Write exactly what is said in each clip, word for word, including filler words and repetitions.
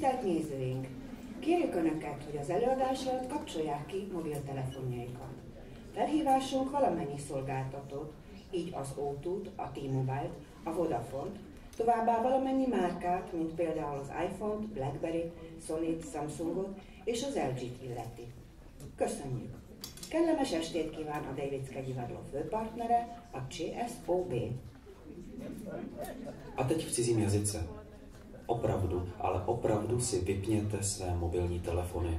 Tisztelt nézőink! Kérjük Önöket, hogy az előadás előtt kapcsolják ki mobiltelefonjaikat. Felhívásunk valamennyi szolgáltatót, így az ó kettőt, a T-Mobile-t, a Vodafone-t, továbbá valamennyi márkát, mint például az iPhone-t, BlackBerry-t, Sony-t, Samsungot és az el gét illeti. Köszönjük! Kellemes estét kíván a Davidské divadlo főpartnere, a cé es ó bé. A teď v cizím jazyce. Opravdu, ale opravdu si vypněte své mobilní telefony.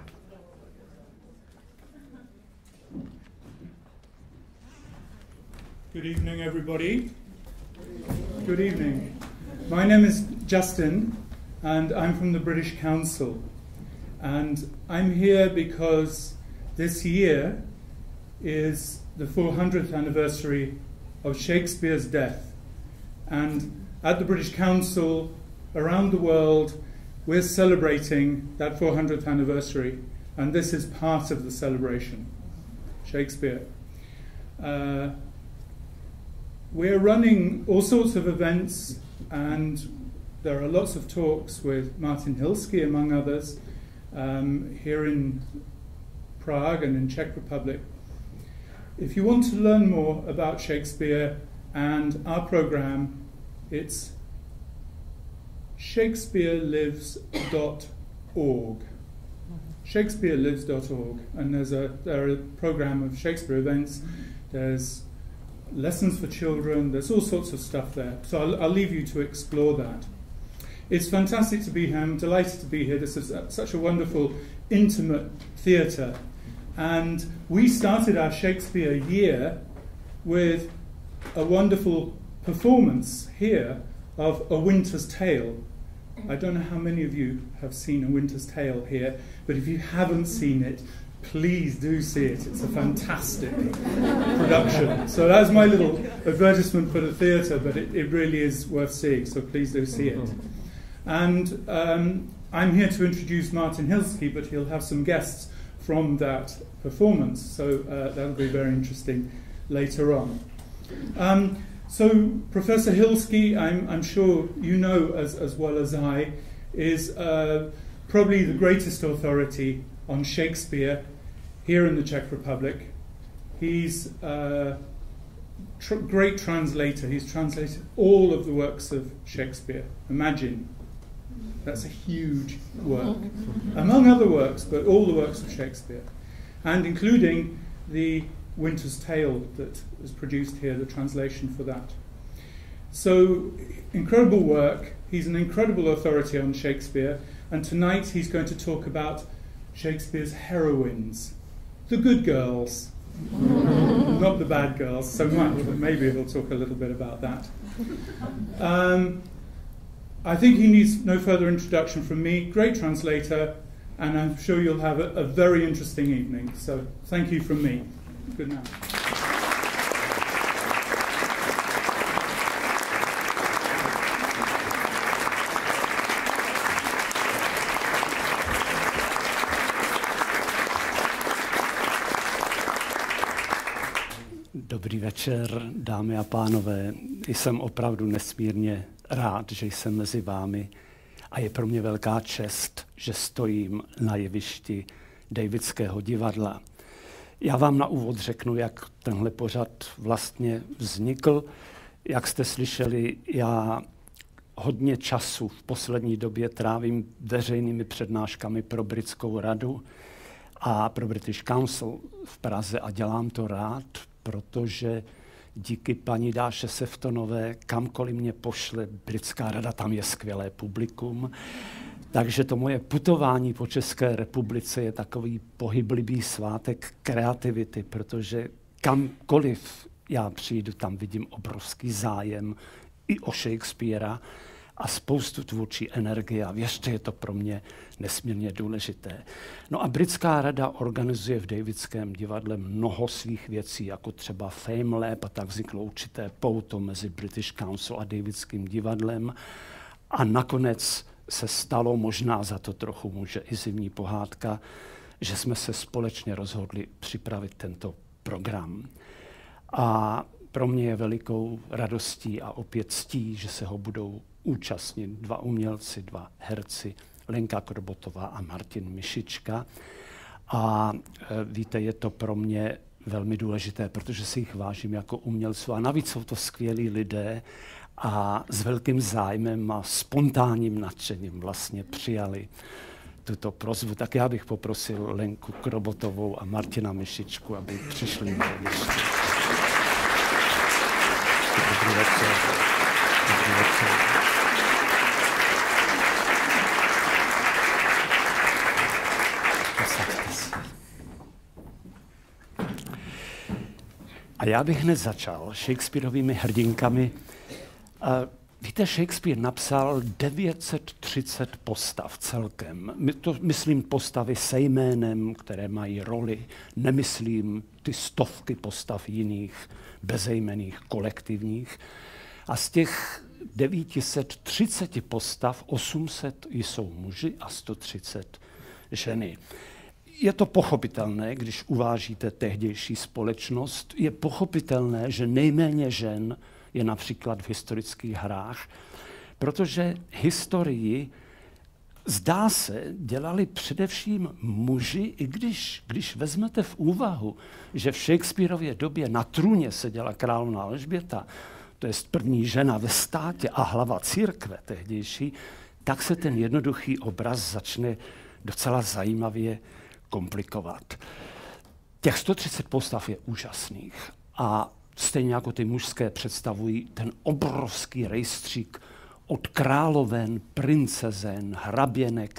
Good evening, everybody. Good evening. My name is Justin, and I'm from the British Council. And I'm here because this year is the four hundredth anniversary of Shakespeare's death. And at the British Council, around the world, we're celebrating that four hundredth anniversary, and this is part of the celebration. Shakespeare. Uh, we're running all sorts of events, and there are lots of talks with Martin Hilsky, among others, um, here in Prague and in Czech Republic. If you want to learn more about Shakespeare and our program, it's shakespeare lives dot org. shakespeare lives dot org, and there's a there a program of Shakespeare events. There's lessons for children. There's all sorts of stuff there. So I'll, I'll leave you to explore that. It's fantastic to be here. I'm delighted to be here. This is a, such a wonderful, intimate theatre. And we started our Shakespeare year with a wonderful performance here of A Winter's Tale. I don't know how many of you have seen A Winter's Tale here, but if you haven't seen it, please do see it. It's a fantastic production. So that's my little advertisement for the theatre, but it, it really is worth seeing, so please do see it. And um, I'm here to introduce Martin Hilsky, but he'll have some guests from that performance, so uh, that'll be very interesting later on. Um, so Professor Hilsky, I'm, I'm sure you know as, as well as I, is uh, probably the greatest authority on Shakespeare here in the Czech Republic. He's a tr great translator. He's translated all of the works of Shakespeare. Imagine. That's a huge work. Among other works, but all the works of Shakespeare. And including the Winter's Tale that was produced here, the translation for that. So, incredible work. He's an incredible authority on Shakespeare. And tonight he's going to talk about Shakespeare's heroines. The good girls. Not the bad girls so much, but maybe he'll talk a little bit about that. Um, I think he needs no further introduction from me. Great translator, and I'm sure you'll have a, a very interesting evening. So thank you from me. Good night. Dobrý večer, dámy a pánové. Jsem opravdu nesmírně rád, že jsem mezi vámi a je pro mě velká čest, že stojím na jevišti Davidského divadla. Já vám na úvod řeknu, jak tenhle pořad vlastně vznikl. Jak jste slyšeli, já hodně času v poslední době trávím veřejnými přednáškami pro Britskou radu a pro British Council v Praze a dělám to rád, protože díky paní Dáše Seftonové, kamkoliv mě pošle Britská rada, tam je skvělé publikum. Takže to moje putování po České republice je takový pohyblivý svátek kreativity, protože kamkoliv já přijdu, tam vidím obrovský zájem i o Shakespearea a spoustu tvůrčí energie a věřte, je to pro mě nesmírně důležité. No a Britská rada organizuje v Davidském divadle mnoho svých věcí, jako třeba Fame Lab, a tak vzniklo určité pouto mezi British Council a Davidským divadlem. A nakonec se stalo, možná za to trochu může i zimní pohádka, že jsme se společně rozhodli připravit tento program. A pro mě je velikou radostí a opět ctí, že se ho budou účastnit dva umělci, dva herci Lenka Krobotová a Martin Mišička. A víte, je to pro mě velmi důležité, protože si jich vážím jako umělců. A navíc jsou to skvělí lidé a s velkým zájmem a spontánním nadšením vlastně přijali tuto prosbu. Tak já bych poprosil Lenku Krobotovou a Martina Mišičku, aby přišli na jeviště. Dobrý večer. Dobrý večer. Posaďte se. A já bych hned začal Shakespearovými hrdinkami. Víte, Shakespeare napsal devět set třicet postav celkem. My to myslím postavy se jménem, které mají roli. Nemyslím ty stovky postav jiných bezejmenných kolektivních. A z těch devět set třicet postav osm set jsou muži a sto třicet ženy. Je to pochopitelné, když uvážíte tehdejší společnost, je pochopitelné, že nejméně žen je například v historických hrách, protože historii, zdá se, dělali především muži, i když, když vezmete v úvahu, že v Shakespearově době na trůně seděla královna Alžběta, to je první žena ve státě a hlava církve tehdejší, tak se ten jednoduchý obraz začne docela zajímavě komplikovat. Těch sto třicet postav je úžasných a stejně jako ty mužské představují ten obrovský rejstřík od královen, princezen, hraběnek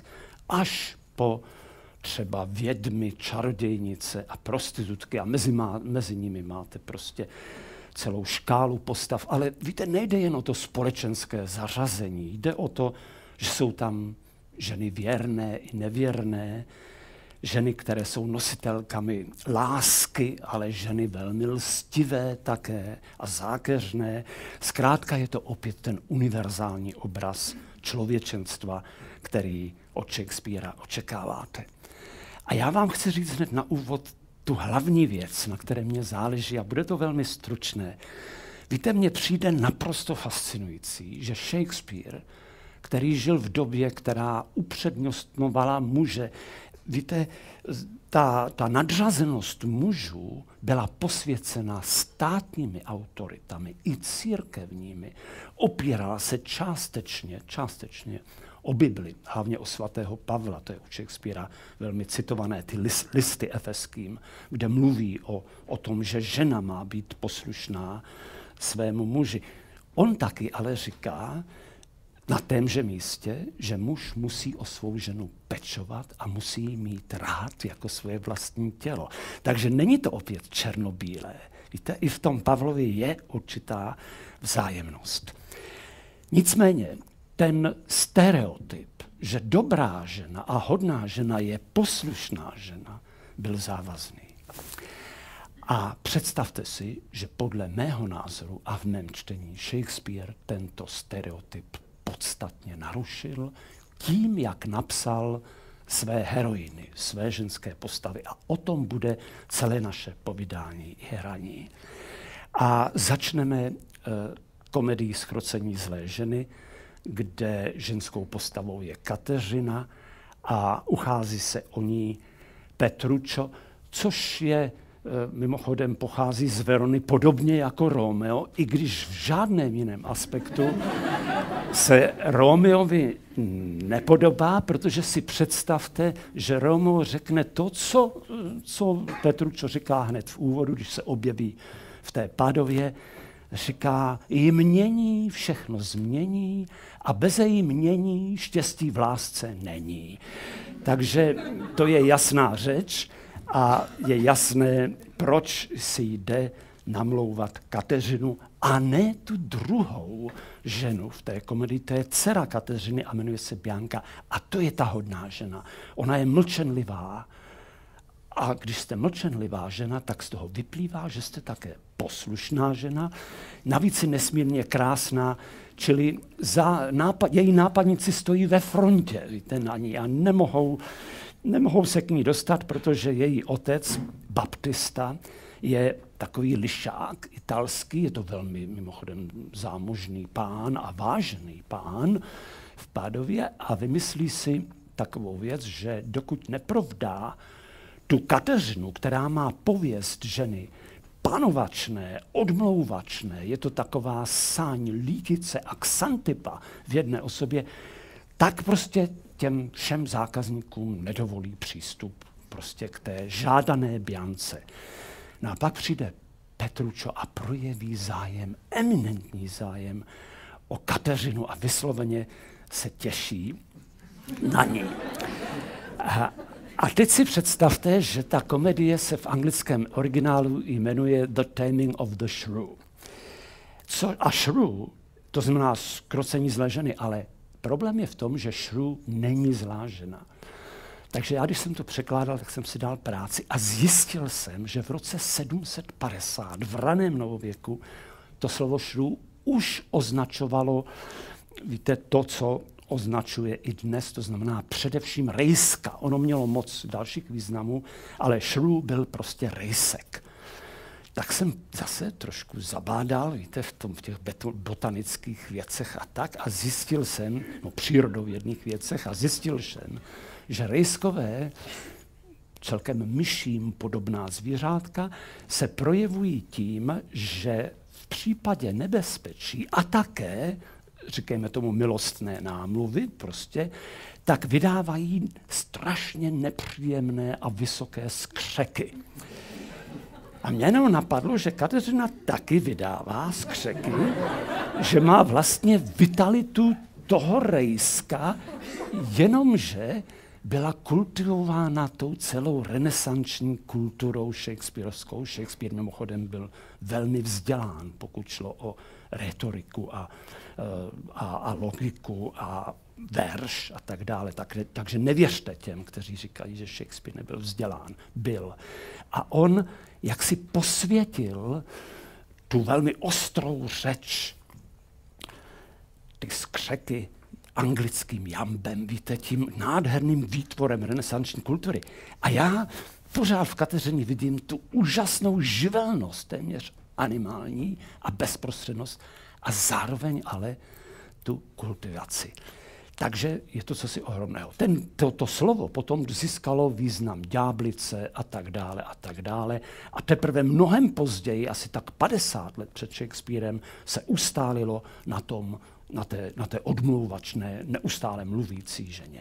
až po třeba vědmy, čarodějnice a prostitutky a mezi, má, mezi nimi máte prostě celou škálu postav. Ale víte, nejde jen o to společenské zařazení, jde o to, že jsou tam ženy věrné i nevěrné, ženy, které jsou nositelkami lásky, ale ženy velmi lstivé také a zákeřné. Zkrátka je to opět ten univerzální obraz člověčenstva, který od Shakespearea očekáváte. A já vám chci říct hned na úvod tu hlavní věc, na které mě záleží, a bude to velmi stručné. Víte, mně přijde naprosto fascinující, že Shakespeare, který žil v době, která upřednostňovala muže, víte, ta, ta nadřazenost mužů byla posvěcena státními autoritami i církevními. Opírala se částečně, částečně o Bibli, hlavně o svatého Pavla, to je u Shakespearea velmi citované, ty list, listy efeským, kde mluví o, o tom, že žena má být poslušná svému muži. On taky ale říká, na témže místě, že muž musí o svou ženu pečovat a musí ji mít rád jako svoje vlastní tělo. Takže není to opět černobílé. Víte, i v tom Pavlovi je určitá vzájemnost. Nicméně ten stereotyp, že dobrá žena a hodná žena je poslušná žena, byl závazný. A představte si, že podle mého názoru a v mém čtení Shakespeare tento stereotyp podstatně narušil tím, jak napsal své heroiny, své ženské postavy. A o tom bude celé naše povídání i hraní. A začneme e, komedii Zchrocení zlé ženy, kde ženskou postavou je Kateřina a uchází se o ní Petruccio, což je mimochodem pochází z Verony podobně jako Romeo, i když v žádném jiném aspektu se Romeovi nepodobá, protože si představte, že Romeo řekne to, co, co Petruccio říká hned v úvodu, když se objeví v té Padově, říká, jí mění, všechno změní a bez její mění štěstí v lásce není. Takže to je jasná řeč. A je jasné, proč si jde namlouvat Kateřinu a ne tu druhou ženu v té komedii. To je dcera Kateřiny a jmenuje se Bianka. A to je ta hodná žena. Ona je mlčenlivá. A když jste mlčenlivá žena, tak z toho vyplývá, že jste také poslušná žena. Navíc je nesmírně krásná, čili za nápad, její nápadníci stojí ve frontě, víte, na ní a nemohou Nemohou se k ní dostat, protože její otec, Baptista, je takový lišák italský, je to velmi mimochodem zámožný pán a vážený pán, v Pádově a vymyslí si takovou věc, že dokud neprovdá tu Kateřinu, která má pověst ženy panovačné, odmlouvačné, je to taková sáň, lítice a Xantipa v jedné osobě, tak prostě těm všem zákazníkům nedovolí přístup prostě k té žádané Biance. No a pak přijde Petruccio a projeví zájem, eminentní zájem o Kateřinu a vysloveně se těší na ní. A, a teď si představte, že ta komedie se v anglickém originálu jmenuje The Taming of the Shrew. Co, a shrew, to znamená zkrocení zlé ženy, ale problém je v tom, že shrew není zlá žena. Takže já, když jsem to překládal, tak jsem si dal práci a zjistil jsem, že v roce sedm set padesát, v raném novověku, to slovo shrew už označovalo, víte, to, co označuje i dnes, to znamená především rejska. Ono mělo moc dalších významů, ale shrew byl prostě rejsek. Tak jsem zase trošku zabádal, víte, v, tom, v těch botanických věcech a tak a zjistil jsem, no přírodovědných věcech a zjistil jsem, že rejskové, celkem myším podobná zvířátka, se projevují tím, že v případě nebezpečí a také, říkejme tomu milostné námluvy prostě, tak vydávají strašně nepříjemné a vysoké skřeky. A mě jenom napadlo, že Kateřina taky vydává skřeky, že má vlastně vitalitu toho rejska, jenomže byla kultivována tou celou renesanční kulturou shakespearovskou. Shakespeare mimochodem byl velmi vzdělán, pokud šlo o rétoriku a, a, a logiku a verš a tak dále. Tak, takže nevěřte těm, kteří říkají, že Shakespeare nebyl vzdělán. Byl. A on jak si posvětil tu velmi ostrou řeč, ty skřeky anglickým jambem, víte, tím nádherným výtvorem renesanční kultury. A já pořád v Kateřině vidím tu úžasnou živelnost, téměř animální a bezprostřednost a zároveň ale tu kultivaci. Takže je to cosi ohromného. Ten, to, to slovo potom získalo význam ďáblice a tak dále a tak dále. A teprve mnohem později, asi tak padesát let před Shakespearem, se ustálilo na tom, na té, na té odmlouvačné, neustále mluvící ženě.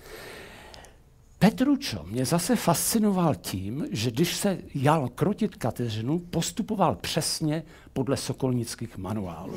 Petruccio mě zase fascinoval tím, že když se jal krotit Kateřinu, postupoval přesně podle sokolnických manuálů.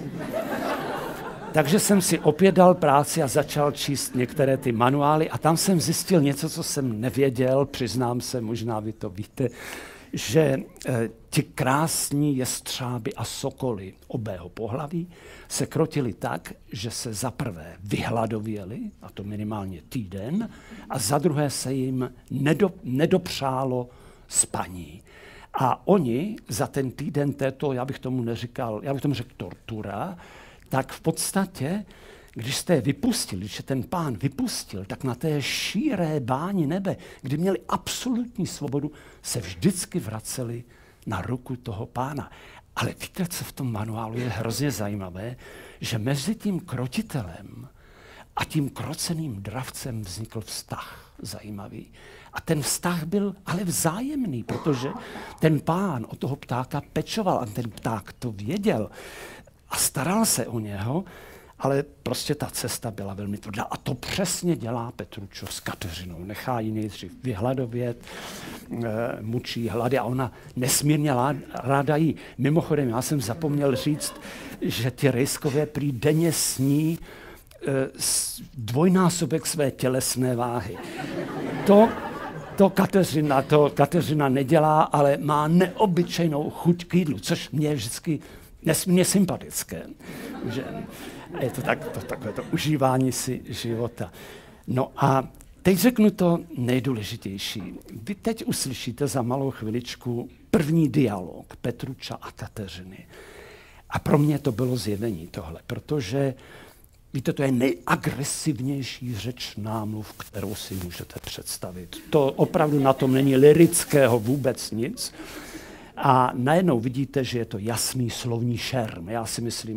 Takže jsem si opět dal práci a začal číst některé ty manuály a tam jsem zjistil něco, co jsem nevěděl, přiznám se, možná vy to víte, že e, ti krásní jestřáby a sokoly obého pohlaví se krotili tak, že se za prvé vyhladověli, a to minimálně týden, a za druhé se jim nedo, nedopřálo spaní. A oni za ten týden této, já bych tomu neříkal, já bych tomu řekl tortura, tak v podstatě, když jste je vypustili, když je ten pán vypustil, tak na té šíré báni nebe, kdy měli absolutní svobodu, se vždycky vraceli na ruku toho pána. Ale víte, co v tom manuálu je hrozně zajímavé, že mezi tím krotitelem a tím kroceným dravcem vznikl vztah zajímavý. A ten vztah byl ale vzájemný, protože ten pán o toho ptáka pečoval a ten pták to věděl a staral se o něho, ale prostě ta cesta byla velmi tvrdá. A to přesně dělá Petruccio s Kateřinou. Nechá ji nejdřív vyhladovět, e, mučí hlady a ona nesmírně ráda jí. Mimochodem, já jsem zapomněl říct, že ty rejskové prý denně sní e, dvojnásobek své tělesné váhy. To, to, Kateřina, to Kateřina nedělá, ale má neobyčejnou chuť k jídlu, což mě je vždycky nesmírně sympatické. Že je to, tak, to takové to užívání si života. No a teď řeknu to nejdůležitější. Vy teď uslyšíte za malou chviličku první dialog Petruccia a Kateřiny. A pro mě to bylo zjevení tohle, protože víte, to je nejagresivnější řeč námluv, kterou si můžete představit. To opravdu na tom není lyrického vůbec nic. A najednou vidíte, že je to jasný slovní šerm. Já si myslím, že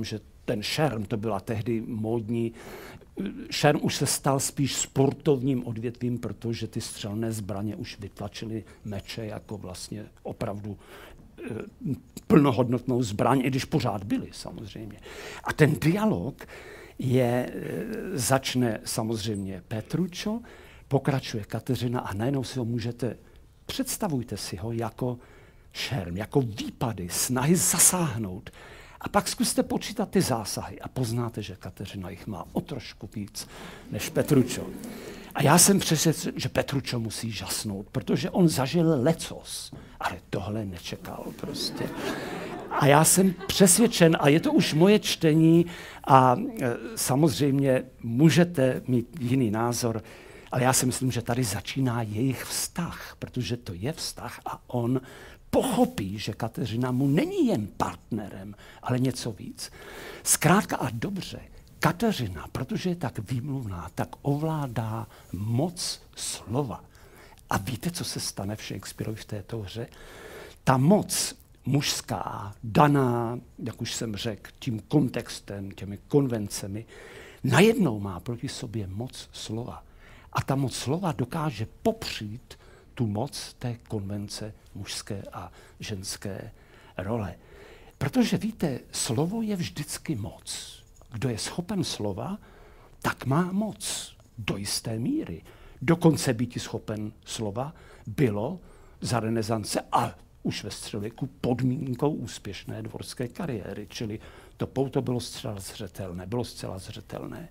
ten šerm, to byla tehdy módní, šerm už se stal spíš sportovním odvětvím, protože ty střelné zbraně už vytlačily meče jako vlastně opravdu e, plnohodnotnou zbraň, i když pořád byly samozřejmě. A ten dialog je, e, začne samozřejmě Petruccio, pokračuje Kateřina a najednou si ho můžete, představujte si ho jako šerm, jako výpady, snahy zasáhnout. A pak zkuste počítat ty zásahy a poznáte, že Kateřina jich má o trošku víc než Petruccio. A já jsem přesvědčen, že Petruccio musí žasnout, protože on zažil lecos, ale tohle nečekal prostě. A já jsem přesvědčen, a je to už moje čtení, a e, samozřejmě můžete mít jiný názor, ale já si myslím, že tady začíná jejich vztah, protože to je vztah a on pochopí, že Kateřina mu není jen partnerem, ale něco víc. Zkrátka a dobře, Kateřina, protože je tak výmluvná, tak ovládá moc slova. A víte, co se stane v Shakespeareovi v této hře? Ta moc mužská, daná, jak už jsem řekl, tím kontextem, těmi konvencemi, najednou má proti sobě moc slova. A ta moc slova dokáže popřít tu moc té konvence mužské a ženské role. Protože víte, slovo je vždycky moc. Kdo je schopen slova, tak má moc do jisté míry. Dokonce být schopen slova bylo za renesance a už ve středověku podmínkou úspěšné dvorské kariéry, čili to pouto bylo zcela zřetelné, bylo zcela zřetelné.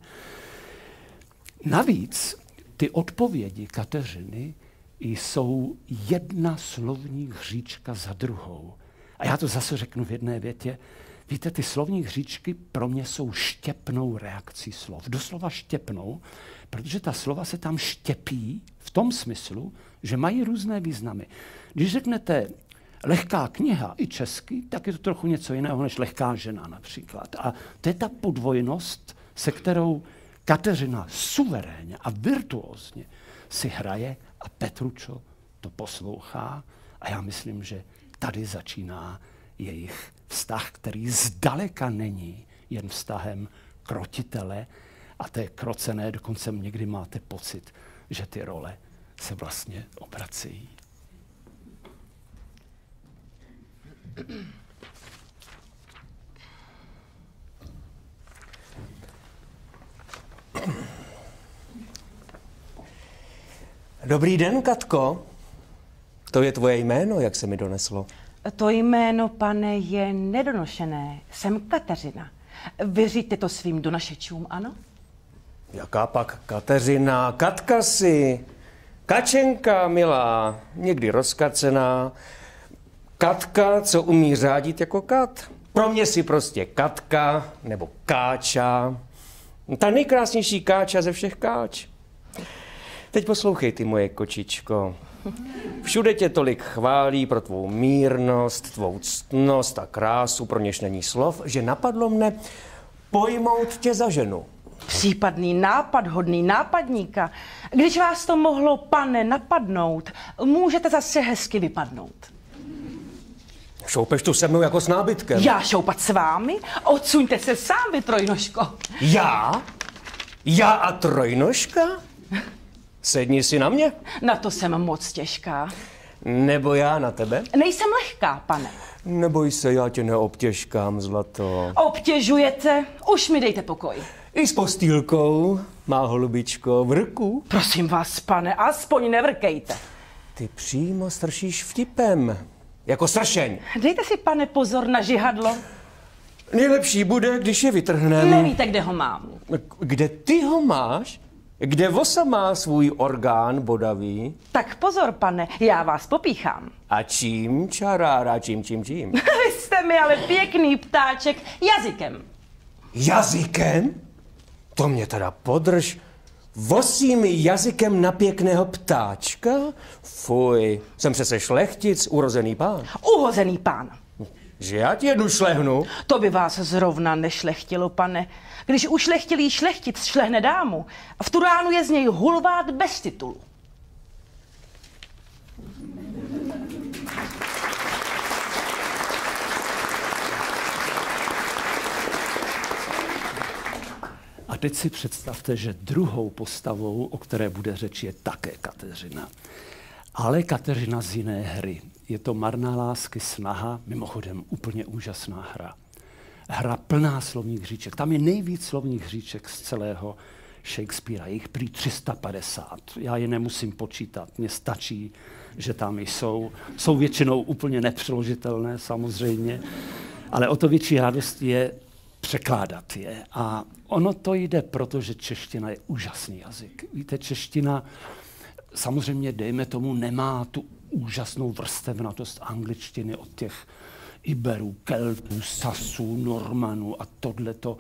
Navíc ty odpovědi Kateřiny jsou jedna slovní hříčka za druhou. A já to zase řeknu v jedné větě. Víte, ty slovní hříčky pro mě jsou štěpnou reakcí slov. Doslova štěpnou, protože ta slova se tam štěpí v tom smyslu, že mají různé významy. Když řeknete lehká kniha i česky, tak je to trochu něco jiného než lehká žena například. A to je ta podvojnost, se kterou Kateřina suverénně a virtuózně si hraje a Petruccio to poslouchá a já myslím, že tady začíná jejich vztah, který zdaleka není jen vztahem krotitele a té krocené, dokonce někdy máte pocit, že ty role se vlastně obracejí. Dobrý den, Katko. To je tvoje jméno, jak se mi doneslo. To jméno, pane, je nedonošené. Jsem Kateřina. Vyříte to svým donašečům, ano? Jaká pak Kateřina? Katka si. Kačenka, milá, někdy rozkacená. Katka, co umí řádit jako kat. Pro mě si prostě Katka nebo Káča. Ta nejkrásnější Káča ze všech Káč. Teď poslouchej, ty moje kočičko. Všude tě tolik chválí pro tvou mírnost, tvou ctnost a krásu, pro něž není slov, že napadlo mne pojmout tě za ženu. Případný nápad, hodný nápadníka. Když vás to mohlo, pane, napadnout, můžete zase hezky vypadnout. Šoupeš tu se mnou jako s nábytkem. Já šoupat s vámi? Odsuňte se sám, vy trojnožko. Já? Já a trojnožka? Sedni si na mě. Na to jsem moc těžká. Nebo já na tebe? Nejsem lehká, pane. Neboj se, já tě neobtěžkám, zlato. Obtěžujete? Už mi dejte pokoj. I s postýlkou, má holubičko, v ruku. Prosím vás, pane, aspoň nevrkejte. Ty přímo stršíš vtipem, jako sršeň. Dejte si, pane, pozor na žihadlo. Nejlepší bude, když je vytrhnem. Nevíte, kde ho mám. Kde ty ho máš? Kde vosa má svůj orgán bodavý? Tak pozor, pane, já vás popíchám. A čím, čarára, čím, čím, čím? Vy jste mi ale pěkný ptáček jazykem. Jazykem? To mě teda podrž. Vosím jazykem na pěkného ptáčka? Fuj, jsem přece šlechtic, urozený pán. Uhozený pán. Že já ti jednu šlehnu? To by vás zrovna nešlechtilo, pane. Když ušlechtilý šlechtic šlehne dámu, v tu ránu je z něj hulvát bez titulu. teď si představte, že druhou postavou, o které bude řeč, je také Kateřina. Ale Kateřina z jiné hry. Je to Marná lásky snaha, mimochodem úplně úžasná hra. Hra plná slovních hříček. Tam je nejvíc slovních hříček z celého Shakespearea. Je jich prý tři sta padesát. Já je nemusím počítat. Mně stačí, že tam jsou. Jsou většinou úplně nepřeložitelné samozřejmě, ale o to větší radost je překládat je. A ono to jde, protože čeština je úžasný jazyk. Víte, čeština samozřejmě, dejme tomu, nemá tu úžasnou vrstevnatost angličtiny od těch Iberů, Keltů, Sasů, Normanů a tohleto.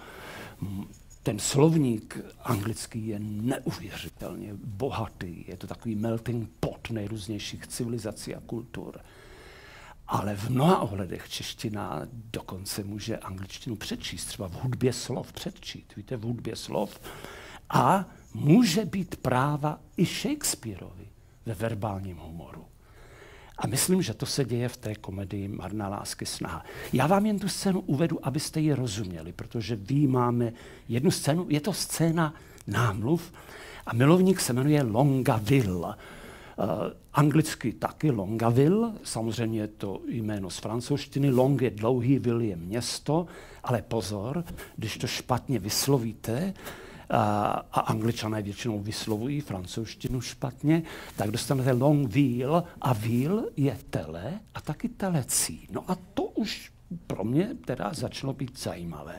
Ten slovník anglický je neuvěřitelně bohatý. Je to takový melting pot nejrůznějších civilizací a kultur. Ale v mnoha ohledech čeština dokonce může angličtinu přečíst, třeba v hudbě slov předčít, víte, v hudbě slov. A může být práva i Shakespeareovi ve verbálním humoru. A myslím, že to se děje v té komedii Marná lásky snaha. Já vám jen tu scénu uvedu, abyste ji rozuměli, protože vy máme jednu scénu, je to scéna námluv a milovník se jmenuje Longaville. Uh, anglicky taky Longaville, samozřejmě je to jméno z francouzštiny, Long je dlouhý, Ville je město, ale pozor, když to špatně vyslovíte, a, a Angličané většinou vyslovují francouzštinu špatně, tak dostanete Longville a Ville je tele a taky telecí. No a to už pro mě teda začalo být zajímavé.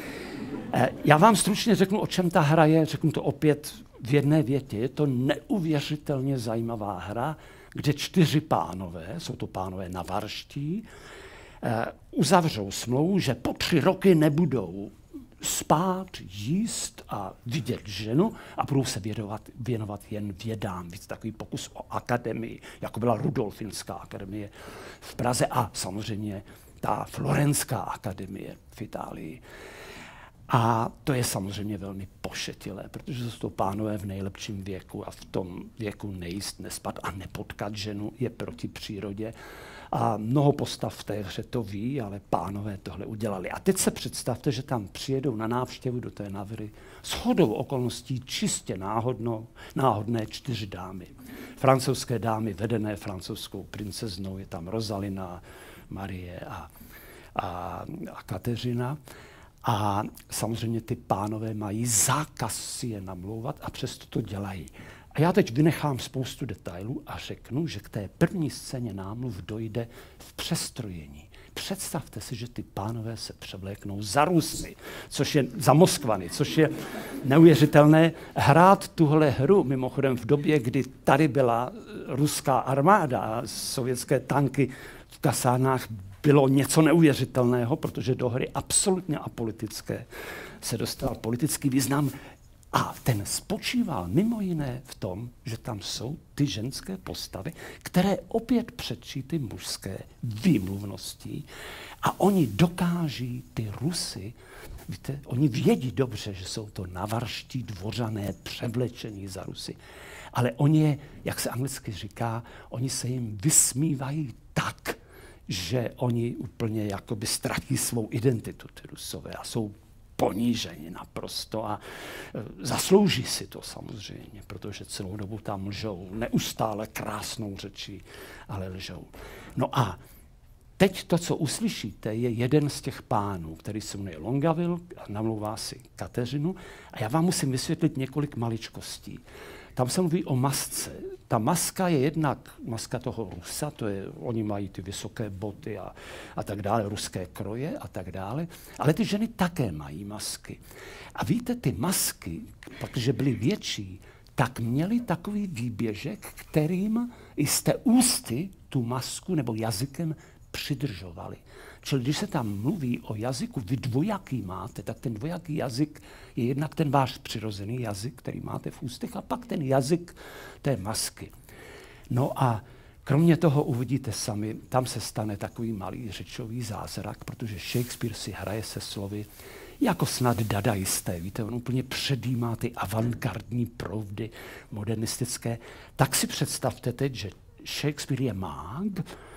E, já vám stručně řeknu, o čem ta hra je, řeknu to opět v jedné větě. Je to neuvěřitelně zajímavá hra, kde čtyři pánové, jsou to pánové navarští, e, uzavřou smlouvu, že po tři roky nebudou spát, jíst a vidět ženu a budou se věnovat, věnovat jen vědám. Víc takový pokus o akademii, jako byla Rudolfinská akademie v Praze a samozřejmě ta Florenská akademie v Itálii. A to je samozřejmě velmi pošetilé, protože jsou to pánové v nejlepším věku a v tom věku nejíst, nespat a nepotkat ženu je proti přírodě. A mnoho postav v té hře to ví, ale pánové tohle udělali. A teď se představte, že tam přijedou na návštěvu do té Naviry shodou okolností čistě náhodno, náhodné čtyři dámy. Francouzské dámy vedené francouzskou princeznou, je tam Rozalina, Marie a, a, a Kateřina. A samozřejmě ty pánové mají zákaz si je namlouvat a přesto to dělají. A já teď vynechám spoustu detailů a řeknu, že k té první scéně námluv dojde v přestrojení. Představte si, že ty pánové se převléknou za Rusy, což je za Moskvany, což je neuvěřitelné. Hrát tuhle hru, mimochodem v době, kdy tady byla ruská armáda a sovětské tanky v kasárnách, bylo něco neuvěřitelného, protože do hry absolutně apolitické se dostal politický význam. A ten spočíval mimo jiné v tom, že tam jsou ty ženské postavy, které opět předčí ty mužské výmluvností a oni dokáží ty Rusy, víte, oni vědí dobře, že jsou to navarští dvořané převlečení za Rusy, ale oni je, jak se anglicky říká, oni se jim vysmívají tak, že oni úplně jakoby ztratí svou identitu, ty Rusové, a jsou poníženi naprosto a e, zaslouží si to samozřejmě, protože celou dobu tam lžou, neustále krásnou řečí, ale lžou. No a teď to, co uslyšíte, je jeden z těch pánů, který se jmenuje Longaville a namlouvá si Kateřinu a já vám musím vysvětlit několik maličkostí. Tam se mluví o masce. Ta maska je jednak maska toho Rusa, to je, oni mají ty vysoké boty a, a tak dále, ruské kroje a tak dále, ale ty ženy také mají masky. A víte, ty masky, protože byly větší, tak měly takový výběžek, kterým jste ústy tu masku nebo jazykem přidržovali. Čili když se tam mluví o jazyku, vy dvojaký máte, tak ten dvojaký jazyk je jednak ten váš přirozený jazyk, který máte v ústech, a pak ten jazyk té masky. No a kromě toho uvidíte sami, tam se stane takový malý řečový zázrak, protože Shakespeare si hraje se slovy jako snad dadaisté, víte, on úplně předjímá ty avantgardní proudy modernistické. Tak si představte teď, že Shakespeare je mák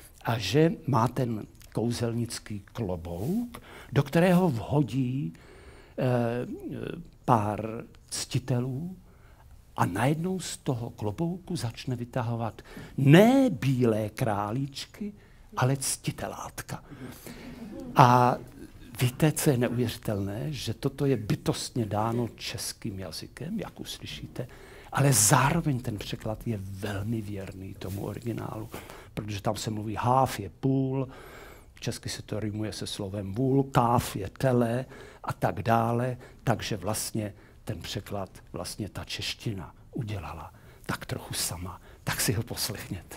a že má ten kouzelnický klobouk, do kterého vhodí pár ctitelů a najednou z toho klobouku začne vytahovat ne bílé králíčky, ale ctitelátka. A víte, co je neuvěřitelné, že toto je bytostně dáno českým jazykem, jak uslyšíte, ale zároveň ten překlad je velmi věrný tomu originálu, protože tam se mluví half je půl, česky se to rýmuje se slovem vůl, káf je tele a tak dále, takže vlastně ten překlad vlastně ta čeština udělala tak trochu sama. Tak si ho poslechněte.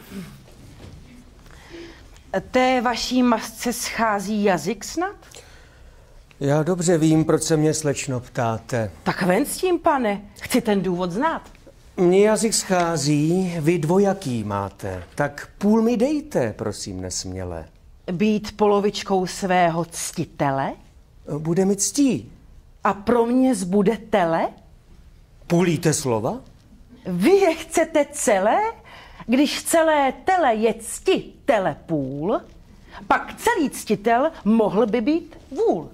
Té vaší masce schází jazyk snad? Já dobře vím, proč se mě, slečno, ptáte. Tak ven s tím, pane. Chci ten důvod znát. Mně jazyk schází, vy dvojaký máte. Tak půl mi dejte, prosím, nesměle. Být polovičkou svého ctitele? Bude mi ctí. A pro mě zbude tele? Půlíte slova? Vy je chcete celé? Když celé tele je ctitele půl, pak celý ctitel mohl by být vůl.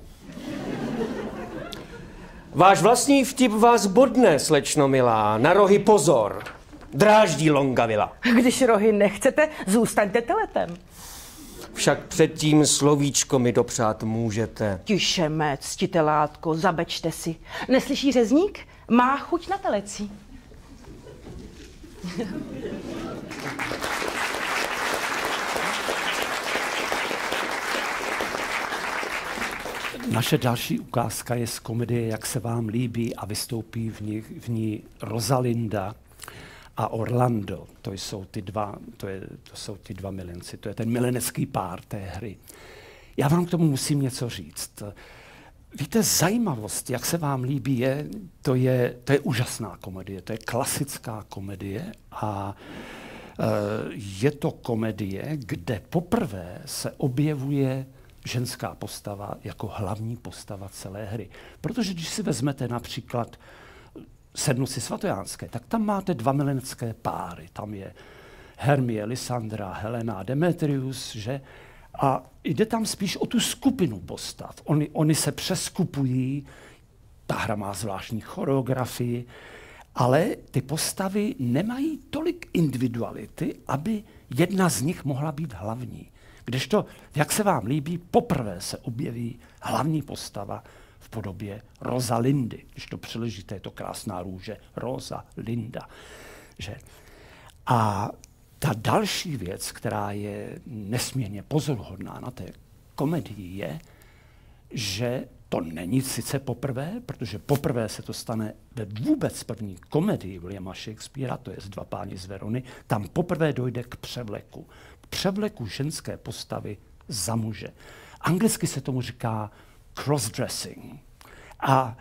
Váš vlastní vtip vás bodne, slečno milá. Na rohy pozor. Dráždí Longavila. Když rohy nechcete, zůstaňte teletem. Však předtím slovíčko mi dopřát můžete. Tiše, mé ctitelátko, zabečte si. Neslyší řezník? Má chuť na telecí. Naše další ukázka je z komedie Jak se vám líbí a vystoupí v ní, v ní Rosalinda a Orlando. To jsou ty dva, to je, to jsou ty dva milenci, to je ten milenecký pár té hry. Já vám k tomu musím něco říct. Víte, zajímavost, Jak se vám líbí, je, to je, to je úžasná komedie, to je klasická komedie a e, je to komedie, kde poprvé se objevuje ženská postava jako hlavní postava celé hry. Protože když si vezmete například Sednoci svatojánské, tak tam máte dva milenecké páry. Tam je Hermie, Lysandra, Helena, Demetrius, že? A jde tam spíš o tu skupinu postav. Oni, oni se přeskupují, ta hra má zvláštní choreografii, ale ty postavy nemají tolik individuality, aby jedna z nich mohla být hlavní. Kdežto, Jak se vám líbí, poprvé se objeví hlavní postava v podobě Rosalindy. Když to přeložíte, je to krásná růže. Rosalinda. Že? A ta další věc, která je nesmírně pozoruhodná na té komedii, je, že to není sice poprvé, protože poprvé se to stane ve vůbec první komedii Williama Shakespearea, to je Dva páni z Verony, tam poprvé dojde k převleku. K převleku ženské postavy za muže. Anglicky se tomu říká crossdressing. A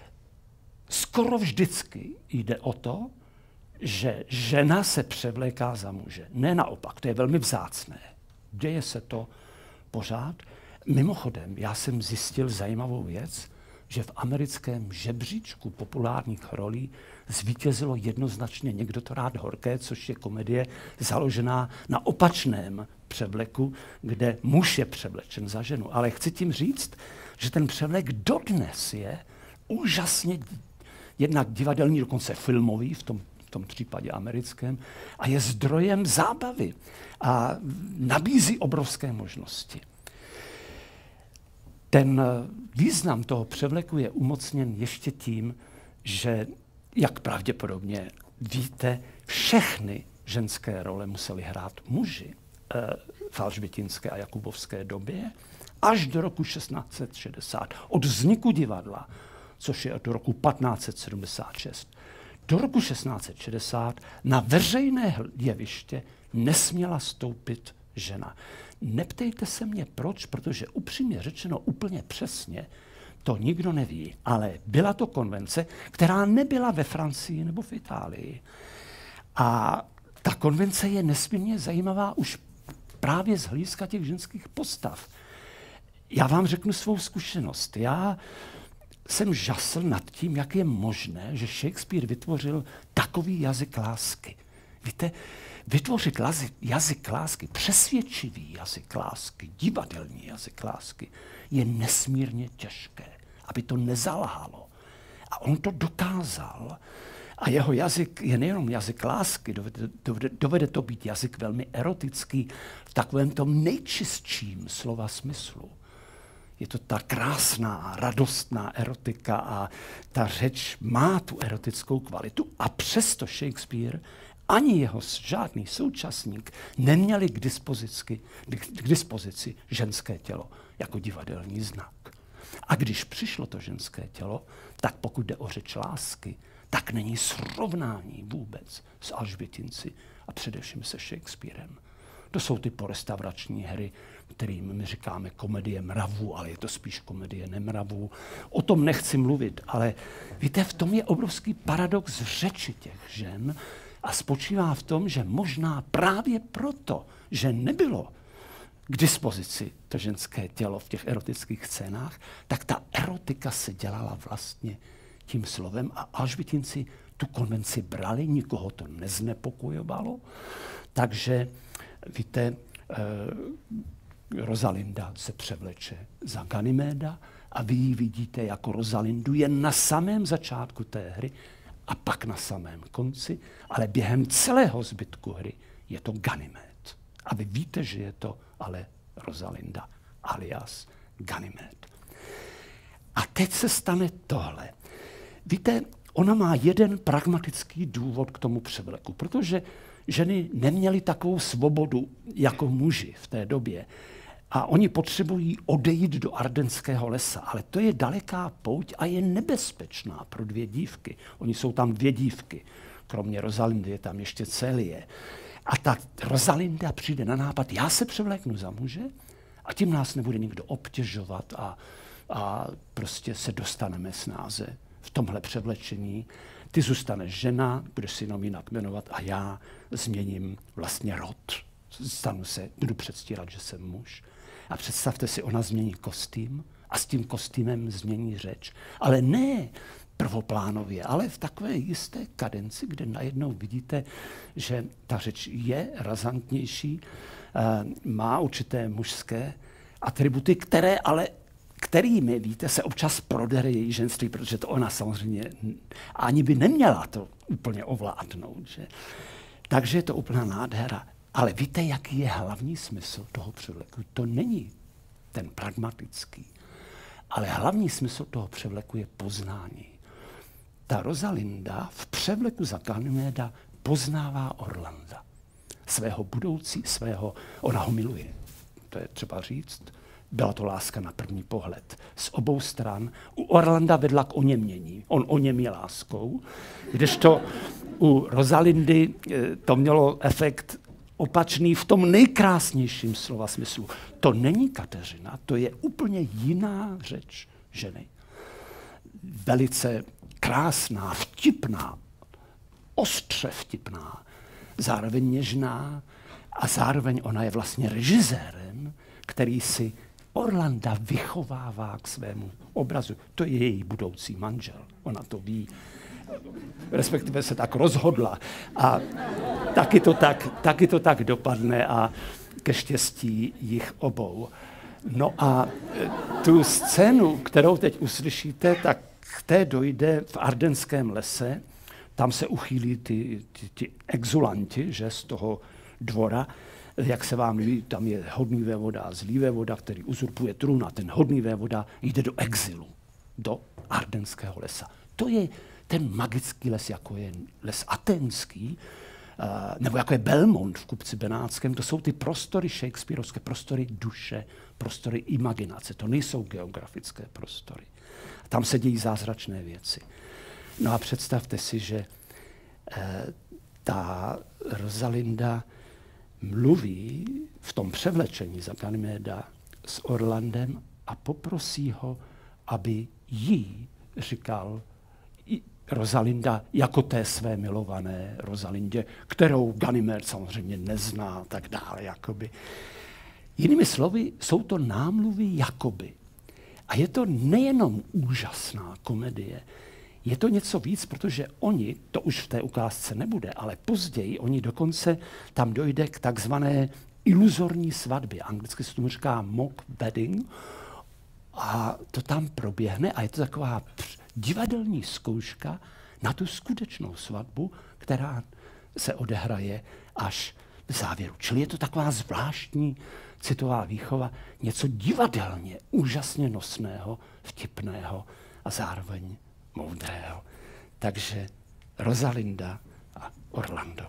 skoro vždycky jde o to, že žena se převléká za muže. Ne naopak, to je velmi vzácné. Děje se to pořád. Mimochodem, já jsem zjistil zajímavou věc, že v americkém žebříčku populárních rolí zvítězilo jednoznačně Někdo to rád horké, což je komedie založená na opačném převleku, kde muž je převlečen za ženu. Ale chci tím říct, že ten převlek dodnes je úžasně jednak divadelní, dokonce filmový, v tom, v tom případě americkém, a je zdrojem zábavy a nabízí obrovské možnosti. Ten význam toho převleku je umocněn ještě tím, že, jak pravděpodobně víte, všechny ženské role museli hrát muži eh, v alžbětinské a jakubovské době až do roku šestnáct set šedesát. Od vzniku divadla, což je od roku patnáct set sedmdesát šest, do roku šestnáct set šedesát na veřejné jeviště nesměla stoupit žena. Neptejte se mě proč, protože upřímně řečeno úplně přesně to nikdo neví, ale byla to konvence, která nebyla ve Francii nebo v Itálii. A ta konvence je nesmírně zajímavá už právě z hlediska těch ženských postav. Já vám řeknu svou zkušenost. Já jsem žasl nad tím, jak je možné, že Shakespeare vytvořil takový jazyk lásky. Víte, vytvořit jazyk lásky, přesvědčivý jazyk lásky, divadelní jazyk lásky, je nesmírně těžké. aby to nezalhalo. A on to dokázal. A jeho jazyk je nejenom jazyk lásky, dovede, dovede, dovede to být jazyk velmi erotický v takovém tom nejčistším slova smyslu. Je to ta krásná, radostná erotika a ta řeč má tu erotickou kvalitu. A přesto Shakespeare ani jeho žádný současník neměli k dispozici, k dispozici ženské tělo jako divadelní znak. A když přišlo to ženské tělo, tak pokud jde o řeč lásky, tak není srovnání vůbec s Alžbětinci a především se Shakespearem. To jsou ty porestaurační hry, kterým my říkáme komedie mravů, ale je to spíš komedie nemravů. O tom nechci mluvit, ale víte, v tom je obrovský paradox řeči těch žen a spočívá v tom, že možná právě proto, že nebylo k dispozici to ženské tělo v těch erotických scénách, tak ta erotika se dělala vlastně tím slovem a Alžbětinci tu konvenci brali, nikoho to neznepokojovalo. Takže, víte, eh, Rosalinda se převleče za Ganyméda a vy ji vidíte jako Rosalindu jen na samém začátku té hry a pak na samém konci, ale během celého zbytku hry je to Ganymed. A vy víte, že je to ale Rosalinda alias Ganymed. A teď se stane tohle. Víte, ona má jeden pragmatický důvod k tomu převleku, protože ženy neměly takovou svobodu jako muži v té době. A oni potřebují odejít do Ardenského lesa, ale to je daleká pouť a je nebezpečná pro dvě dívky. Oni jsou tam dvě dívky, kromě Rosalindy je tam ještě Celie. A ta Rosalinda přijde na nápad, já se převléknu za muže a tím nás nebude nikdo obtěžovat a, a prostě se dostaneme snáze v tomhle převlečení. Ty zůstaneš žena, budeš si jenom jinak jmenovat a já změním vlastně rod. Stanu se, budu předstírat, že jsem muž. A představte si, ona změní kostým a s tím kostýmem změní řeč. Ale ne prvoplánově, ale v takové jisté kadenci, kde najednou vidíte, že ta řeč je razantnější, má určité mužské atributy, které ale kterými, víte, se občas prodere její ženství, protože to ona samozřejmě ani by neměla to úplně ovládnout. Že? Takže je to úplná nádhera. Ale víte, jaký je hlavní smysl toho převleku? To není ten pragmatický, ale hlavní smysl toho převleku je poznání. Ta Rosalinda v převleku za Ganyméda poznává Orlanda. Svého budoucí, svého, ona ho miluje. To je třeba říct. Byla to láska na první pohled. Z obou stran. U Orlanda vedla k oněmění. On oněmí láskou, kdežto u Rosalindy to mělo efekt opačný v tom nejkrásnějším slova smyslu. To není Kateřina, to je úplně jiná řeč ženy. Velice krásná, vtipná, ostře vtipná, zároveň něžná a zároveň ona je vlastně režisérem, který si Orlanda vychovává k svému obrazu. To je její budoucí manžel. Ona to ví. Respektive se tak rozhodla. A taky to tak, taky to tak dopadne a ke štěstí jich obou. No a tu scénu, kterou teď uslyšíte, tak k té dojde v Ardenském lese. Tam se uchýlí ty, ty, ty exulanti, že, z toho dvora. Jak se vám líbí, tam je hodný vévoda a zlý vévoda, který uzurpuje trůn a ten hodný vévoda jde do exilu, do Ardenského lesa. To je ten magický les, jako je les aténský, nebo jako je Belmont v Kupci Benátském, to jsou ty prostory shakespearovské, prostory duše, prostory imaginace. To nejsou geografické prostory. Tam se dějí zázračné věci. No a představte si, že eh, ta Rosalinda mluví v tom převlečení za Ganyméda s Orlandem a poprosí ho, aby jí říkal Rosalinda jako té své milované Rosalindě, kterou Ganymed samozřejmě nezná, tak dále, jakoby. Jinými slovy, jsou to námluvy jakoby. A je to nejenom úžasná komedie, je to něco víc, protože oni, to už v té ukázce nebude, ale později oni dokonce tam dojde k takzvané iluzorní svatbě. Anglicky se tomu říká mock wedding. A to tam proběhne a je to taková divadelní zkouška na tu skutečnou svatbu, která se odehraje až v závěru. Čili je to taková zvláštní citová výchova, něco divadelně úžasně nosného, vtipného a zároveň moudrého. Takže Rosalinda a Orlando.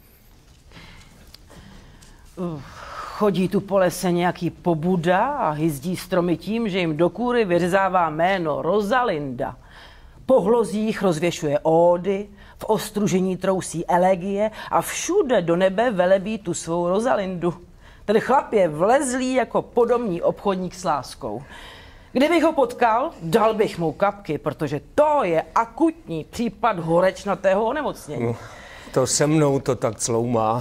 Chodí tu po lese nějaký pobuda a hyzdí stromy tím, že jim do kůry vyřezává jméno Rosalinda. Po hlozích rozvěšuje ódy, v ostružení trousí elegie a všude do nebe velebí tu svou Rosalindu. Ten chlap je vlezlý jako podomní obchodník s láskou. Kdybych ho potkal, dal bych mu kapky, protože to je akutní případ horečnatého onemocnění. No, to se mnou to tak cloumá.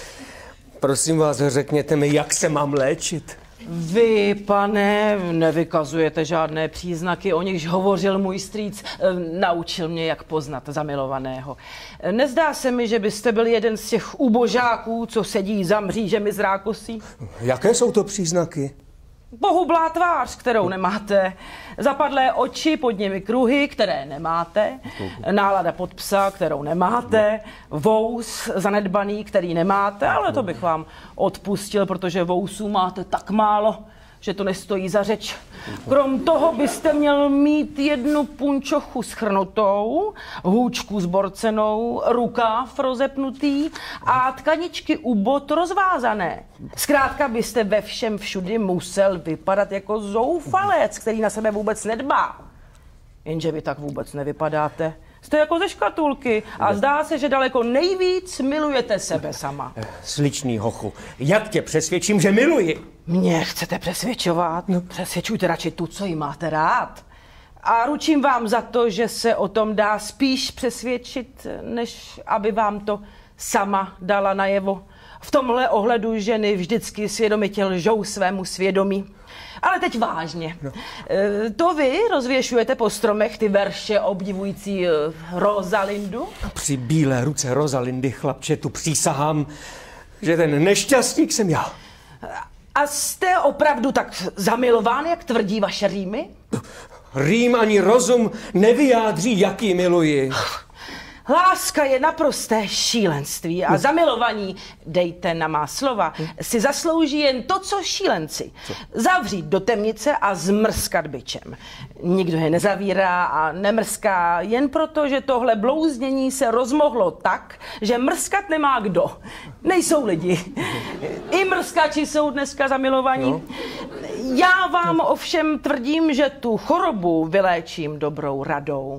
Prosím vás, řekněte mi, jak se mám léčit? Vy, pane, nevykazujete žádné příznaky, o nichž hovořil můj strýc. Naučil mě, jak poznat zamilovaného. Nezdá se mi, že byste byl jeden z těch ubožáků, co sedí za mřížemi z rákosí? Jaké jsou to příznaky? Pohublá tvář, kterou nemáte. Zapadlé oči, pod nimi kruhy, které nemáte. Nálada pod psa, kterou nemáte. Vous zanedbaný, který nemáte, ale to bych vám odpustil, protože vousů máte tak málo, že to nestojí za řeč. Krom toho byste měl mít jednu punčochu schrnutou, hůčku zborcenou, rukáv rozepnutý a tkaničky u bot rozvázané. Zkrátka byste ve všem všudy musel vypadat jako zoufalec, který na sebe vůbec nedbá. Jenže vy tak vůbec nevypadáte. Jste jako ze škatulky a zdá se, že daleko nejvíc milujete sebe sama. Sličný hochu, jak tě přesvědčím, že miluji? Mě chcete přesvědčovat? No. Přesvědčujte radši tu, co jí máte rád. A ručím vám za to, že se o tom dá spíš přesvědčit, než aby vám to sama dala najevo. V tomhle ohledu ženy vždycky svědomitě lžou svému svědomí. Ale teď vážně. No. E, to vy rozvěšujete po stromech ty verše obdivující e, Rosalindu? Při bílé ruce Rosalindy, chlapče, tu přísahám, že ten nešťastník jsem já. A jste opravdu tak zamilován, jak tvrdí vaše rýmy? Rým ani rozum nevyjádří, jaký miluji. Láska je naprosté šílenství a zamilovaní, dejte na má slova, si zaslouží jen to, co šílenci. Zavřít do temnice a zmrskat bičem. Nikdo je nezavírá a nemrská jen proto, že tohle blouznění se rozmohlo tak, že mrskat nemá kdo. Nejsou lidi. I mrskači jsou dneska zamilovaní. No. Já vám ovšem tvrdím, že tu chorobu vyléčím dobrou radou.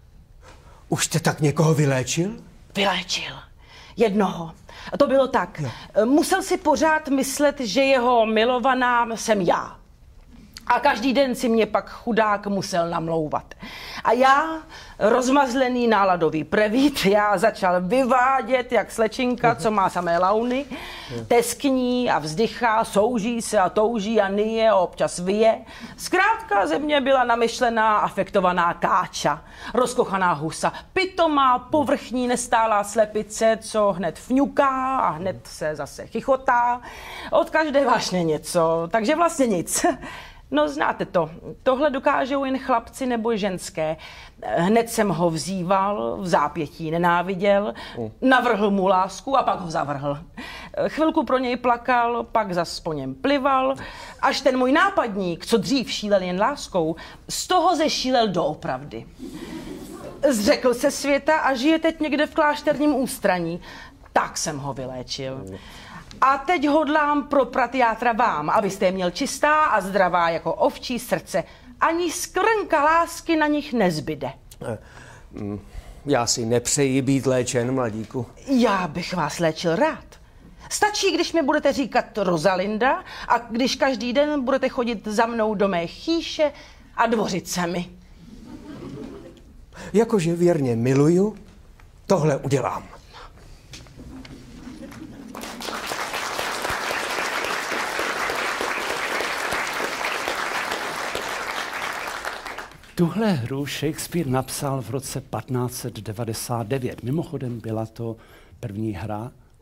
Už jste tak někoho vyléčil? Vyléčil. Jednoho. A to bylo tak. No. Musel si pořád myslet, že jeho milovaná jsem já. A každý den si mě pak chudák musel namlouvat. A já, rozmazlený náladový prevít, já začal vyvádět jak slečinka, co má samé launy, teskní a vzdychá, souží se a touží a nyje a občas vyje. Zkrátka ze mě byla namyšlená, afektovaná káča, rozkochaná husa, pitomá, povrchní, nestálá slepice, co hned fňuká a hned se zase chichotá. Od každé vášně něco, takže vlastně nic. No znáte to, tohle dokážou jen chlapci nebo ženské. Hned jsem ho vzýval, v zápětí nenáviděl, navrhl mu lásku a pak ho zavrhl. Chvilku pro něj plakal, pak zas po něm plival, až ten můj nápadník, co dřív šílel jen láskou, z toho zešílel doopravdy. Zřekl se světa a žije teď někde v klášterním ústraní. Tak jsem ho vyléčil. A teď hodlám proprat játra vám, abyste je měl čistá a zdravá jako ovčí srdce. Ani skrnka lásky na nich nezbyde. Já si nepřeji být léčen, mladíku. Já bych vás léčil rád. Stačí, když mi budete říkat Rosalinda a když každý den budete chodit za mnou do mé chýše a dvořit se mi. Jakože věrně miluju, tohle udělám. Tuhle hru Shakespeare napsal v roce patnáct set devadesát devět. Mimochodem byla to první hra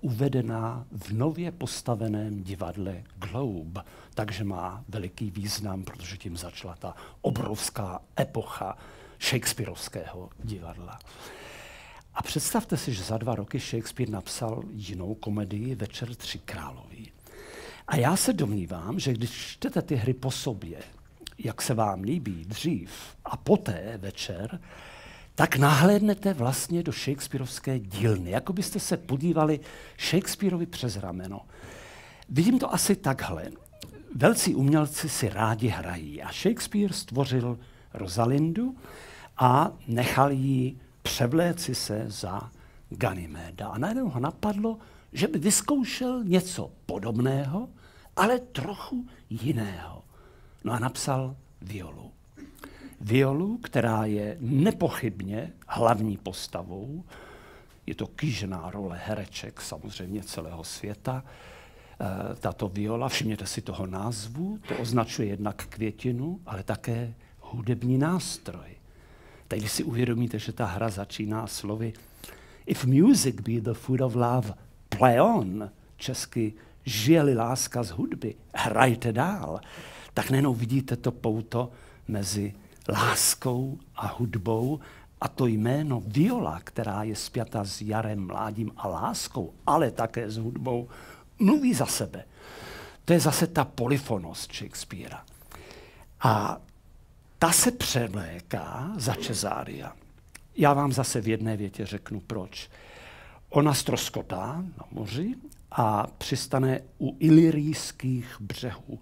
uvedená v nově postaveném divadle Globe, takže má veliký význam, protože tím začala ta obrovská epocha shakespearovského divadla. A představte si, že za dva roky Shakespeare napsal jinou komedii Večer tři královí. A já se domnívám, že když čtete ty hry po sobě, jak se vám líbí dřív a poté večer, tak nahlédnete vlastně do shakespearovské dílny, jako byste se podívali Shakespearovi přes rameno. Vidím to asi takhle. Velcí umělci si rádi hrají a Shakespeare stvořil Rosalindu a nechal jí převléci se za Ganyméda. A najednou ho napadlo, že by vyzkoušel něco podobného, ale trochu jiného. No a napsal Violu. Violu, která je nepochybně hlavní postavou. Je to kýžená role hereček samozřejmě celého světa. E, tato Viola, všimněte si toho názvu, to označuje jednak květinu, ale také hudební nástroj. Teď, když si uvědomíte, že ta hra začíná slovy If music be the food of love, play on, česky žije-li láska z hudby, hrajte dál, tak nejenom vidíte to pouto mezi láskou a hudbou a to jméno Viola, která je spjata s jarem, mládím a láskou, ale také s hudbou, mluví za sebe. To je zase ta polyfonost Shakespearea. A ta se převléká za Cesária. Já vám zase v jedné větě řeknu proč. Ona ztroskotá na moři a přistane u ilyrijských břehů.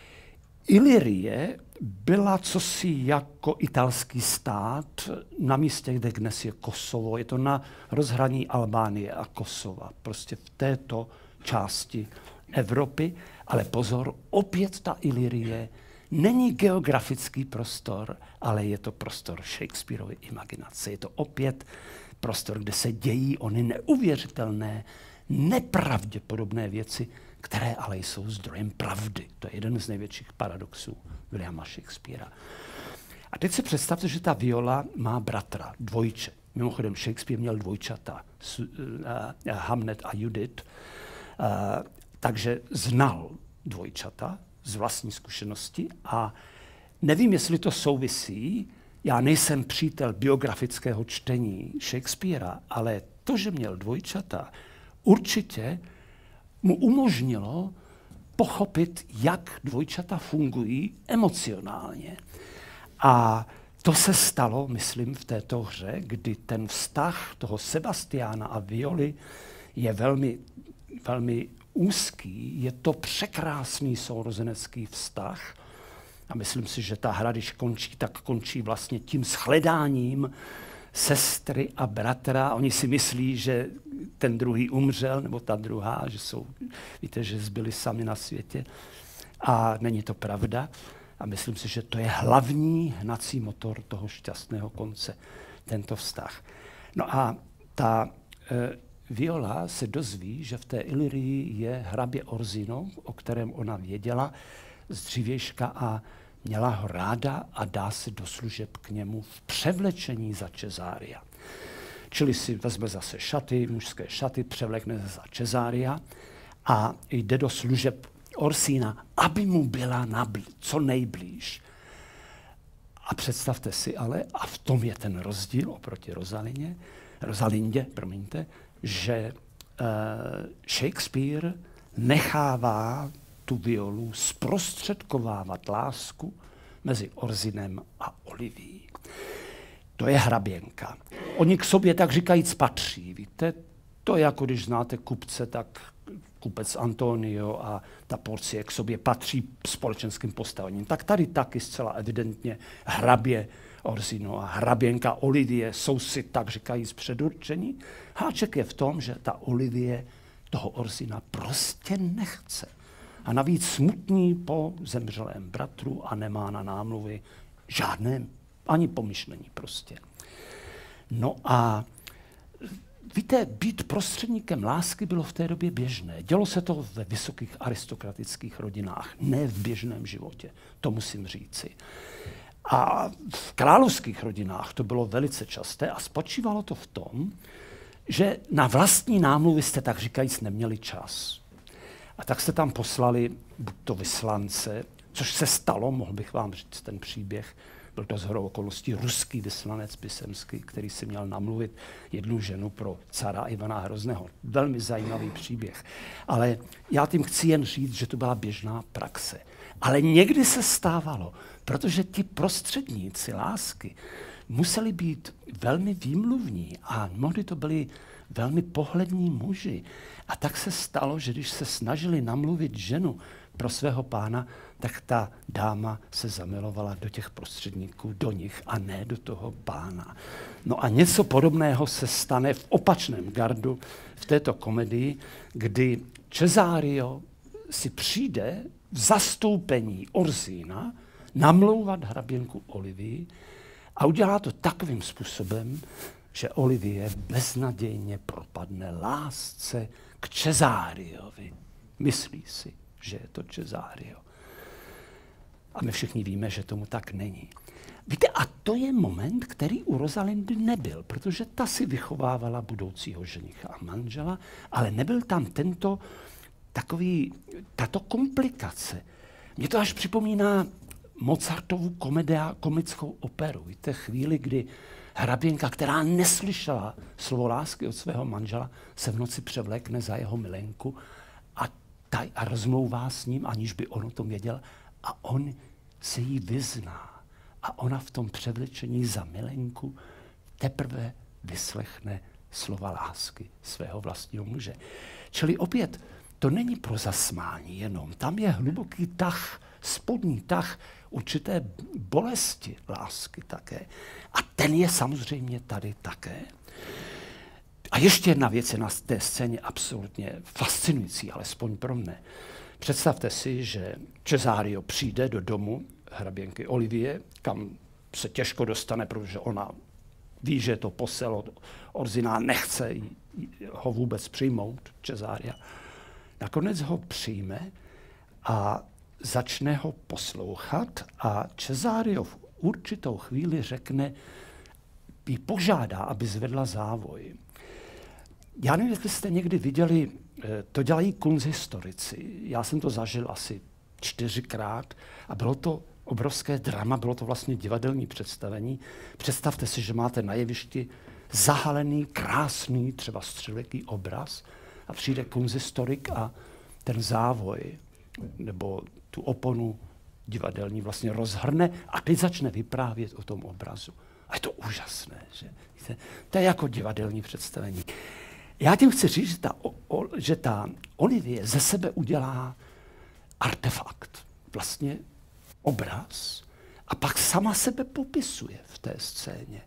Ilyrie byla cosi jako italský stát na místě, kde dnes je Kosovo. Je to na rozhraní Albánie a Kosova, prostě v této části Evropy. Ale pozor, opět ta Ilyrie není geografický prostor, ale je to prostor Shakespearovy imaginace. Je to opět prostor, kde se dějí ony neuvěřitelné, nepravděpodobné věci, které ale jsou zdrojem pravdy. To je jeden z největších paradoxů Williama Shakespearea. A teď si představte, že ta Viola má bratra, dvojče. Mimochodem, Shakespeare měl dvojčata, uh, uh, Hamlet a Judith, uh, takže znal dvojčata z vlastní zkušenosti a nevím, jestli to souvisí. Já nejsem přítel biografického čtení Shakespearea, ale to, že měl dvojčata, určitě mu umožnilo pochopit, jak dvojčata fungují emocionálně. A to se stalo, myslím, v této hře, kdy ten vztah toho Sebastiána a Violy je velmi, velmi úzký. Je to překrásný sourozenecký vztah. A myslím si, že ta hra, když končí, tak končí vlastně tím shledáním sestry a bratra. Oni si myslí, že ten druhý umřel, nebo ta druhá, že jsou, víte, že zbyli sami na světě. A není to pravda. A myslím si, že to je hlavní hnací motor toho šťastného konce, tento vztah. No a ta e, Viola se dozví, že v té Ilyrii je hrabě Orsino, o kterém ona věděla z dřívějška a měla ho ráda a dá se do služeb k němu v převlečení za Cesária. Čili si vezme zase šaty, mužské šaty, převlekne za Cesária a jde do služeb Orsína, aby mu byla nablí, co nejblíž. A představte si ale, a v tom je ten rozdíl oproti Rozalině, Rosalindě, promiňte, že uh, Shakespeare nechává tu Violu zprostředkovávat lásku mezi Orsinem a Olivií. To je hraběnka. Oni k sobě tak říkajíc patří, víte? To je jako když znáte kupce, tak kupec Antonio a ta Porcie k sobě patří společenským postavením. Tak tady taky zcela evidentně hrabě Orsino a hraběnka Olivie jsou si tak říkajíc předurčení. Háček je v tom, že ta Olivie toho Orsina prostě nechce. A navíc smutní po zemřelém bratru a nemá na námluvy žádné ani pomyšlení prostě. No a víte, být prostředníkem lásky bylo v té době běžné. Dělo se to ve vysokých aristokratických rodinách, ne v běžném životě, to musím říci. A v královských rodinách to bylo velice časté a spočívalo to v tom, že na vlastní námluvy jste tak říkajíc neměli čas. A tak jste tam poslali buď to vyslance, což se stalo, mohl bych vám říct ten příběh, byl to shodou okolností ruský vyslanec pisemský, který si měl namluvit jednu ženu pro cara Ivana Hrozného. Velmi zajímavý příběh. Ale já tím chci jen říct, že to byla běžná praxe. Ale někdy se stávalo, protože ti prostředníci lásky museli být velmi výmluvní a mnohdy to byli velmi pohlední muži. A tak se stalo, že když se snažili namluvit ženu pro svého pána, tak ta dáma se zamilovala do těch prostředníků, do nich a ne do toho pána. No a něco podobného se stane v opačném gardu v této komedii, kdy Cesario si přijde v zastoupení Orsina namlouvat hraběnku Olivii a udělá to takovým způsobem, že Olivie beznadějně propadne lásce k Cesariovi. Myslí si, že je to Cesario. A my všichni víme, že tomu tak není. Víte, a to je moment, který u Rosalindy nebyl, protože ta si vychovávala budoucího ženicha a manžela, ale nebyl tam tento takový, tato komplikace. Mně to až připomíná Mozartovu komedia, komickou operu. Víte, chvíli, kdy hraběnka, která neslyšela slovo lásky od svého manžela, se v noci převlékne za jeho milenku a, taj, a rozmlouvá s ním, aniž by on o tom věděl, a on se jí vyzná. A ona v tom převlečení za milenku teprve vyslechne slova lásky svého vlastního muže. Čili opět, to není pro zasmání jenom. Tam je hluboký tah, spodní tah určité bolesti lásky také. A ten je samozřejmě tady také. A ještě jedna věc je na té scéně absolutně fascinující, alespoň pro mne. Představte si, že Cesario přijde do domu hraběnky Olivie, kam se těžko dostane, protože ona ví, že je to posel od Orsina, nechce ho vůbec přijmout, Cesaria. Nakonec ho přijme a začne ho poslouchat a Cesario v určitou chvíli řekne, jí požádá, aby zvedla závoj. Já nevím, jestli jste někdy viděli, to dělají kunsthistorici. Já jsem to zažil asi čtyřikrát a bylo to obrovské drama, bylo to vlastně divadelní představení. Představte si, že máte na jevišti zahalený, krásný, třeba středověký obraz a přijde kunsthistorik a ten závoj nebo tu oponu divadelní vlastně rozhrne a teď začne vyprávět o tom obrazu. A je to úžasné, že? To je jako divadelní představení. Já tím chci říct, že ta, o, že ta Olivie ze sebe udělá artefakt, vlastně obraz, a pak sama sebe popisuje v té scéně.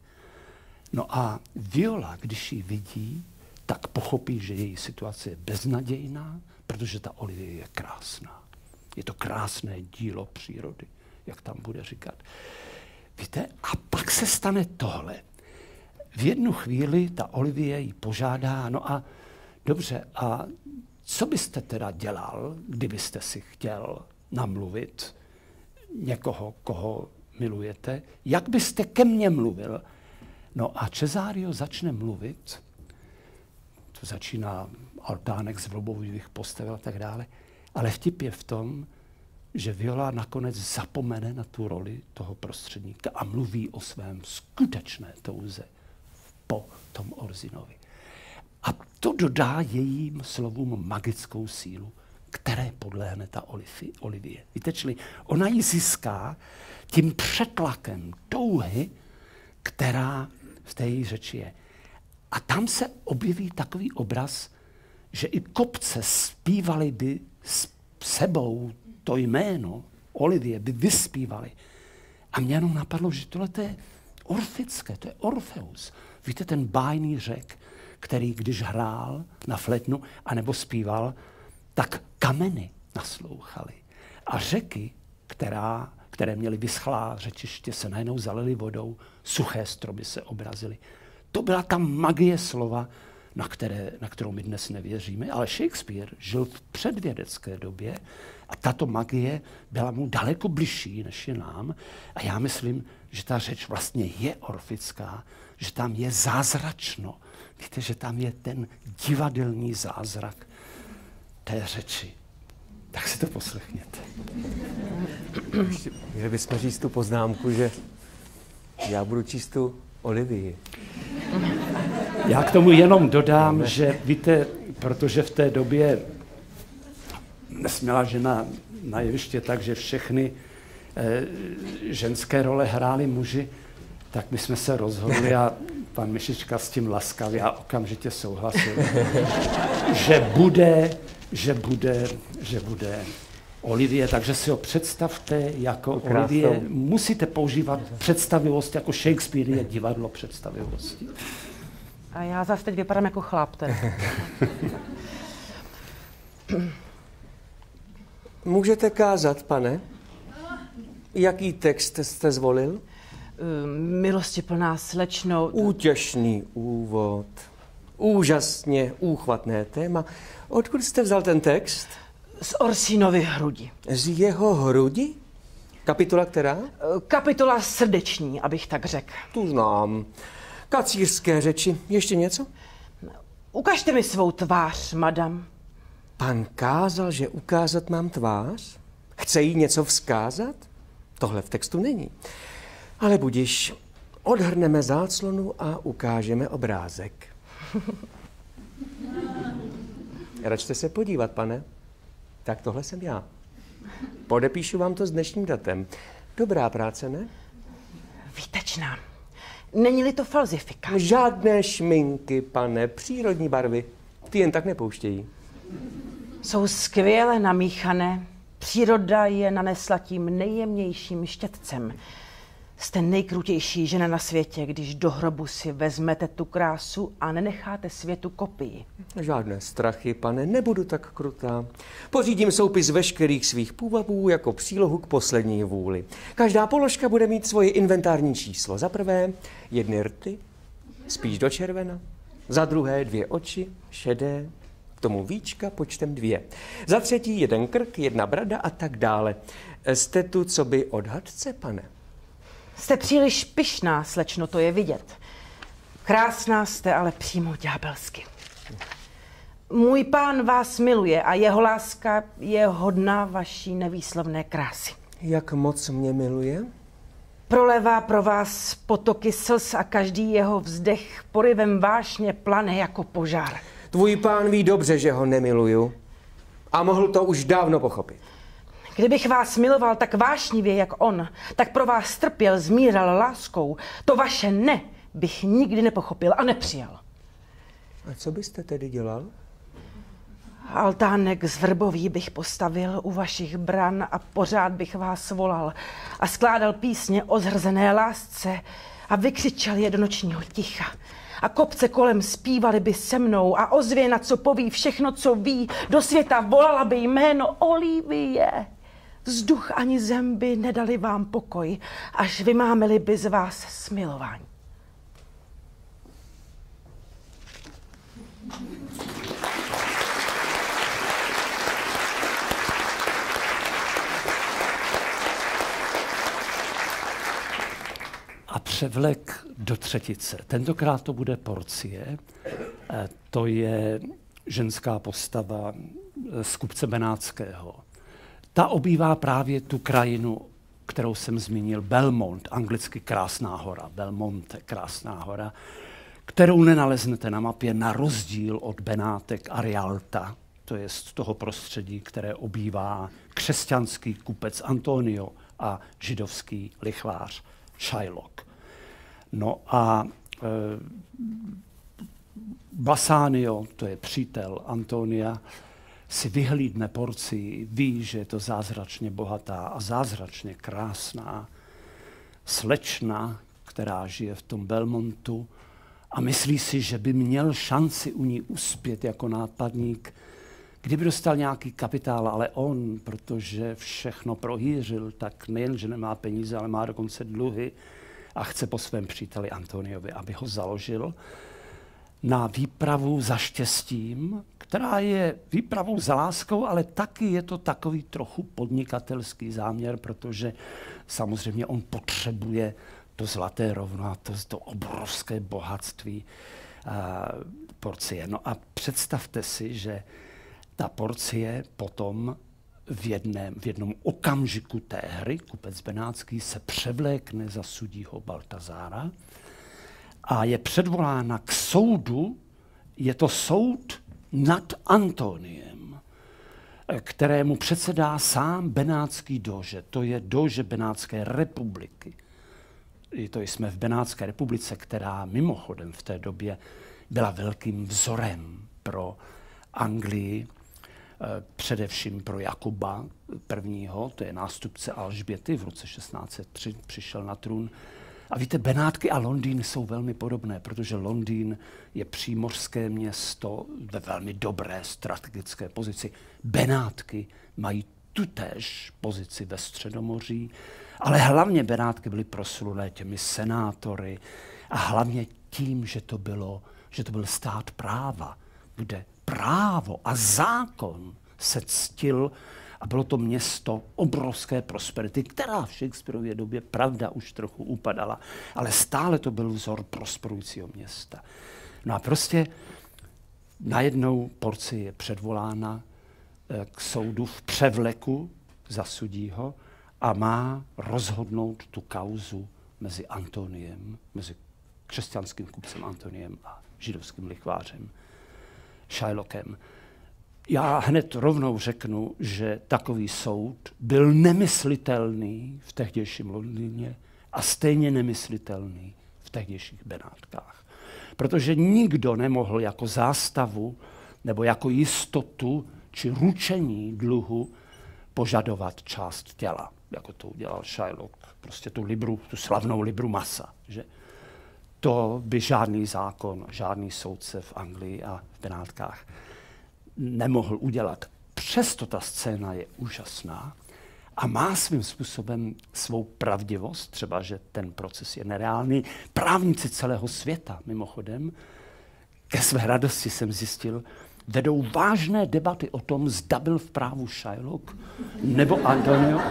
No a Viola, když ji vidí, tak pochopí, že její situace je beznadějná, protože ta Olivie je krásná. Je to krásné dílo přírody, jak tam bude říkat. Víte, a pak se stane tohle. V jednu chvíli ta Olivie ji požádá, no a dobře, a co byste teda dělal, kdybyste si chtěl namluvit někoho, koho milujete? Jak byste ke mně mluvil? No a Cesario začne mluvit, to začíná altánek z vlobových postavil a tak dále, ale vtip je v tom, že Viola nakonec zapomene na tu roli toho prostředníka a mluví o svém skutečné touze po tom Orsinovi. A to dodá jejím slovům magickou sílu, které podléhne ta Olivie. Víte, čili ona ji získá tím přetlakem touhy, která v té její řeči je. A tam se objeví takový obraz, že i kopce zpívali by s sebou to jméno Olivie, by vyspívali. A mě jenom napadlo, že tohle je orfické, to je Orfeus. Víte, ten bájný řek, který když hrál na flétnu anebo zpíval, tak kameny naslouchaly. A řeky, která, které měly vyschlá řečiště, se najednou zalily vodou, suché stromy se obrazily. To byla ta magie slova, na, které, na kterou my dnes nevěříme, ale Shakespeare žil v předvědecké době a tato magie byla mu daleko bližší, než je nám. A já myslím, že ta řeč vlastně je orfická, že tam je zázračno. Víte, že tam je ten divadelní zázrak té řeči. Tak si to poslechněte. Měli bychom říct tu poznámku, že já budu číst tu Olivii. Já k tomu jenom dodám, že víte, protože v té době nesměla žena na jeviště tak, že všechny eh, ženské role hráli muži, tak my jsme se rozhodli a pan Myšička s tím laskavě a okamžitě souhlasil, že bude, že bude, že bude Olivie, takže si ho představte jako Krásnou. Olivie. Musíte používat představivost, jako Shakespeare je divadlo představivosti. A já zase teď vypadám jako chlap. Teda. Můžete kázat, pane? Jaký text jste zvolil? Milostiplná slečno. Útěšný úvod. Úžasně úchvatné téma. Odkud jste vzal ten text? Z Orsínovy hrudi. Z jeho hrudi? Kapitola která? Kapitola srdeční, abych tak řekl. Tu znám. Kacířské řeči. Ještě něco? Ukažte mi svou tvář, madam. Pan kázal, že ukázat mám tvář? Chce jí něco vzkázat? Tohle v textu není. Ale budiš, odhrneme záclonu a ukážeme obrázek. Račte se podívat, pane. Tak tohle jsem já. Podepíšu vám to s dnešním datem. Dobrá práce, ne? Výtečná. Není-li to falzifika? Žádné šminky, pane. Přírodní barvy. Ty jen tak nepouštějí. Jsou skvěle namíchané. Příroda je nanesla tím nejjemnějším štětcem. Jste nejkrutější žena na světě, když do hrobu si vezmete tu krásu a nenecháte světu kopii. Žádné strachy, pane, nebudu tak krutá. Pořídím soupis veškerých svých půvabů jako přílohu k poslední vůli. Každá položka bude mít svoje inventární číslo. Za prvé jedny rty, spíš do červena. Za druhé dvě oči, šedé, k tomu víčka počtem dvě. Za třetí jeden krk, jedna brada a tak dále. Jste tu coby odhadce, pane? Jste příliš pyšná, slečno, to je vidět. Krásná jste, ale přímo ďábelsky. Můj pán vás miluje a jeho láska je hodná vaší nevýslovné krásy. Jak moc mě miluje? Prolévá pro vás potoky slz a každý jeho vzdech porivem vášně plane jako požár. Tvůj pán ví dobře, že ho nemiluju. A mohl to už dávno pochopit. Kdybych vás miloval tak vášnivě, jak on, tak pro vás trpěl, zmíral láskou. To vaše ne bych nikdy nepochopil a nepřijal. A co byste tedy dělal? Altánek z vrbový bych postavil u vašich bran a pořád bych vás volal a skládal písně o zhrzené lásce a vykřičel je do nočního ticha. A kopce kolem zpívali by se mnou a ozvěna, co poví všechno, co ví, do světa volala by jméno Olivie. Vzduch ani zem by nedali vám pokoj, až vymámili by z vás smilování. A převlek do třetice. Tentokrát to bude Porcie. To je ženská postava z kupce Benátského. Ta obývá právě tu krajinu, kterou jsem zmínil, Belmont, anglicky Krásná hora, Belmonte, Krásná hora, kterou nenaleznete na mapě na rozdíl od Benátek a Rialta, to je z toho prostředí, které obývá křesťanský kupec Antonio a židovský lichvář Shylock. No a e, Bassanio, to je přítel Antonia, si vyhlídne Porcii, ví, že je to zázračně bohatá a zázračně krásná slečna, která žije v tom Belmontu a myslí si, že by měl šanci u ní uspět jako nápadník, kdyby dostal nějaký kapitál, ale on, protože všechno prohýřil, tak nejen, že nemá peníze, ale má dokonce dluhy a chce po svém příteli Antoniovi, aby ho založil. na výpravu za štěstím, která je výpravou za láskou, ale taky je to takový trochu podnikatelský záměr, protože samozřejmě on potřebuje to zlaté rovno a to, to obrovské bohatství a, Porcie. No a představte si, že ta Porcie potom v, jedném, v jednom okamžiku té hry, kupec benátský, se převlékne za sudího Baltazára a je předvolána k soudu. Je to soud nad Antoniem, kterému předsedá sám benátský dože. To je dože Benátské republiky. I to jsme v Benátské republice, která mimochodem v té době byla velkým vzorem pro Anglii, především pro Jakuba prvního, to je nástupce Alžběty, v roce šestnáct set tři přišel na trůn. A víte, Benátky a Londýn jsou velmi podobné, protože Londýn je přímořské město ve velmi dobré strategické pozici. Benátky mají tutéž pozici ve Středomoří, ale hlavně Benátky byly proslulé těmi senátory a hlavně tím, že to, bylo, že to byl stát práva, kde právo a zákon se ctil a bylo to město obrovské prosperity, která v Shakespearově době, pravda, už trochu upadala, ale stále to byl vzor prosperujícího města. No a prostě najednou Porcie je předvolána k soudu v převleku za sudího a má rozhodnout tu kauzu mezi Antoniem, mezi křesťanským kupcem Antoniem a židovským lichvářem Shylockem. Já hned rovnou řeknu, že takový soud byl nemyslitelný v tehdejším Londýně a stejně nemyslitelný v tehdejších Benátkách. Protože nikdo nemohl jako zástavu nebo jako jistotu či ručení dluhu požadovat část těla, jako to udělal Shylock, prostě tu libru, tu slavnou libru masa. Že? To by žádný zákon, žádný soudce v Anglii a v Benátkách nemohl udělat. Přesto ta scéna je úžasná a má svým způsobem svou pravdivost, třeba, že ten proces je nereálný. Právníci celého světa, mimochodem, ke své radosti jsem zjistil, vedou vážné debaty o tom, zda byl v právu Shylock nebo Antonio.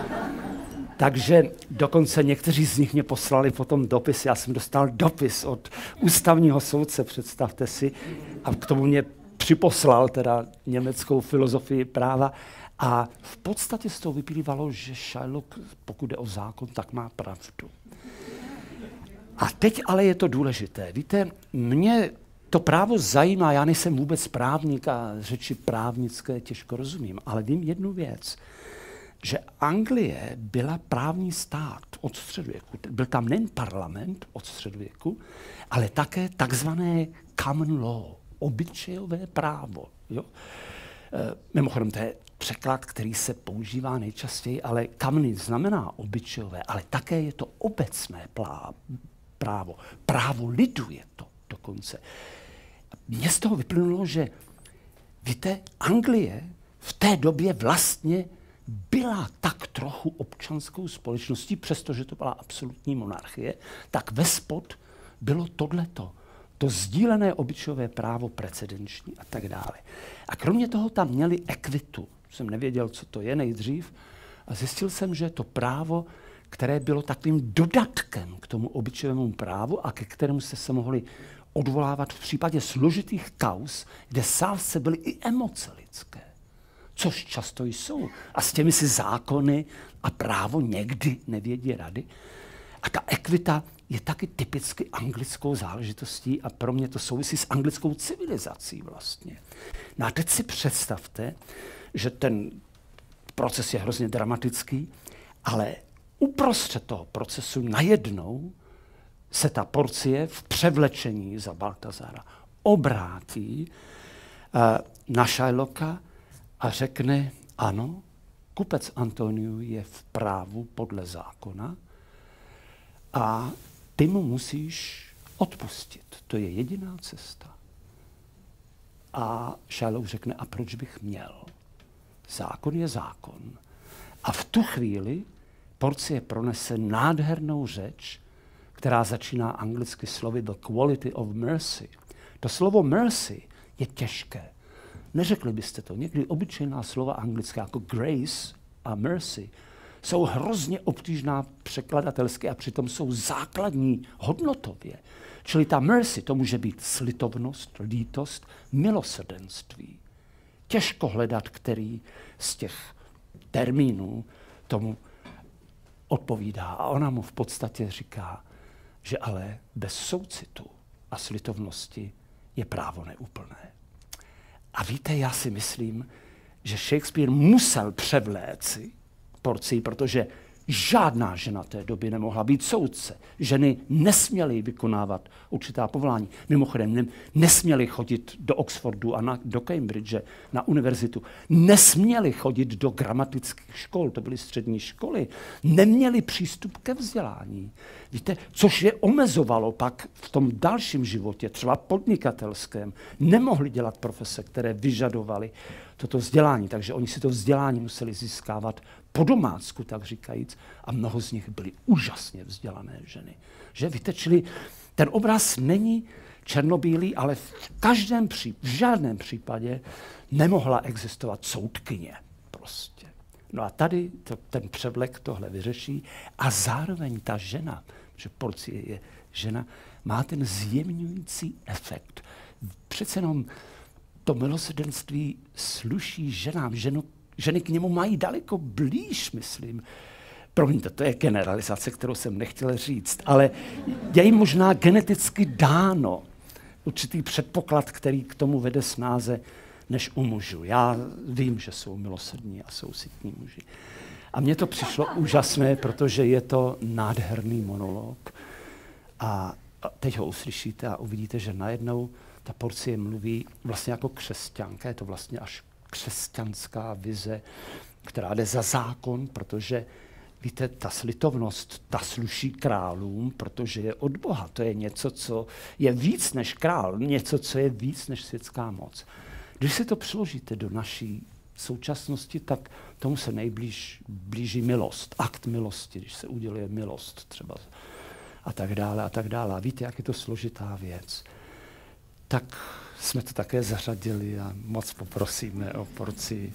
Takže dokonce někteří z nich mě poslali potom dopis. Já jsem dostal dopis od ústavního soudce, představte si, a k tomu mě připoslal teda německou filozofii práva. A v podstatě z toho vyplývalo, že Shylock, pokud jde o zákon, tak má pravdu. A teď ale je to důležité. Víte, mě to právo zajímá, já nejsem vůbec právník a řeči právnické těžko rozumím, ale vím jednu věc, že Anglie byla právní stát od středověku. Byl tam nejen parlament od středověku, ale také takzvané common law, obyčejové právo. Jo? E, mimochodem, to je překlad, který se používá nejčastěji, ale common znamená obyčejové, ale také je to obecné právo. Právo lidu je to dokonce. Mně z toho vyplynulo, že víte, Anglie v té době vlastně byla tak trochu občanskou společností, přestože to byla absolutní monarchie, tak vespod bylo tohleto, to sdílené obyčejové právo precedenční a tak dále. A kromě toho tam měli ekvitu. Jsem nevěděl, co to je nejdřív, a zjistil jsem, že je to právo, které bylo takovým dodatkem k tomu obyčejovému právu a ke kterému jste se mohli odvolávat v případě složitých kauz, kde sázce byly i emoce lidské, což často jsou. A s těmi si zákony a právo někdy nevědí rady. A ta ekvita je taky typicky anglickou záležitostí a pro mě to souvisí s anglickou civilizací vlastně. No a teď si představte, že ten proces je hrozně dramatický, ale uprostřed toho procesu najednou se ta Porcie v převlečení za Baltazara obrátí uh, na Shylocka a řekne, ano, kupec Antoniu je v právu podle zákona a ty mu musíš odpustit. To je jediná cesta. A Shylock řekne, a proč bych měl? Zákon je zákon. A v tu chvíli Porcie pronese nádhernou řeč, která začíná anglicky slovy the quality of mercy, To slovo mercy je těžké. Neřekli byste to. Někdy obyčejná slova anglická jako grace a mercy jsou hrozně obtížná překladatelsky a přitom jsou základní hodnotově. Čili ta mercy, to může být slitovnost, lítost, milosrdenství. Těžko hledat, který z těch termínů tomu odpovídá. A ona mu v podstatě říká, že ale bez soucitu a slitovnosti je právo neúplné. A víte, já si myslím, že Shakespeare musel převléci porci, protože žádná žena té doby nemohla být soudce. Ženy nesměly vykonávat určitá povolání. Mimochodem, ne, nesměly chodit do Oxfordu a na, do Cambridge, na univerzitu. Nesměly chodit do gramatických škol, to byly střední školy. Neměly přístup ke vzdělání. Víte, což je omezovalo pak v tom dalším životě, třeba podnikatelském. Nemohli dělat profese, které vyžadovaly toto vzdělání, takže oni si to vzdělání museli získávat po domácku, tak říkajíc, a mnoho z nich byly úžasně vzdělané ženy. Že víte, čili ten obraz není černobílý, ale v každém případě, v žádném případě nemohla existovat soudkyně prostě. No a tady to, ten převlek tohle vyřeší a zároveň ta žena, že Porcie je žena, má ten zjemňující efekt. Přece jenom to milosrdenství sluší ženám, ženu, ženy k němu mají daleko blíž, myslím. Promiňte, to je generalizace, kterou jsem nechtěl říct, ale je jim možná geneticky dáno určitý předpoklad, který k tomu vede snáze než u mužů. Já vím, že jsou milosrdní a soucitní muži. A mně to přišlo úžasné, protože je to nádherný monolog. A teď ho uslyšíte a uvidíte, že najednou ta Porcie mluví vlastně jako křesťanka. Je to vlastně až křesťanská vize, která jde za zákon, protože víte, ta slitovnost, ta sluší králům, protože je od Boha. To je něco, co je víc než král, něco, co je víc než světská moc. Když si to přeložíte do naší současnosti, tak tomu se nejblíž blíží milost, akt milosti, když se uděluje milost třeba a tak dále a tak dále. A víte, jak je to složitá věc. Tak jsme to také zařadili a moc poprosíme o porci.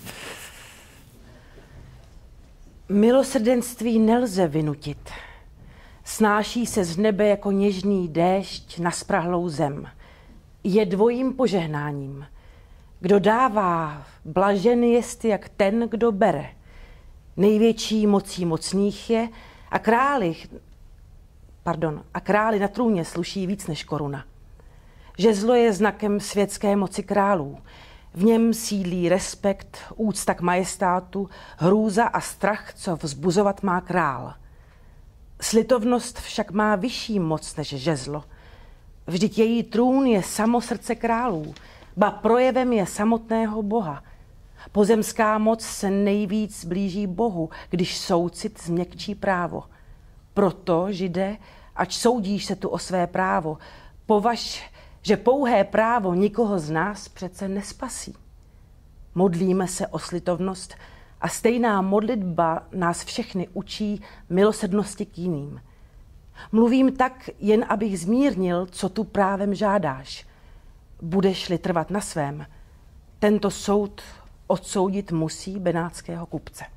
Milosrdenství nelze vynutit. Snáší se z nebe jako něžný déšť na sprahlou zem. Je dvojím požehnáním. Kdo dává, blažen jest jak ten, kdo bere. Největší mocí mocných je a králi, pardon, a králi na trůně sluší víc než koruna. Žezlo je znakem světské moci králů. V něm sídlí respekt, úcta k majestátu, hrůza a strach, co vzbuzovat má král. Slitovnost však má vyšší moc než žezlo. Vždyť její trůn je samo srdce králů, ba projevem je samotného Boha. Pozemská moc se nejvíc blíží Bohu, když soucit změkčí právo. Proto, Žide, ač soudíš se tu o své právo, považ, že pouhé právo nikoho z nás přece nespasí. Modlíme se o slitovnost a stejná modlitba nás všechny učí milosrdnosti k jiným. Mluvím tak, jen abych zmírnil, co tu právem žádáš. Budeš-li trvat na svém, tento soud odsoudit musí benátského kupce.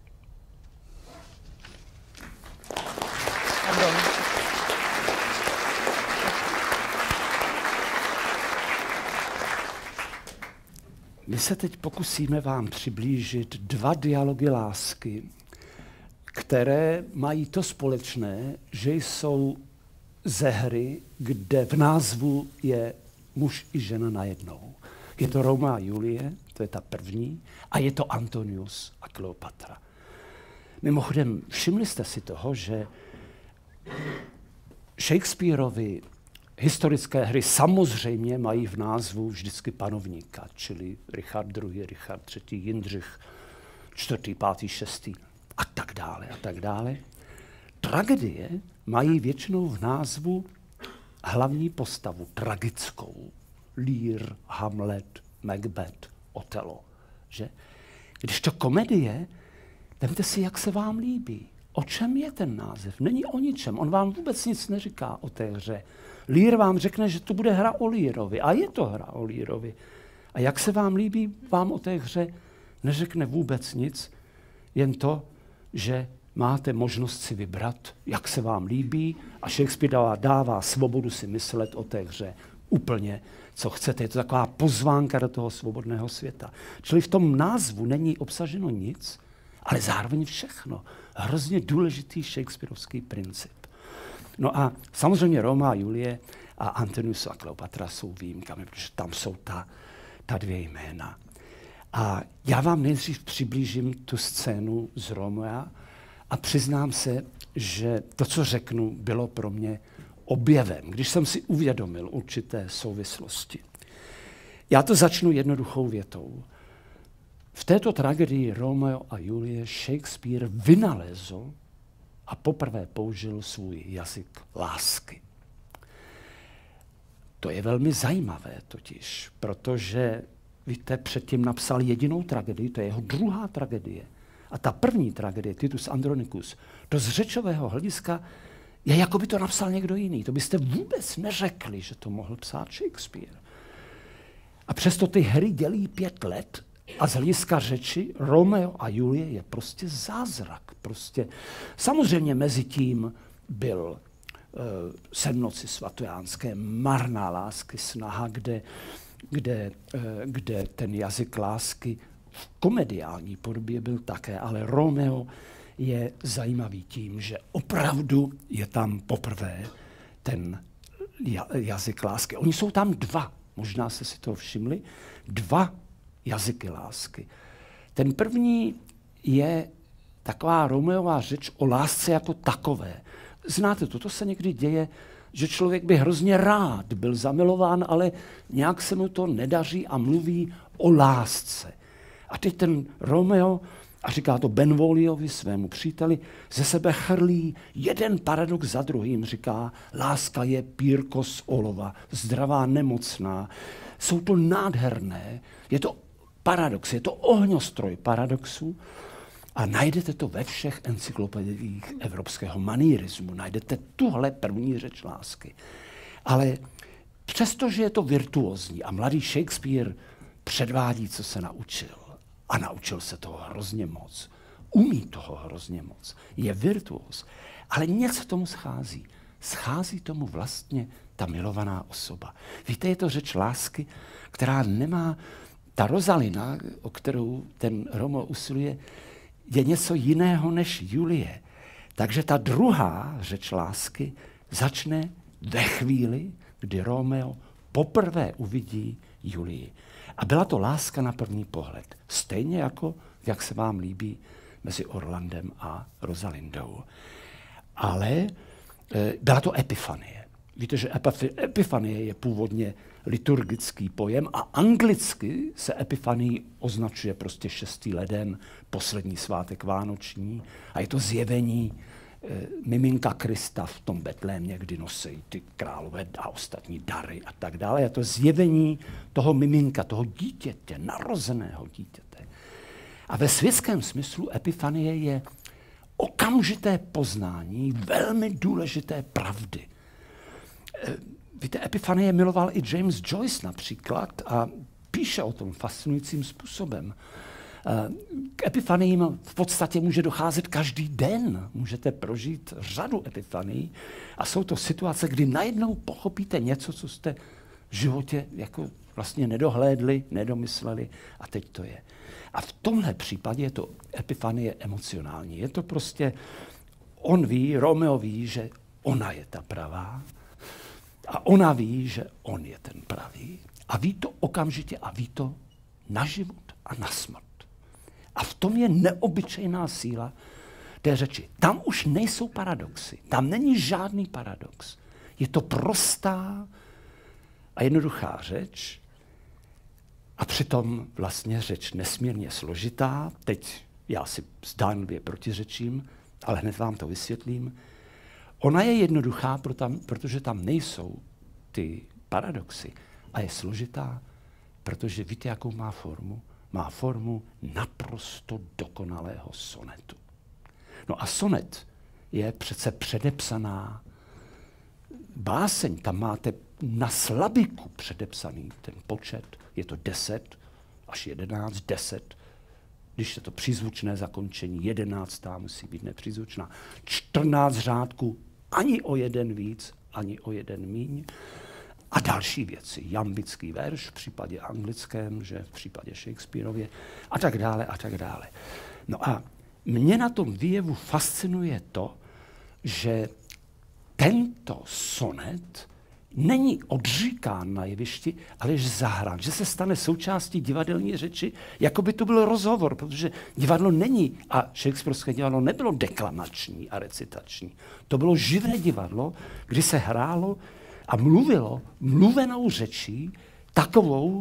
Pardon. My se teď pokusíme vám přiblížit dva dialogy lásky, které mají to společné, že jsou ze hry, kde v názvu je muž i žena najednou. Je to Romeo a Julie, to je ta první, a je to Antonius a Kleopatra. Mimochodem, všimli jste si toho, že Shakespeareovi historické hry samozřejmě mají v názvu vždycky panovníka, čili Richard druhý, Richard třetí, Jindřich čtvrtý, pátý, šestý a tak dále a tak dále. Tragedie mají většinou v názvu hlavní postavu, tragickou. Lear, Hamlet, Macbeth, Othello. Že? Když to komedie, vemte si, jak se vám líbí. O čem je ten název? Není o ničem. On vám vůbec nic neříká o té hře. Lear vám řekne, že to bude hra o Learovi. A je to hra o Learovi. A jak se vám líbí, vám o té hře neřekne vůbec nic, jen to, že máte možnost si vybrat, jak se vám líbí, a Shakespeare dává, dává svobodu si myslet o té hře úplně, co chcete. Je to taková pozvánka do toho svobodného světa. Čili v tom názvu není obsaženo nic, ale zároveň všechno. Hrozně důležitý shakespearovský princip. No a samozřejmě Róma a Julie a Antonius a Kleopatra jsou výjimkami, protože tam jsou ta, ta dvě jména. A já vám nejdřív přiblížím tu scénu z Romea a přiznám se, že to, co řeknu, bylo pro mě objevem, když jsem si uvědomil určité souvislosti. Já to začnu jednoduchou větou. V této tragédii Romeo a Julie Shakespeare vynalezl a poprvé použil svůj jazyk lásky. To je velmi zajímavé totiž, protože víte, předtím napsal jedinou tragédii, to je jeho druhá tragédie. A ta první tragédie, Titus Andronicus, to z řečového hlediska je, jako by to napsal někdo jiný. To byste vůbec neřekli, že to mohl psát Shakespeare. A přesto ty hry dělí pět let a z hlediska řeči Romeo a Julie je prostě zázrak. Prostě. Samozřejmě mezi tím byl uh, Sedm noci svatojánské, marná lásky, snaha, kde, kde, uh, kde ten jazyk lásky v komediální podobě byl také, ale Romeo je zajímavý tím, že opravdu je tam poprvé ten jazyk lásky. Oni jsou tam dva, možná jste si to všimli, dva jazyky lásky. Ten první je taková Romeová řeč o lásce jako takové. Znáte to, to se někdy děje, že člověk by hrozně rád byl zamilován, ale nějak se mu to nedaří a mluví o lásce. A teď ten Romeo, a říká to Benvoliovi, svému příteli, ze sebe chrlí jeden paradox za druhým. Říká, láska je pírko z olova, zdravá, nemocná. Jsou to nádherné, je to paradox, je to ohňostroj paradoxů a najdete to ve všech encyklopediích evropského manierismu. Najdete tuhle první řeč lásky. Ale přestože je to virtuózní a mladý Shakespeare předvádí, co se naučil, a naučil se toho hrozně moc, umí toho hrozně moc, je virtuóz, ale něco tomu schází. Schází tomu vlastně ta milovaná osoba. Víte, je to řeč lásky, která nemá, ta Rosalina, o kterou ten Romeo usiluje, je něco jiného než Julie. Takže ta druhá řeč lásky začne ve chvíli, kdy Romeo poprvé uvidí Julii. A byla to láska na první pohled. Stejně jako, jak se vám líbí, mezi Orlandem a Rosalindou. Ale e, byla to epifanie. Víte, že epifanie je původně liturgický pojem a anglicky se epifanii označuje prostě šestý leden, poslední svátek vánoční, a je to zjevení e, miminka Krista v tom Betlémě, kdy nosí ty králové a ostatní dary a tak dále. Je to zjevení toho miminka, toho dítěte, narozeného dítěte. A ve světském smyslu epifanie je okamžité poznání velmi důležité pravdy. E, víte, epifanie miloval i James Joyce například a píše o tom fascinujícím způsobem. K epifaniím v podstatě může docházet každý den. Můžete prožít řadu epifanií a jsou to situace, kdy najednou pochopíte něco, co jste v životě jako vlastně nedohlédli, nedomysleli a teď to je. A v tomhle případě je to epifanie emocionální. Je to prostě, on ví, Romeo ví, že ona je ta pravá a ona ví, že on je ten pravý. A ví to okamžitě a ví to na život a na smrt. A v tom je neobyčejná síla té řeči. Tam už nejsou paradoxy. Tam není žádný paradox. Je to prostá a jednoduchá řeč a přitom vlastně řeč nesmírně složitá. Teď já si zdánlivě protiřečím, ale hned vám to vysvětlím. Ona je jednoduchá, protože tam nejsou ty paradoxy a je složitá, protože víte, jakou má formu? Má formu naprosto dokonalého sonetu. No a sonet je přece předepsaná báseň. Tam máte na slabiku předepsaný ten počet. Je to deset až jedenáct, deset. Když je to přízvučné zakončení, jedenáctá musí být nepřízvučná. čtrnáct řádků, ani o jeden víc, ani o jeden míň. A další věci. Jambický verš v případě anglickém, že v případě Shakespeareově a tak dále a tak dále. No a mě na tom výjevu fascinuje to, že tento sonet není odříkán na jevišti, ale je zahrán, že se stane součástí divadelní řeči, jako by to byl rozhovor, protože divadlo není, a shakespearovské divadlo nebylo deklamační a recitační. To bylo živé divadlo, kdy se hrálo a mluvilo mluvenou řečí, takovou,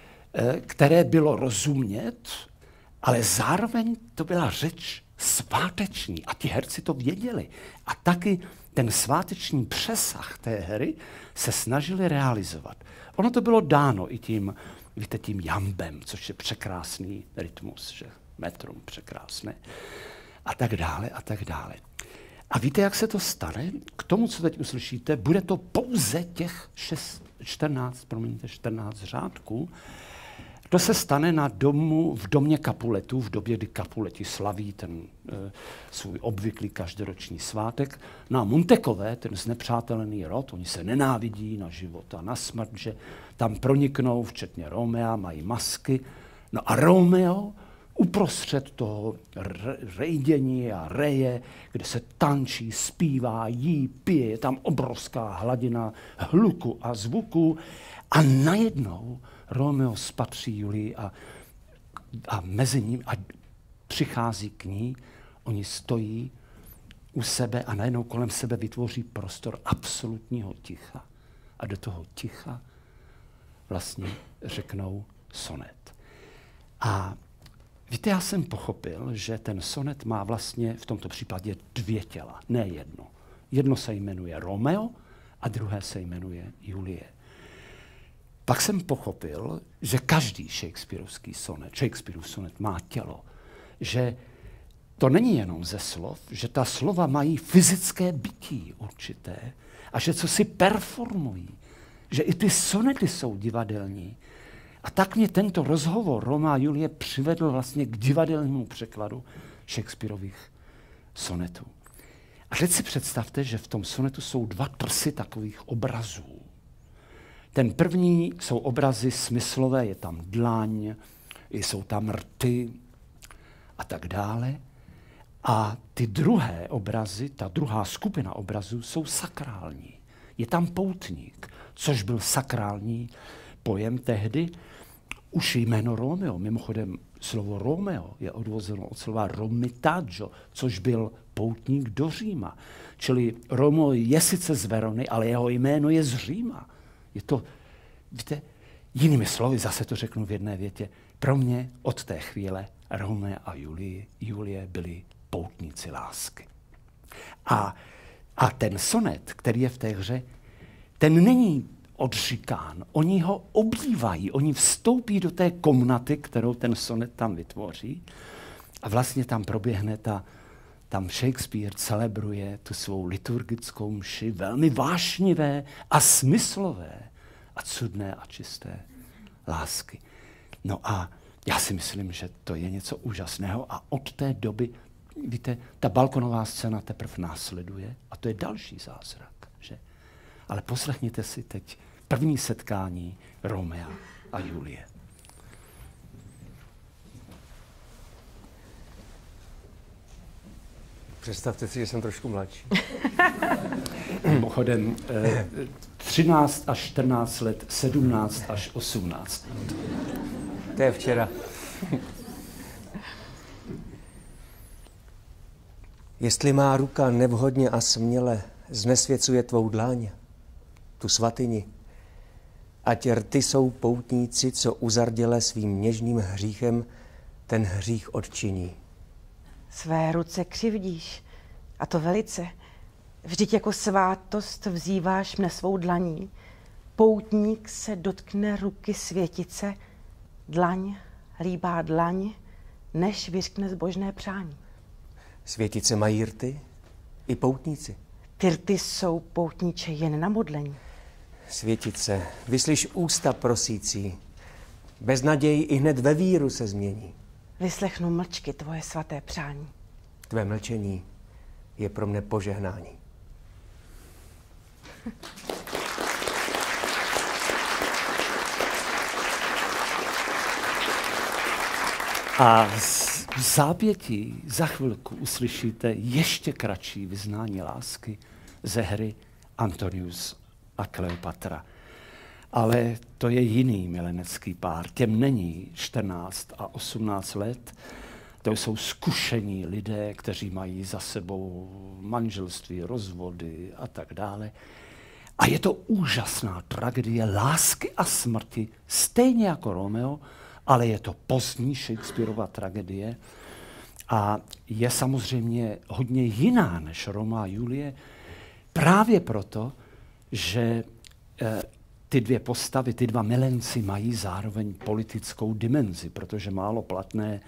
které bylo rozumět, ale zároveň to byla řeč sváteční a ti herci to věděli. A taky ten sváteční přesah té hry se snažili realizovat. Ono to bylo dáno i tím, víte, tím jambem, což je překrásný rytmus, že metrum překrásné, a tak dále, a tak dále. A víte, jak se to stane? K tomu, co teď uslyšíte, bude to pouze těch šest, čtrnáct, promiňte, čtrnáct řádků. To se stane na domu, v domě Capuletů, v době, kdy Capuleti slaví ten e, svůj obvyklý každoroční svátek. No a Montekové, ten znepřátelený rod, oni se nenávidí na život a na smrt, že tam proniknou, včetně Romea, mají masky. No a Romeo uprostřed toho rejdění a reje, kde se tančí, zpívá, jí, pije, je tam obrovská hladina hluku a zvuku a najednou Romeo spatří Julii a, a mezi ním a přichází k ní, oni stojí u sebe a najednou kolem sebe vytvoří prostor absolutního ticha a do toho ticha vlastně řeknou sonet. A víte, já jsem pochopil, že ten sonet má vlastně v tomto případě dvě těla, ne jedno. Jedno se jmenuje Romeo a druhé se jmenuje Julie. Pak jsem pochopil, že každý shakespearovský sonet, Shakespeareův sonet má tělo, že to není jenom ze slov, že ta slova mají fyzické bytí určité a že co si performují, že i ty sonety jsou divadelní. A tak mě tento rozhovor Romea a Julie přivedl vlastně k divadelnímu překladu Shakespearových sonetů. A teď si představte, že v tom sonetu jsou dva trsy takových obrazů. Ten první jsou obrazy smyslové, je tam dlaň, jsou tam rty a tak dále. A ty druhé obrazy, ta druhá skupina obrazů jsou sakrální. Je tam poutník, což byl sakrální pojem tehdy. Už jméno Romeo, mimochodem slovo Romeo je odvozeno od slova Romitaggio, což byl poutník do Říma. Čili Romeo je sice z Verony, ale jeho jméno je z Říma. Je to, víte, jinými slovy, zase to řeknu v jedné větě, pro mě od té chvíle Romeo a Julie, Julie byli poutníci lásky. A, a ten sonet, který je v té hře, ten není odříkán. Oni ho obývají, oni vstoupí do té komnaty, kterou ten sonet tam vytvoří a vlastně tam proběhne ta, tam Shakespeare celebruje tu svou liturgickou mši, velmi vášnivé a smyslové a cudné a čisté lásky. No a já si myslím, že to je něco úžasného a od té doby, víte, ta balkonová scéna teprve následuje a to je další zázrak, že? Ale poslechněte si teď první setkání Romea a Julie. Představte si, že jsem trošku mladší. Mimochodem, třináct až čtrnáct let, sedmnáct až osmnáct. To je včera. Jestli má ruka nevhodně a směle znesvěcuje tvou dláň, tu svatyni, ať rty jsou poutníci, co uzarděle svým něžným hříchem ten hřích odčiní. Své ruce křivdíš, a to velice. Vždyť jako svátost vzýváš mne svou dlaní. Poutník se dotkne ruky světice, dlaň líbá dlaň, než vyřkne zbožné přání. Světice mají rty, i poutníci. Tyrty jsou poutníče jen na modlení. Světice, vyslíš ústa prosící. Beznaděj i hned ve víru se změní. Vyslechnu mlčky tvoje svaté přání. Tvé mlčení je pro mne požehnání. A v zápětí za chvilku uslyšíte ještě kratší vyznání lásky ze hry Antonius a Kleopatra. Ale to je jiný milenecký pár. Těm není čtrnáct a osmnáct let. To jsou zkušení lidé, kteří mají za sebou manželství, rozvody a tak dále. A je to úžasná tragédie lásky a smrti, stejně jako Romeo, ale je to pozdní Shakespearova tragédie a je samozřejmě hodně jiná než Romeo a Julie, právě proto, že eh, ty dvě postavy, ty dva milenci mají zároveň politickou dimenzi, protože málo platné,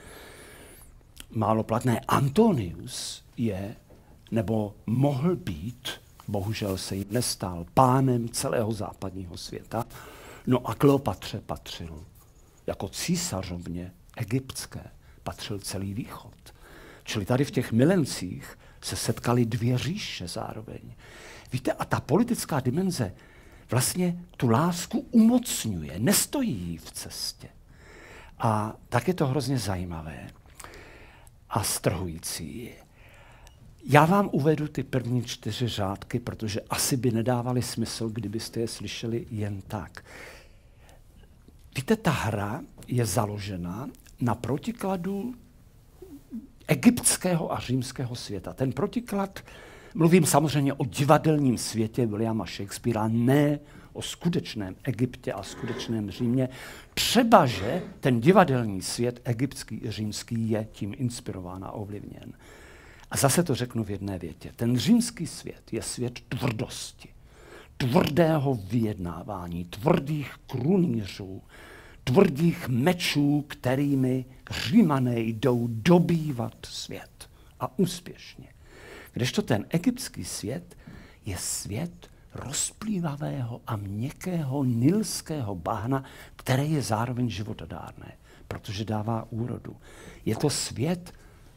málo platné Antonius je, nebo mohl být, bohužel se jim nestal, pánem celého západního světa, no a Kleopatře patřil jako císařovně egyptské patřil celý východ. Čili tady v těch milencích se setkaly dvě říše zároveň. Víte, a ta politická dimenze vlastně tu lásku umocňuje, nestojí jí v cestě. A tak je to hrozně zajímavé a strhující. Já vám uvedu ty první čtyři řádky, protože asi by nedávaly smysl, kdybyste je slyšeli jen tak. Víte, ta hra je založena na protikladu egyptského a římského světa. Ten protiklad, mluvím samozřejmě o divadelním světě Williama Shakespearea, ne o skutečném Egyptě a skutečném Římě. Třebaže ten divadelní svět egyptský i římský je tím inspirován a ovlivněn. A zase to řeknu v jedné větě. Ten římský svět je svět tvrdosti, tvrdého vyjednávání, tvrdých krunýřů, tvrdých mečů, kterými Římané jdou dobývat svět. A úspěšně. Kdežto ten egyptský svět je svět rozplývavého a měkkého nilského bahna, které je zároveň životodárné, protože dává úrodu. Je to svět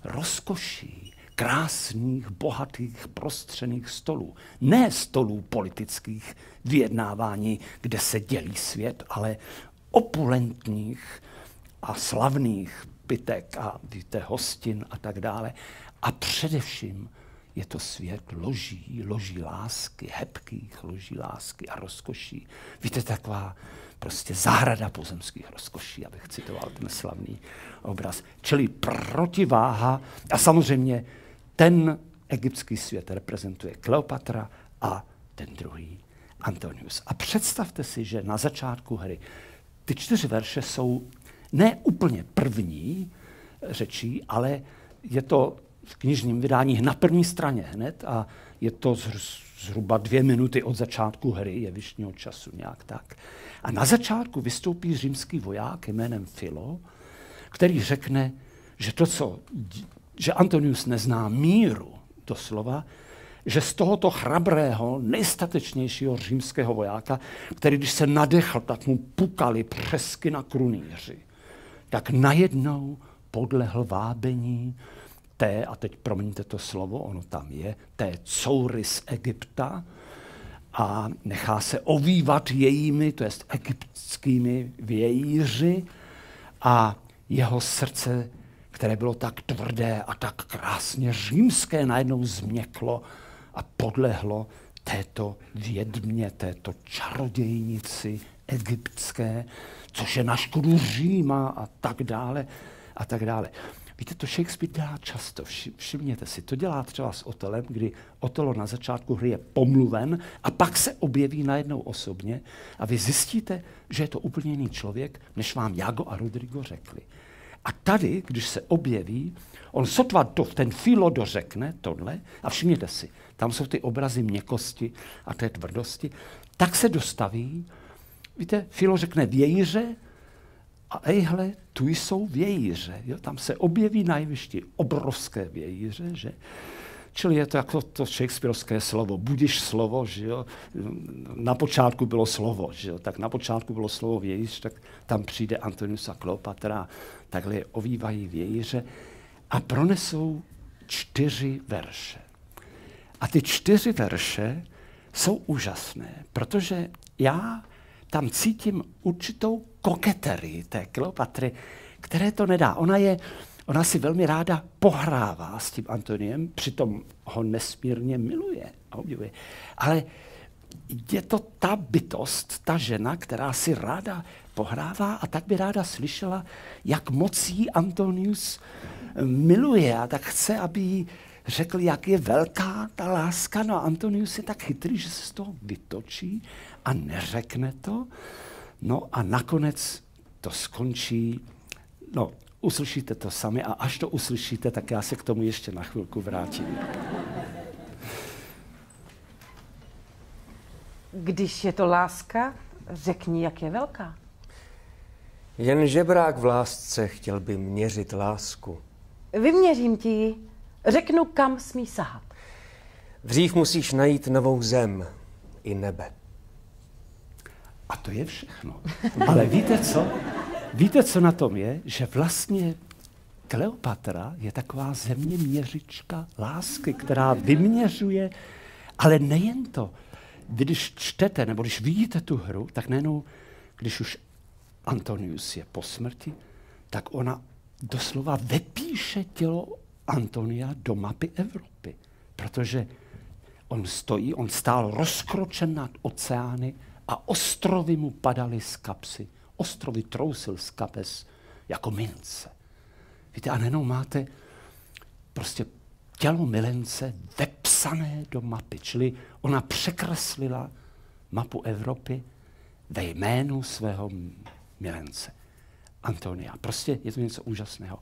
rozkoší, krásných, bohatých, prostřených stolů. Ne stolů politických vyjednávání, kde se dělí svět, ale opulentních a slavných pitek a víte, hostin a tak dále. A především je to svět loží, loží lásky, hebkých loží lásky a rozkoší. Víte, taková prostě zahrada pozemských rozkoší, abych citoval ten slavný obraz. Čili protiváha a samozřejmě ten egyptský svět reprezentuje Kleopatra a ten druhý Antonius. A představte si, že na začátku hry ty čtyři verše jsou ne úplně první řečí, ale je to v knižním vydání na první straně hned a je to zhruba dvě minuty od začátku hry jevištního času, nějak tak. A na začátku vystoupí římský voják jménem Philo, který řekne, že to, co, že Antonius nezná míru, doslova, že z tohoto chrabrého, nejstatečnějšího římského vojáka, který když se nadechl, tak mu pukali přesky na krunýři, tak najednou podlehl vábení té, a teď promiňte to slovo, ono tam je, té coury z Egypta a nechá se ovývat jejími, to jest egyptskými vějíři a jeho srdce, které bylo tak tvrdé a tak krásně římské, najednou změklo a podlehlo této vědmě, této čarodějnici egyptské, což je na škodu Říma a tak dále a tak dále. Víte, to Shakespeare dělá často, všimněte si, to dělá třeba s Otelem, kdy Otelo na začátku hry je pomluven a pak se objeví najednou osobně a vy zjistíte, že je to úplně jiný člověk, než vám Jago a Rodrigo řekli. A tady, když se objeví, on sotva to, ten Philo dořekne tohle, a všimněte si, tam jsou ty obrazy měkkosti a té tvrdosti, tak se dostaví, víte, Philo řekne vějíře, a ejhle, tu jsou vějíře. Jo? Tam se objeví na jevišti obrovské vějíře, že? Čili je to jako to shakespearovské slovo, budiš slovo, že jo? Na počátku bylo slovo, že jo? Tak na počátku bylo slovo vějíř, tak tam přijde Antonius a Kleopatra, takhle je ovývají vějíře a pronesou čtyři verše. A ty čtyři verše jsou úžasné, protože já tam cítím určitou koketerii té Kleopatry, které to nedá. Ona je Ona si velmi ráda pohrává s tím Antoniem, přitom ho nesmírně miluje a obdivuje. Ale je to ta bytost, ta žena, která si ráda pohrává a tak by ráda slyšela, jak moc jí Antonius miluje a tak chce, aby jí řekl, jak je velká ta láska. No a Antonius je tak chytrý, že se z toho vytočí a neřekne to. No a nakonec to skončí, no, uslyšíte to sami a až to uslyšíte, tak já se k tomu ještě na chvilku vrátím. Když je to láska, řekni, jak je velká. Jen žebrák v lásce chtěl by měřit lásku. Vyměřím ti ji. Řeknu, kam smí sahat. Dřív musíš najít novou zem i nebe. A to je všechno. Ale víte co? Víte, co na tom je? Že vlastně Kleopatra je taková zeměměřička lásky, která vyměřuje, ale nejen to. Vy, když čtete, nebo když vidíte tu hru, tak nejenom, když už Antonius je po smrti, tak ona doslova vepíše tělo Antonia do mapy Evropy. Protože on stojí, on stál rozkročen nad oceány a ostrovy mu padaly z kapsy. Ostrovy trousil z kapes jako mince. Víte, a nejenom máte prostě tělo milence vepsané do mapy, čili ona překreslila mapu Evropy ve jménu svého milence, Antonia. Prostě je to něco úžasného.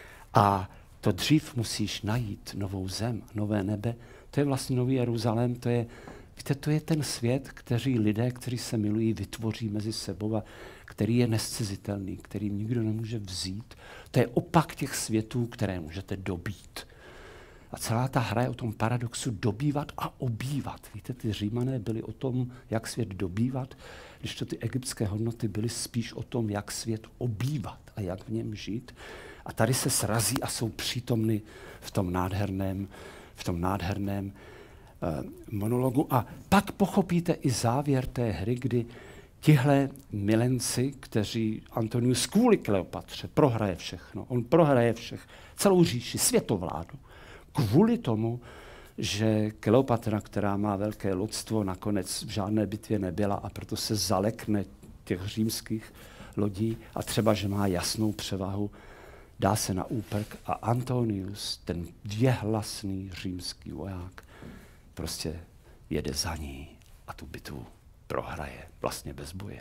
A to dřív musíš najít novou zem, nové nebe, to je vlastně Nový Jeruzalém, to je, víte, to je ten svět, kteří lidé, kteří se milují, vytvoří mezi sebou a který je nescizitelný, který nikdo nemůže vzít. To je opak těch světů, které můžete dobít. A celá ta hra je o tom paradoxu dobývat a obývat. Víte, ty Římané byli o tom, jak svět dobývat, když to ty egyptské hodnoty byly spíš o tom, jak svět obývat a jak v něm žít. A tady se srazí a jsou přítomny v tom nádherném, v tom nádherném eh, monologu. A pak pochopíte i závěr té hry, kdy tihle milenci, kteří Antonius kvůli Kleopatře prohraje všechno, on prohraje všech, celou říši, světovládu, kvůli tomu, že Kleopatra, která má velké lodstvo, nakonec v žádné bitvě nebyla a proto se zalekne těch římských lodí a třeba, že má jasnou převahu, dá se na úprk a Antonius, ten věhlasný římský voják, prostě jede za ní a tu bitvu prohraje, vlastně bez boje.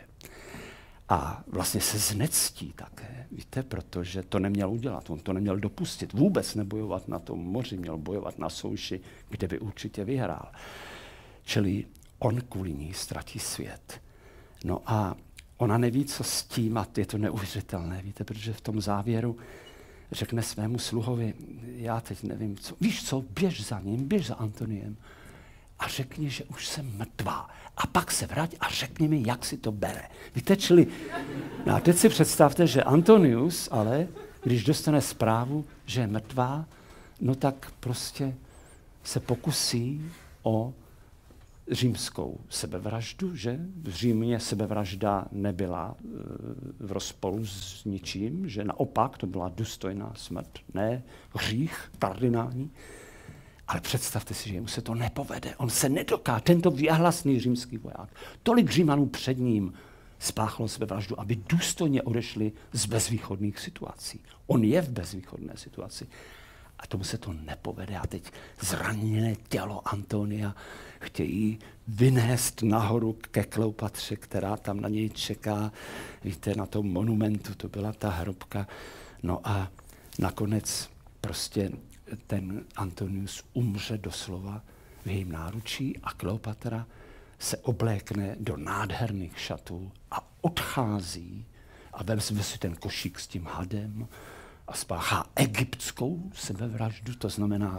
A vlastně se znectí také, víte, protože to neměl udělat, on to neměl dopustit, vůbec nebojovat na tom moři, měl bojovat na souši, kde by určitě vyhrál. Čili on kvůli ní ztratí svět. No a ona neví, co s tím, a je to neuvěřitelné, víte, protože v tom závěru řekne svému sluhovi, já teď nevím, co, víš co, běž za ním, běž za Antoniem a řekni, že už jsem mrtvá. A pak se vrať a řekni mi, jak si to bere. Víte, čili, no a teď si představte, že Antonius, ale když dostane zprávu, že je mrtvá, no tak prostě se pokusí o římskou sebevraždu, že? V Římě sebevražda nebyla e, v rozporu s ničím, že naopak to byla důstojná smrt, ne hřích kardinální. Ale představte si, že jemu se to nepovede. On se nedokáže, tento věhlasný římský voják. Tolik Římanů před ním spáchlo sebevraždu, aby důstojně odešli z bezvýchodných situací. On je v bezvýchodné situaci. A tomu se to nepovede. A teď zraněné tělo Antonia chtějí vynést nahoru ke Kleopatře, která tam na něj čeká. Víte, na tom monumentu, to byla ta hrobka. No a nakonec prostě ten Antonius umře doslova v jejím náručí a Kleopatra se oblékne do nádherných šatů a odchází a vezme si ten košík s tím hadem a spáchá egyptskou sebevraždu, to znamená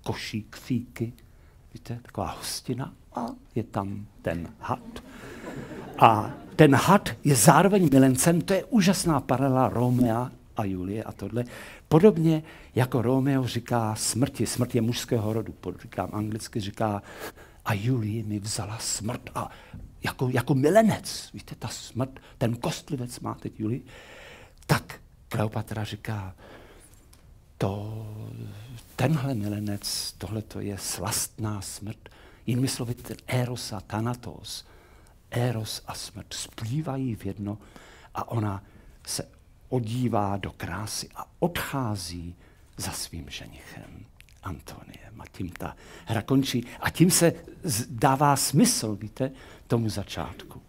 košík fíky, víte, taková hostina a je tam ten had. A ten had je zároveň milencem, to je úžasná paralela Romea a Julie a tohle. Podobně jako Romeo říká smrti, smrt je mužského rodu, říkám anglicky, říká a Julie mi vzala smrt a jako, jako milenec, víte, ta smrt, ten kostlivec má teď Julie, tak Kleopatra říká, to, tenhle milenec, tohle to je slastná smrt, jinými slovy ten Eros a Thanatos, Eros a smrt splývají v jedno a ona se odívá do krásy a odchází za svým ženichem Antoniem. A tím ta hra končí a tím se dává smysl, víte, tomu začátku.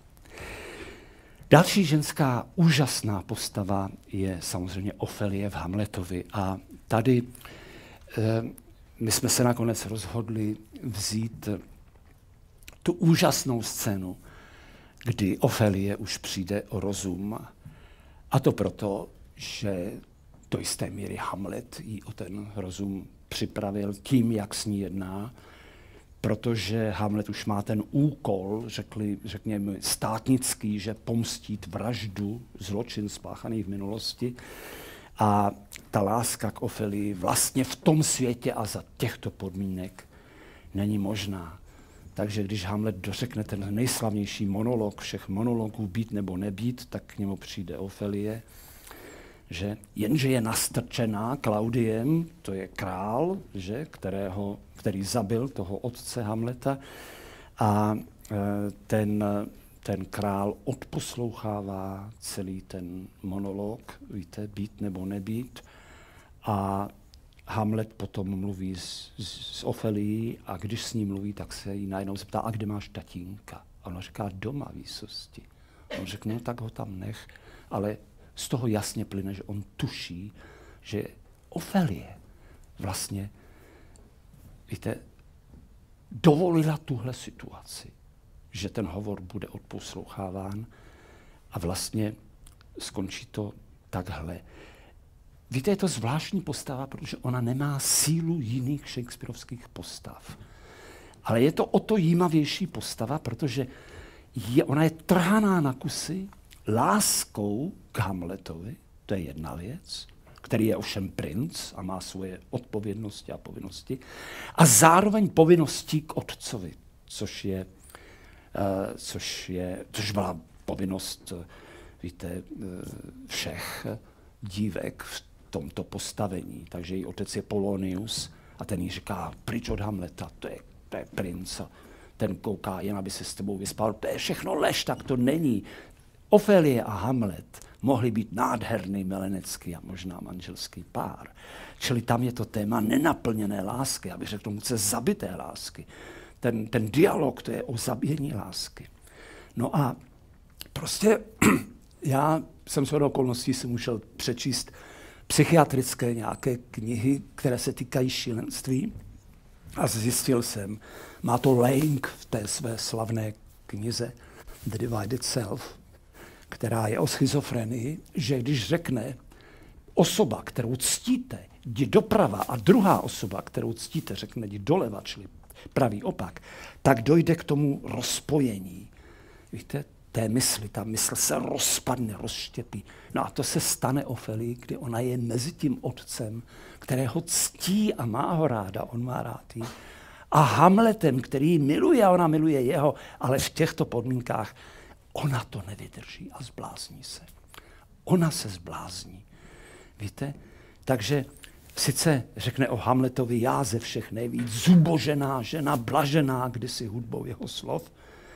Další ženská úžasná postava je samozřejmě Ofelie v Hamletovi a tady e, my jsme se nakonec rozhodli vzít tu úžasnou scénu, kdy Ofelie už přijde o rozum. A to proto, že do jisté míry Hamlet jí o ten rozum připravil tím, jak s ní jedná, protože Hamlet už má ten úkol, řekli, řekněme, státnický, že pomstít vraždu, zločin spáchaný v minulosti. A ta láska k Ofelii vlastně v tom světě a za těchto podmínek není možná. Takže když Hamlet dořekne ten nejslavnější monolog všech monologů být nebo nebýt, tak k němu přijde Ofelie, že jenže je nastrčená Klaudiem, to je král, že, kterého, který zabil toho otce Hamleta a ten, ten král odposlouchává celý ten monolog, víte, být nebo nebýt a Hamlet potom mluví s, s Ofelií a když s ní mluví, tak se jí najednou zeptá, a kde máš tatínka? A ona říká, doma, výsosti. On řekne, no tak ho tam nech, ale z toho jasně plyne, že on tuší, že Ofelie vlastně, víte, dovolila tuhle situaci, že ten hovor bude odposloucháván a vlastně skončí to takhle. Víte, je to zvláštní postava, protože ona nemá sílu jiných shakespearovských postav. Ale je to o to jímavější postava, protože je, ona je trhaná na kusy láskou k Hamletovi, to je jedna věc, který je ovšem princ a má svoje odpovědnosti a povinnosti, a zároveň povinností k otcovi, což je, uh, což je, což byla povinnost, víte, uh, všech dívek v tomto postavení. Takže její otec je Polonius a ten jí říká, pryč od Hamleta, to je, to je princ. Ten kouká, jen aby se s tebou vyspal. To je všechno lež, tak to není. Ofelie a Hamlet mohli být nádherný milenecký a možná manželský pár. Čili tam je to téma nenaplněné lásky, aby řekl tomu, co zabité lásky. Ten, ten dialog, to je o zabíjení lásky. No a prostě já jsem shodou okolností si musel přečíst psychiatrické nějaké knihy, které se týkají šílenství a zjistil jsem, má to Lang v té své slavné knize The Divided Self, která je o schizofrenii, že když řekne osoba, kterou ctíte, jdi doprava a druhá osoba, kterou ctíte, řekne jdi doleva, čili pravý opak, tak dojde k tomu rozpojení. Víte, té mysli, ta mysl se rozpadne, rozštěpí. No a to se stane Ofelii, kdy ona je mezi tím otcem, kterého ctí a má ho ráda, on má rád jí, a Hamletem, který ji miluje a ona miluje jeho, ale v těchto podmínkách ona to nevydrží a zblázní se. Ona se zblázní. Víte? Takže sice řekne o Hamletovi, já ze všech nejvíc, zubožená žena, blažená kdysi hudbou jeho slov,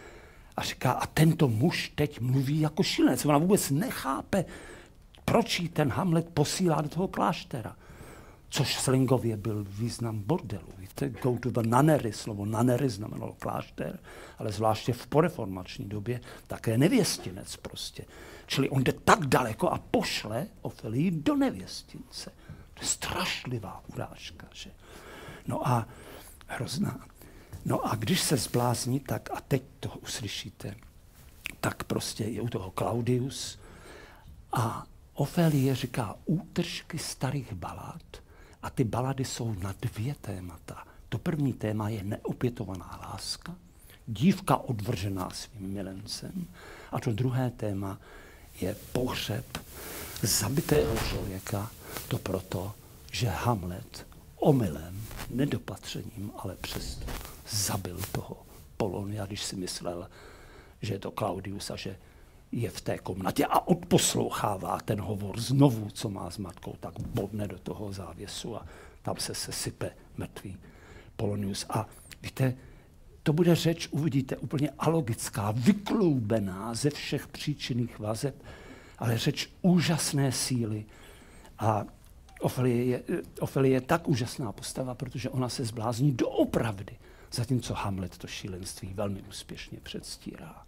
a říká, a tento muž teď mluví jako šílenec. Ona vůbec nechápe, proč jí ten Hamlet posílá do toho kláštera. Což slangově byl význam bordelu. Víte, go to the nunnery, slovo nunnery znamenalo klášter, ale zvláště v poreformační době také nevěstinec prostě. Čili on jde tak daleko a pošle Ofelii do nevěstince. To je strašlivá urážka, že? No a hrozná. No a když se zblázní, tak, a teď to uslyšíte, tak prostě je u toho Claudius a Ofelie říká útržky starých balad a ty balady jsou na dvě témata. To první téma je neopětovaná láska, dívka odvržená svým milencem. A to druhé téma je pohřeb zabitého člověka. To proto, že Hamlet omylem, nedopatřením, ale přesto zabil toho Polonia, když si myslel, že je to Claudius a že je v té komnatě a odposlouchává ten hovor znovu, co má s matkou, tak bodne do toho závěsu a tam se sesype mrtvý Polonius. A víte, to bude řeč, uvidíte, úplně alogická, vykloubená ze všech příčinných vazeb, ale řeč úžasné síly. A Ofelie je, Ofelie je tak úžasná postava, protože ona se zblázní doopravdy, zatímco Hamlet to šílenství velmi úspěšně předstírá.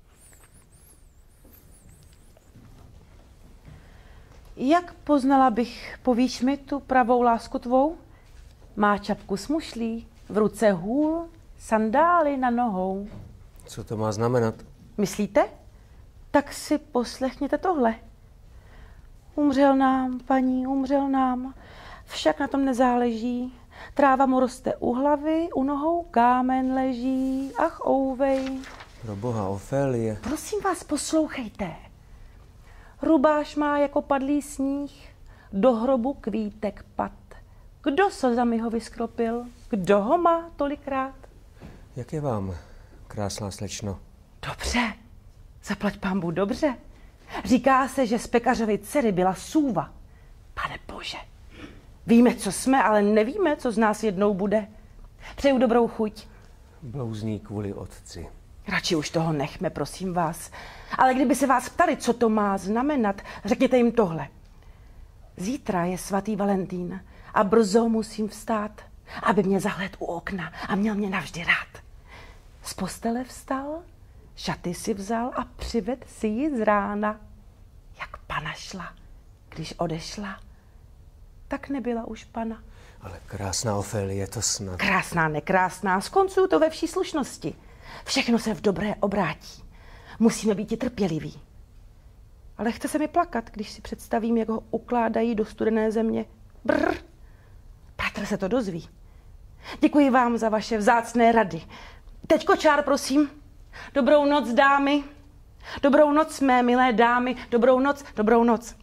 Jak poznala bych, povíš mi, tu pravou lásku tvou? Má čapku smušlí, v ruce hůl, sandály na nohou. Co to má znamenat? Myslíte? Tak si poslechněte tohle. Umřel nám, paní, umřel nám, však na tom nezáleží. Tráva mu roste u hlavy, u nohou kámen leží, ach ouvej. Pro boha, Ofélie. Prosím vás, poslouchejte. Rubáš má jako padlý sníh, do hrobu kvítek pad. Kdo slzami ho vyskropil? Kdo ho má tolikrát? Jak je vám, krásná slečno? Dobře, zaplať pánbu dobře. Říká se, že z pekařovy dcery byla Sůva. Pane bože, víme, co jsme, ale nevíme, co z nás jednou bude. Přeju dobrou chuť. Blouzní kvůli otci. Radši už toho nechme, prosím vás. Ale kdyby se vás ptali, co to má znamenat, řekněte jim tohle. Zítra je svatý Valentín a brzo musím vstát, aby mě zahlédl u okna a měl mě navždy rád. Z postele vstal, šaty si vzal a přived si ji z rána. Jak pana šla, když odešla, tak nebyla už pana. Ale krásná Ofélie, je to snad. Krásná, nekrásná, skoncuju to ve vší slušnosti. Všechno se v dobré obrátí. Musíme být i trpěliví. Ale chce se mi plakat, když si představím, jak ho ukládají do studené země. Brr, bratr se to dozví. Děkuji vám za vaše vzácné rady. Teď kočár, prosím. Dobrou noc, dámy. Dobrou noc, mé milé dámy. Dobrou noc, dobrou noc.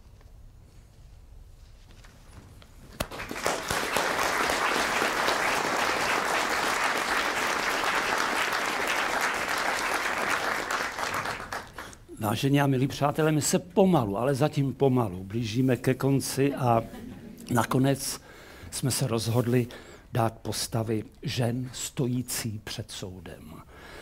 Vážení a milí přátelé, my se pomalu, ale zatím pomalu blížíme ke konci a nakonec jsme se rozhodli dát postavy žen stojící před soudem.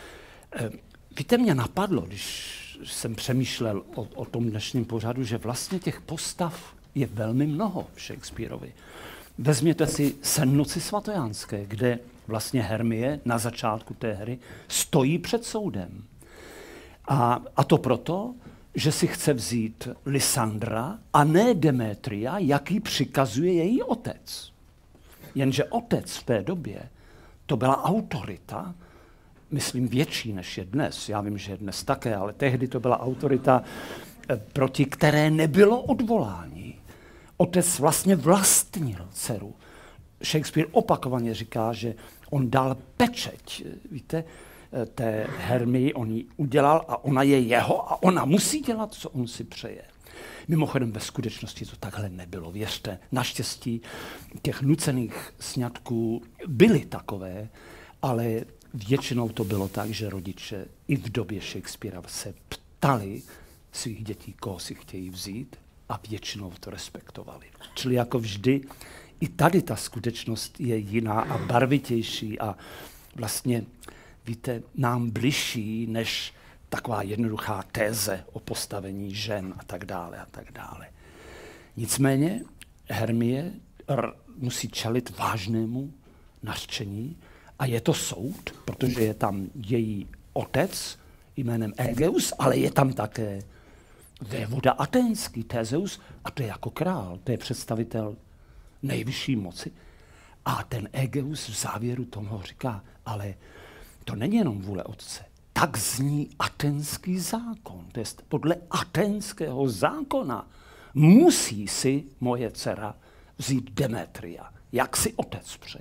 Víte, mě napadlo, když jsem přemýšlel o, o tom dnešním pořadu, že vlastně těch postav je velmi mnoho v Shakespeareovi. Vezměte si Sennoci svatojánské, kde vlastně Hermie na začátku té hry stojí před soudem. A, a to proto, že si chce vzít Lysandra a ne Demetria, jaký přikazuje její otec. Jenže otec v té době, to byla autorita, myslím větší než je dnes, já vím, že je dnes také, ale tehdy to byla autorita, proti které nebylo odvolání. Otec vlastně vlastnil dceru. Shakespeare opakovaně říká, že on dal pečeť, víte, té Hermii, on ji udělal a ona je jeho a ona musí dělat, co on si přeje. Mimochodem ve skutečnosti to takhle nebylo, věřte. Naštěstí těch nucených sňatků byly takové, ale většinou to bylo tak, že rodiče i v době Shakespearea se ptali svých dětí, koho si chtějí vzít a většinou to respektovali. Čili jako vždy, i tady ta skutečnost je jiná a barvitější a vlastně víte, nám bližší než taková jednoduchá téze o postavení žen a tak dále a tak dále. Nicméně Hermie r- musí čelit vážnému nařčení a je to soud, protože je tam její otec jménem Egeus, ale je tam také vévoda aténský Theseus a to je jako král, to je představitel nejvyšší moci. A ten Egeus v závěru tomu říká, ale to není jenom vůle otce. Tak zní aténský zákon. To je podle aténského zákona musí si moje dcera vzít Demetria, jak si otec přeje.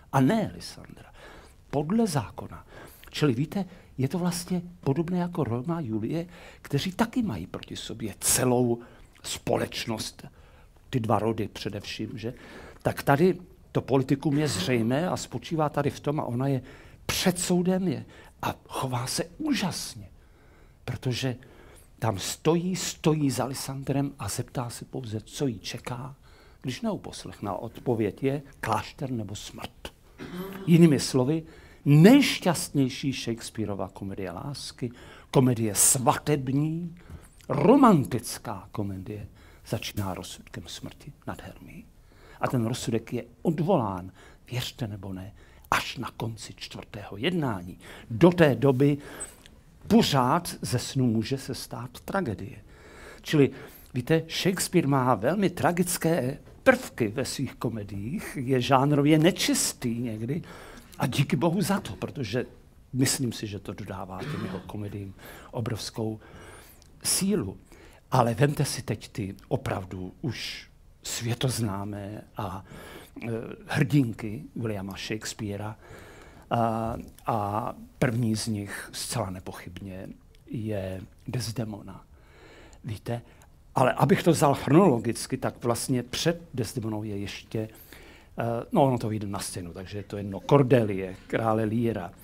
a ne Lysandra. Podle zákona. Čili víte, je to vlastně podobné jako Romeo a Julie, kteří taky mají proti sobě celou společnost, ty dva rody především, že? Tak tady to politikum je zřejmé a spočívá tady v tom a ona je před soudem je a chová se úžasně, protože tam stojí, stojí za Lysandrem a zeptá se pouze, co jí čeká, když neuposlechná. Odpověď je klášter nebo smrt. Jinými slovy, nejšťastnější Shakespearova komedie lásky, komedie svatební, romantická komedie, začíná rozsudkem smrti nad Hermií. A ten rozsudek je odvolán, věřte nebo ne, až na konci čtvrtého jednání. Do té doby pořád ze snu může se stát tragédie. Čili, víte, Shakespeare má velmi tragické prvky ve svých komediích, je žánrově nečistý někdy a díky bohu za to, protože myslím si, že to dodává těm jeho komediím obrovskou sílu. Ale vemte si teď ty opravdu už světoznámé a e, hrdinky Williama Shakespearea a, a první z nich zcela nepochybně je Desdemona. Víte, ale abych to vzal chronologicky, tak vlastně před Desdemonou je ještě, uh, no ono to vyjde na scénu, takže je to jedno, Cordelie, krále Leara. Uh,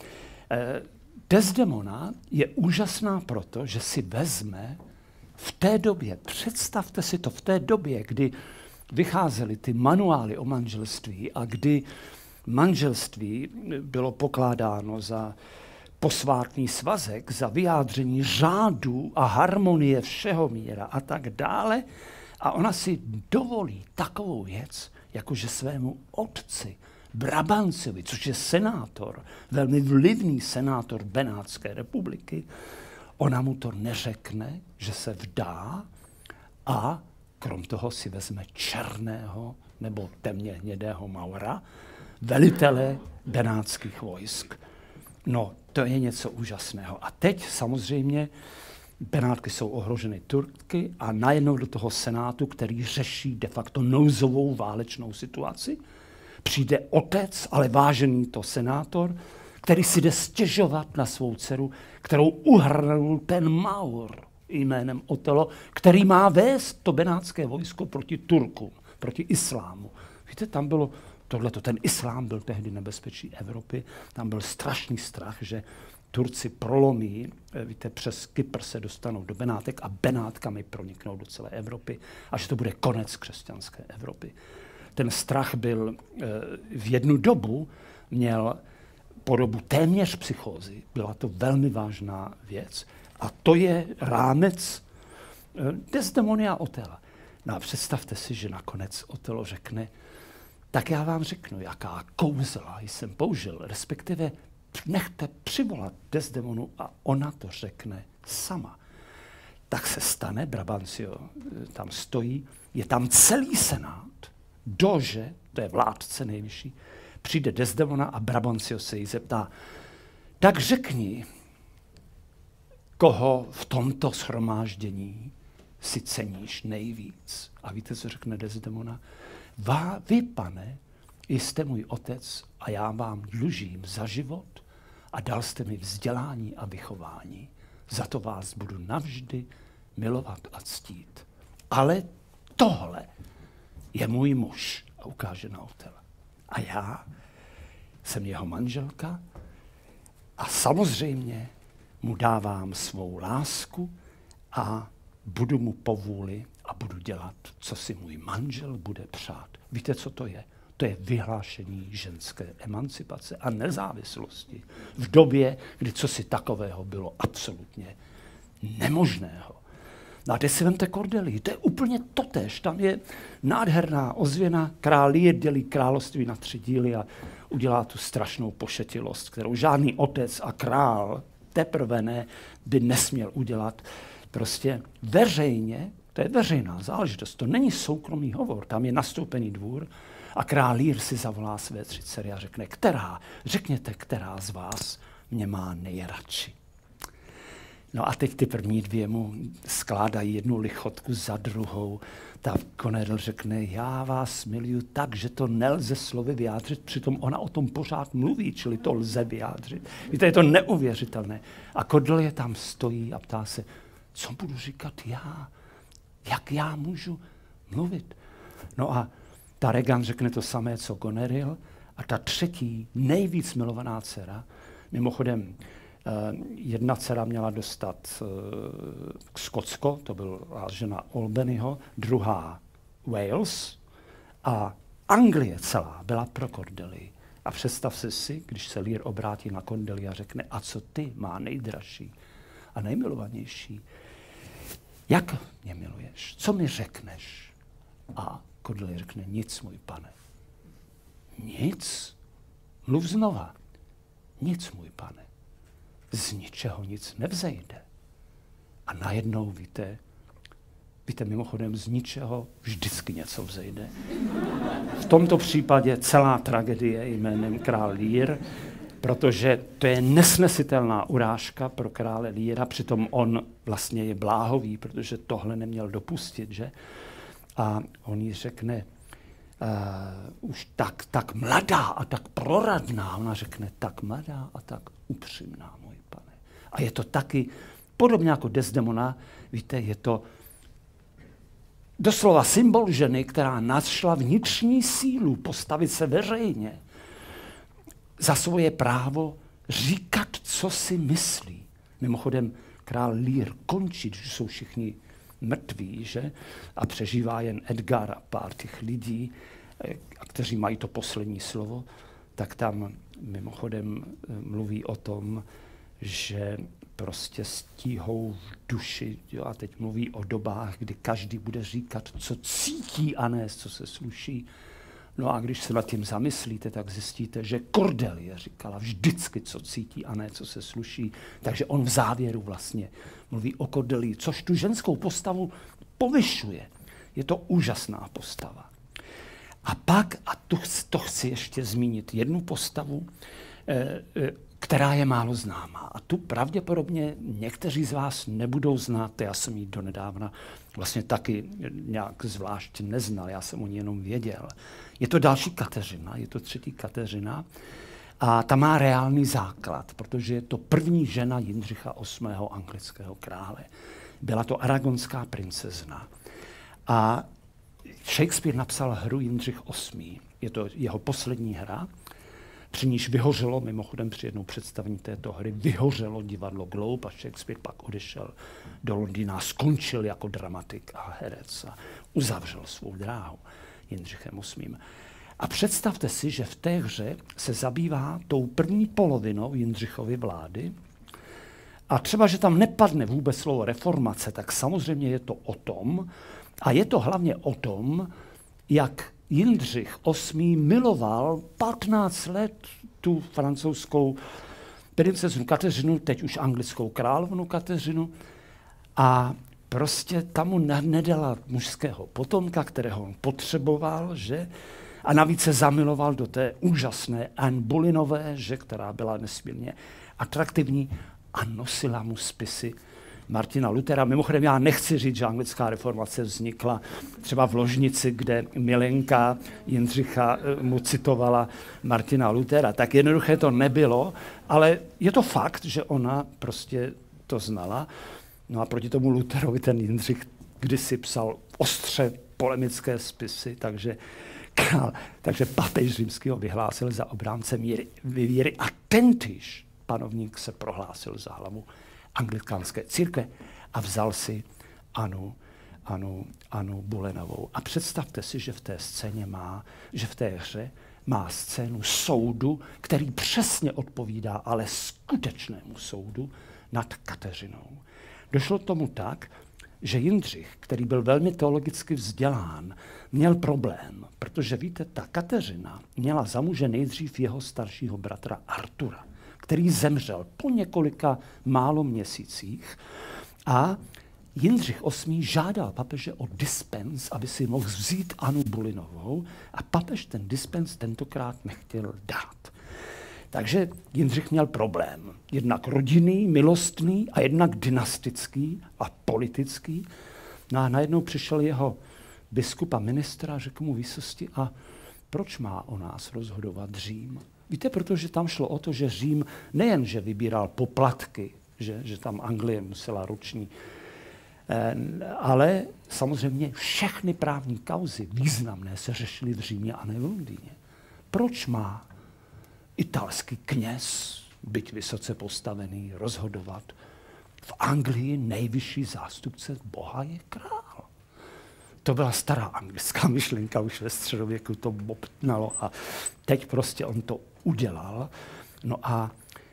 Desdemona je úžasná proto, že si vezme v té době, představte si to, v té době, kdy vycházely ty manuály o manželství a kdy manželství bylo pokládáno za posvátný svazek, za vyjádření řádu a harmonie všeho míra a tak dále. A ona si dovolí takovou věc, jakože svému otci, Brabancovi, což je senátor, velmi vlivný senátor Benátské republiky, ona mu to neřekne, že se vdá a krom toho si vezme černého nebo temně hnědého Maura, velitele benátských vojsk. No, to je něco úžasného. A teď samozřejmě Benátky jsou ohroženy Turky a najednou do toho senátu, který řeší de facto nouzovou válečnou situaci, přijde otec, ale vážený to senátor, který si jde stěžovat na svou dceru, kterou uhrnul ten Maur jménem Otelo, který má vést to benátské vojsko proti Turkům, proti islámu. Víte, tam bylo tohleto, ten islám byl tehdy nebezpečí Evropy, tam byl strašný strach, že Turci prolomí, víte, přes Kypr se dostanou do Benátek a Benátkami proniknou do celé Evropy a že to bude konec křesťanské Evropy. Ten strach byl v jednu dobu, měl podobu téměř psychózy, byla to velmi vážná věc a to je rámec Desdemonia Otela. No a představte si, že nakonec Otelo řekne, tak já vám řeknu, jaká kouzla jsem použil, respektive nechte přivolat Desdemonu a ona to řekne sama. Tak se stane, Brabancio tam stojí, je tam celý senát, dože, to je vládce nejvyšší, přijde Desdemona a Brabancio se jí zeptá, tak řekni, koho v tomto shromáždění si ceníš nejvíc. A víte, co řekne Desdemona? Vá, vy, pane, jste můj otec a já vám dlužím za život a dal jste mi vzdělání a vychování. Za to vás budu navždy milovat a ctít. Ale tohle je můj muž a ukáže na Otela. A já jsem jeho manželka a samozřejmě mu dávám svou lásku a budu mu po vůli a budu dělat, co si můj manžel bude přát. Víte, co to je? To je vyhlášení ženské emancipace a nezávislosti v době, kdy cosi takového bylo absolutně nemožného. No a teď si vemte Cordelii, to je úplně totéž. Tam je nádherná ozvěna, král Lear dělí království na tři díly a udělá tu strašnou pošetilost, kterou žádný otec a král teprve ne by nesměl udělat. Prostě veřejně, to je veřejná záležitost, to není soukromý hovor, tam je nastoupený dvůr a král Lear si zavolá své tři dcery a řekne, která, řekněte, která z vás mě má nejradši. No a teď ty první dvě mu skládají jednu lichotku za druhou. Ta Goneril řekne, já vás miluju tak, že to nelze slovy vyjádřit, přitom ona o tom pořád mluví, čili to lze vyjádřit. Víte, je to neuvěřitelné. A Cordelie tam stojí a ptá se, co budu říkat já? Jak já můžu mluvit? No a ta Regan řekne to samé, co Goneril, a ta třetí, nejvíc milovaná dcera, mimochodem, jedna dcera měla dostat Skotsko, to byla žena Albanyho, druhá Wales a Anglie celá byla pro Cordelie. A představ si si, když se Lear obrátí na Cordelie a řekne, a co ty, má nejdražší a nejmilovanější, jak mě miluješ, co mi řekneš? A Cordelie řekne, nic, můj pane. Nic? Mluv znova. Nic, můj pane. Z ničeho nic nevzejde. A najednou, víte, víte, mimochodem z ničeho vždycky něco vzejde. V tomto případě celá tragedie jménem král Lear, protože to je nesnesitelná urážka pro krále Leara, přitom on vlastně je bláhový, protože tohle neměl dopustit, že? A on jí řekne, uh, už tak, tak mladá a tak proradná, ona řekne, tak mladá a tak upřímná, můj pane. A je to taky, podobně jako Desdemona, víte, je to doslova symbol ženy, která našla vnitřní sílu postavit se veřejně za svoje právo říkat, co si myslí. Mimochodem, král Lear končí, když jsou všichni mrtví, že? A přežívá jen Edgar a pár těch lidí, kteří mají to poslední slovo, tak tam mimochodem mluví o tom, že prostě stíhou v duši, jo, a teď mluví o dobách, kdy každý bude říkat, co cítí a ne, co se sluší. No a když se nad tím zamyslíte, tak zjistíte, že Cordelie říkala vždycky, co cítí a ne, co se sluší. Takže on v závěru vlastně mluví o Cordelii, což tu ženskou postavu povyšuje. Je to úžasná postava. A pak, a tu, to chci ještě zmínit, jednu postavu, eh, eh, která je málo známá. A tu pravděpodobně někteří z vás nebudou znát, já jsem ji donedávna vlastně taky nějak zvlášť neznal, já jsem o ní jenom věděl. Je to další Kateřina, je to třetí Kateřina a ta má reálný základ, protože je to první žena Jindřicha osmého anglického krále. Byla to aragonská princezna. A Shakespeare napsal hru Jindřich osmý. Je to jeho poslední hra, při níž vyhořelo, mimochodem při jednou představení této hry, vyhořelo divadlo Globe a Shakespeare pak odešel do Londýna, skončil jako dramatik a herec a uzavřel svou dráhu Jindřichem osmým. A představte si, že v té hře se zabývá tou první polovinou Jindřichovy vlády a třeba, že tam nepadne vůbec slovo reformace, tak samozřejmě je to o tom, a je to hlavně o tom, jak Jindřich osmý miloval patnáct let tu francouzskou princeznu Kateřinu, teď už anglickou královnu Kateřinu, a prostě tam mu nedala mužského potomka, kterého on potřeboval, že? A navíc se zamiloval do té úžasné Anne Boleynové, že? Která byla nesmírně atraktivní a nosila mu spisy Martina Luthera. Mimochodem, já nechci říct, že anglická reformace vznikla třeba v ložnici, kde milenka Jindřicha mu citovala Martina Luthera. Tak jednoduché to nebylo, ale je to fakt, že ona prostě to znala. No a proti tomu Lutherovi ten Jindřich kdysi psal ostře polemické spisy, takže, takže papež římský ho vyhlásil za obránce míry, víry a tentýž panovník se prohlásil za hlavu anglikánské církve a vzal si Anu, Anu, Anu Bolenovou. A představte si, že v té scéně má, že v té hře má scénu soudu, který přesně odpovídá ale skutečnému soudu nad Kateřinou. Došlo tomu tak, že Jindřich, který byl velmi teologicky vzdělán, měl problém, protože víte, ta Kateřina měla za muže nejdřív jeho staršího bratra Artura, který zemřel po několika málo měsících a Jindřich osmý žádal papeže o dispens, aby si mohl vzít Anu Boleynovou a papež ten dispens tentokrát nechtěl dát. Takže Jindřich měl problém. Jednak rodinný, milostný a jednak dynastický a politický. No a najednou přišel jeho biskup a ministra a řekl mu výsosti, a proč má o nás rozhodovat Řím? Víte, protože tam šlo o to, že Řím nejen, že vybíral poplatky, že, že tam Anglie musela roční, ale samozřejmě všechny právní kauzy významné se řešily v Římě a ne v Londýně. Proč má italský kněz, byť vysoce postavený, rozhodovat? V Anglii nejvyšší zástupce Boha je král. To byla stará anglická myšlenka, už ve středověku to bobtnalo a teď prostě on to udělal. No a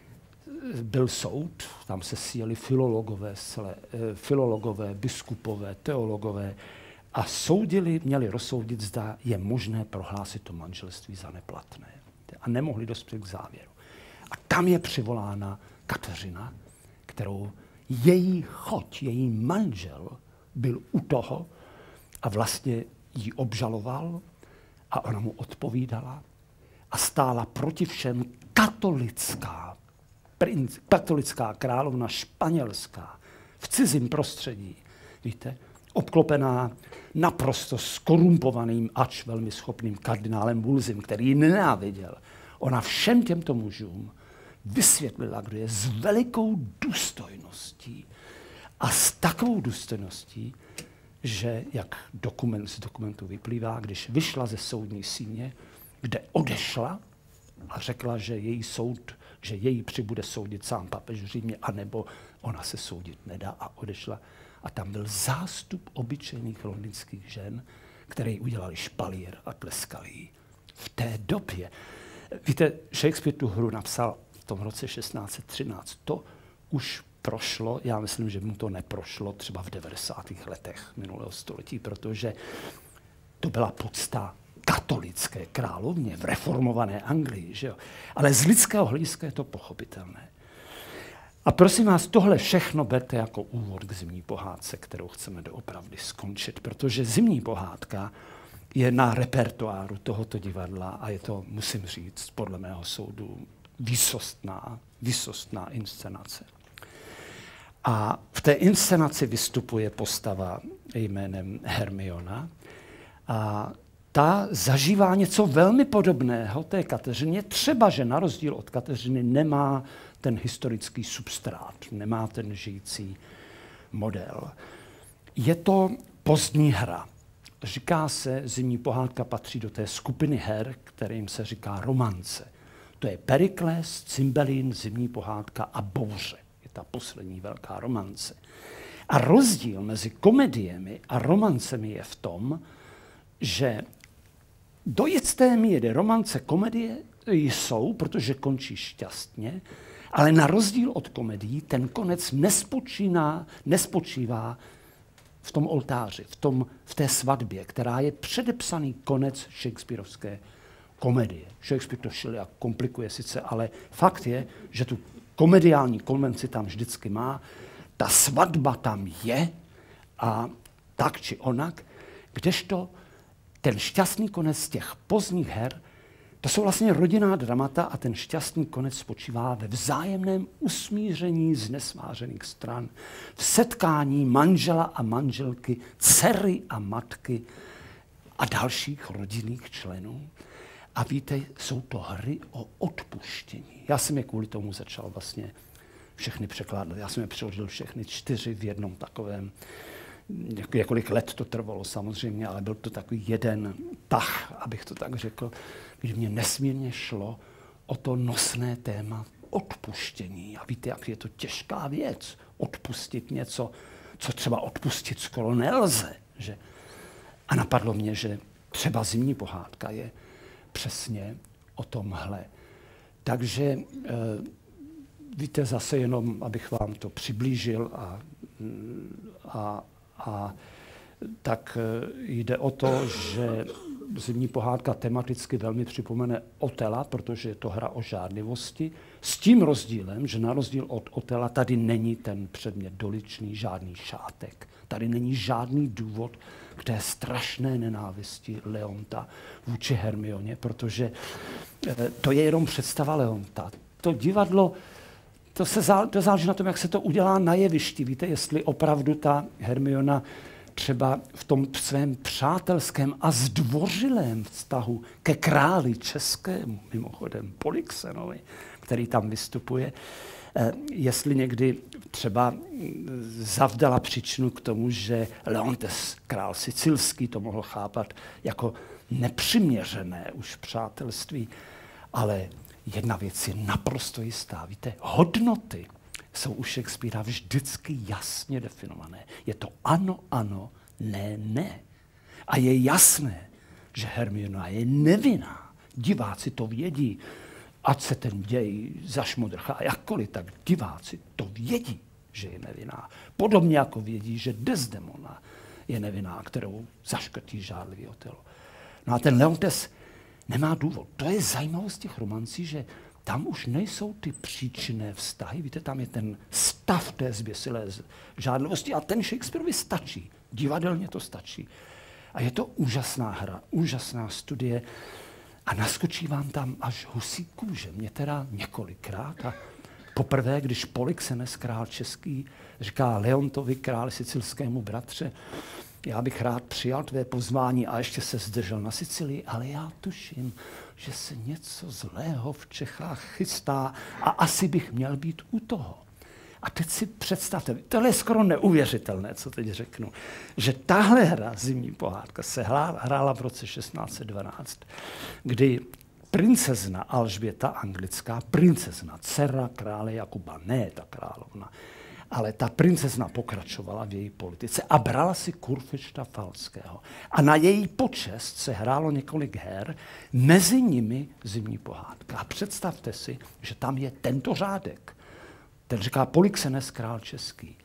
byl soud, tam se sjeli filologové, filologové, biskupové, teologové a soudili, měli rozsoudit, zda je možné prohlásit to manželství za neplatné. A nemohli dospět k závěru. A tam je přivolána Kateřina, kterou její choť, její manžel byl u toho a vlastně ji obžaloval a ona mu odpovídala a stála proti všem katolická, princ, katolická královna španělská v cizím prostředí, víte, obklopená naprosto skorumpovaným, ač velmi schopným kardinálem Wolseym, který ji nenáviděl. Ona všem těmto mužům vysvětlila, kdo je s velikou důstojností a s takovou důstojností, že, jak dokument z dokumentu vyplývá, když vyšla ze soudní síně, kde odešla a řekla, že její soud, že její přibude soudit sám papež v Římě, anebo ona se soudit nedá, a odešla. A tam byl zástup obyčejných londýnských žen, které udělali špalír a tleskali jí. V té době, víte, Shakespeare tu hru napsal v tom roce šestnáct set třináct. To už prošlo, já myslím, že mu to neprošlo třeba v devadesátých letech minulého století, protože to byla podsta katolické královně v reformované Anglii, že jo? Ale z lidského hlediska je to pochopitelné. A prosím vás, tohle všechno berte jako úvod k zimní pohádce, kterou chceme doopravdy skončit, protože zimní pohádka je na repertoáru tohoto divadla a je to, musím říct, podle mého soudu výsostná, výsostná inscenace. A v té inscenaci vystupuje postava jménem Hermiona a ta zažívá něco velmi podobného té Kateřině, třeba, že na rozdíl od Kateřiny nemá ten historický substrát, nemá ten žijící model. Je to pozdní hra. Říká se, zimní pohádka patří do té skupiny her, kterým se říká romance. To je Perikles, Cymbeline, zimní pohádka a Bouře. Je ta poslední velká romance. A rozdíl mezi komediemi a romancemi je v tom, že do jisté míry romance komedie jsou, protože končí šťastně, ale na rozdíl od komedií ten konec nespočíná, nespočívá v tom oltáři, v, tom, v té svatbě, která je předepsaný konec shakespearovské komedie. Shakespeare to šil a komplikuje sice, ale fakt je, že tu komediální konvenci tam vždycky má, ta svatba tam je a tak či onak, kdežto ten šťastný konec těch pozdních her, to jsou vlastně rodinná dramata a ten šťastný konec spočívá ve vzájemném usmíření z nesvářených stran, v setkání manžela a manželky, dcery a matky a dalších rodinných členů. A víte, jsou to hry o odpuštění. Já jsem je kvůli tomu začal vlastně všechny překládat. Já jsem je přeložil všechny čtyři v jednom takovém. Několik let to trvalo samozřejmě, ale byl to takový jeden tah, abych to tak řekl, kdy mě nesmírně šlo o to nosné téma odpuštění. A víte, jak je to těžká věc, odpustit něco, co třeba odpustit skoro nelze. Že? A napadlo mě, že třeba zimní pohádka je přesně o tomhle. Takže víte, zase jenom, abych vám to přiblížil a, a A tak jde o to, že Zimní pohádka tematicky velmi připomene Otela, protože je to hra o žádlivosti, s tím rozdílem, že na rozdíl od Otela tady není ten předmět doličný, žádný šátek. Tady není žádný důvod k té strašné nenávisti Leonta vůči Hermioně, protože to je jenom představa Leonta. To divadlo, to, se zá, to záleží na tom, jak se to udělá na jevišti. Víte, jestli opravdu ta Hermiona třeba v tom svém přátelském a zdvořilém vztahu ke králi českému, mimochodem Polixenovi, který tam vystupuje, jestli někdy třeba zavdala příčinu k tomu, že Leontes, král sicilský, to mohl chápat jako nepřiměřené už přátelství, ale jedna věc je naprosto jistá, víte, hodnoty jsou u Shakespearea vždycky jasně definované. Je to ano, ano, ne, ne. A je jasné, že Hermiona je nevinná. Diváci to vědí. Ať se ten děj zašmodrchá jakkoliv, tak diváci to vědí, že je nevinná. Podobně jako vědí, že Desdemona je nevinná, kterou zaškrtí žádlivý Otelo. No a ten Leontes nemá důvod. To je zajímavost těch romancí, že tam už nejsou ty příčinné vztahy. Víte, tam je ten stav té zběsilé žádlivosti a ten Shakespeareovi stačí. Divadelně to stačí. A je to úžasná hra, úžasná studie a naskočí vám tam až husí kůže. Mě teda několikrát a poprvé, když Polixenes, král český, říká Leontovi, králi sicilskému bratře, já bych rád přijal tvé pozvání a ještě se zdržel na Sicílii, ale já tuším, že se něco zlého v Čechách chystá a asi bych měl být u toho. A teď si představte, tohle je skoro neuvěřitelné, co teď řeknu, že tahle hra, Zimní pohádka, se hrála v roce šestnáct set dvanáct, kdy princezna Alžběta anglická, princezna, dcera krále Jakuba, ne ta královna, ale ta princezna pokračovala v její politice a brala si Kurfiřta Falckého. A na její počest se hrálo několik her, mezi nimi Zimní pohádka. A představte si, že tam je tento řádek. Ten říká Polixenes, král český.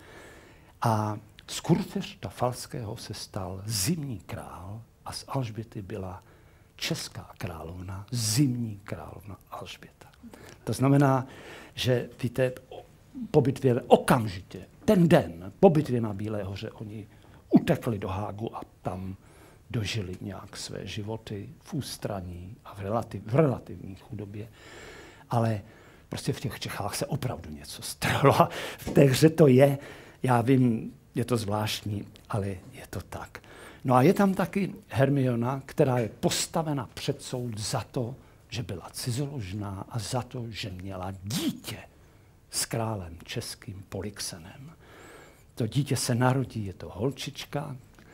A z Kurfiřta Falckého se stal zimní král a z Alžběty byla česká královna, zimní královna Alžběta. To znamená, že víte, po bitvě okamžitě, ten den, po bitvě na Bílé hoře, oni utekli do Hágu a tam dožili nějak své životy v ústraní a v, relativ, v relativní chudobě. Ale prostě v těch Čechách se opravdu něco stalo a v té hře to je, já vím, je to zvláštní, ale je to tak. No a je tam taky Hermiona, která je postavena před soud za to, že byla cizoložná a za to, že měla dítě s králem českým Polixenem. To dítě se narodí, je to holčička,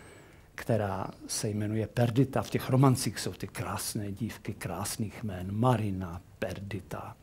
která se jmenuje Perdita. V těch romancích jsou ty krásné dívky krásných jmén. Marina, Perdita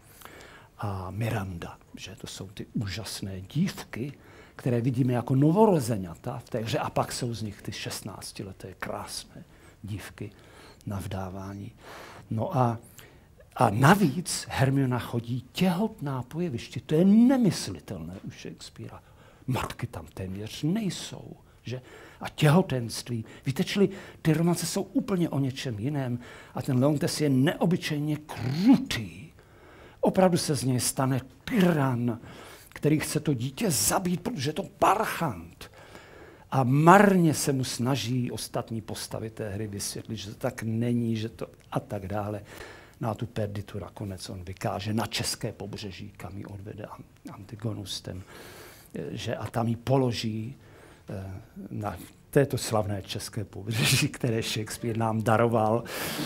a Miranda. Že to jsou ty úžasné dívky, které vidíme jako novorozeňata v té hře. A pak jsou z nich ty šestnáctileté krásné dívky na vdávání. No a A navíc Hermiona chodí těhotná po jevišti. To je nemyslitelné u Shakespearea. Matky tam téměř nejsou. Že? A těhotenství. Víte, čili ty romance jsou úplně o něčem jiném. A ten Leontes je neobyčejně krutý. Opravdu se z něj stane tyran, který chce to dítě zabít, protože je to parchant. A marně se mu snaží ostatní postavy té hry vysvětlit, že to tak není, že to a tak dále. Na tu Perditu nakonec on vykáže na české pobřeží, kam ji odvede Antigonus, ten, že a tam ji položí na této slavné české pobřeží, které Shakespeare nám daroval.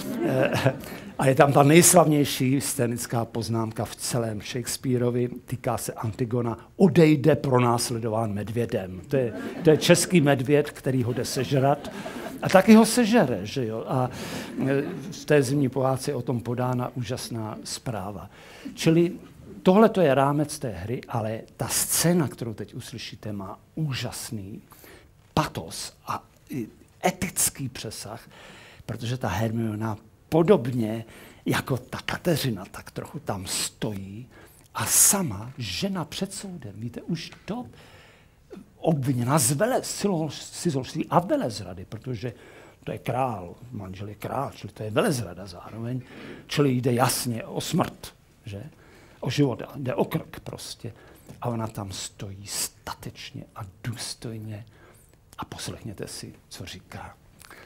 A je tam ta nejslavnější scénická poznámka v celém Shakespeareovi, týká se Antigona, odejde pronásledován medvědem. To je, to je český medvěd, který ho jde sežrat. A taky ho sežere, že jo. A v té Zimní pohádce je o tom podána úžasná zpráva. Čili tohle to je rámec té hry, ale ta scéna, kterou teď uslyšíte, má úžasný patos a etický přesah, protože ta Hermiona podobně jako ta Kateřina tak trochu tam stojí a sama žena před soudem. Víte, už to obviněna z vele, cizolství a velezrady, protože to je král, manžel je král, čili to je velezrada zároveň, čili jde jasně o smrt, že? O život, jde o krk prostě. A ona tam stojí statečně a důstojně a poslechněte si, co říká.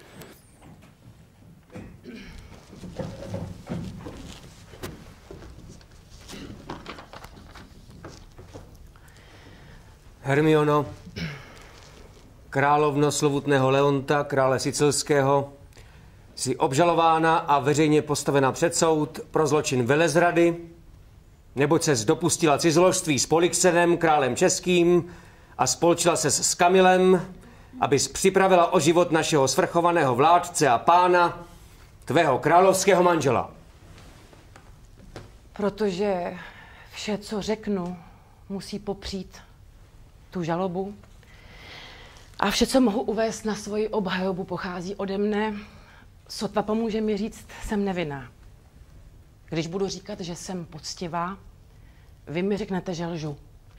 Hermiono, královno slovutného Leonta, krále Sicilského, jsi obžalována a veřejně postavena před soud pro zločin velezrady, neboť ses dopustila cizoložství s Polixenem, králem českým, a spolčila ses s Kamilem, abys připravila o život našeho svrchovaného vládce a pána, tvého královského manžela. Protože vše, co řeknu, musí popřít tu žalobu. A vše, co mohu uvést na svoji obhajobu, pochází ode mne. Sotva pomůže mi říct, jsem nevinná. Když budu říkat, že jsem poctivá, vy mi řeknete, že lžu.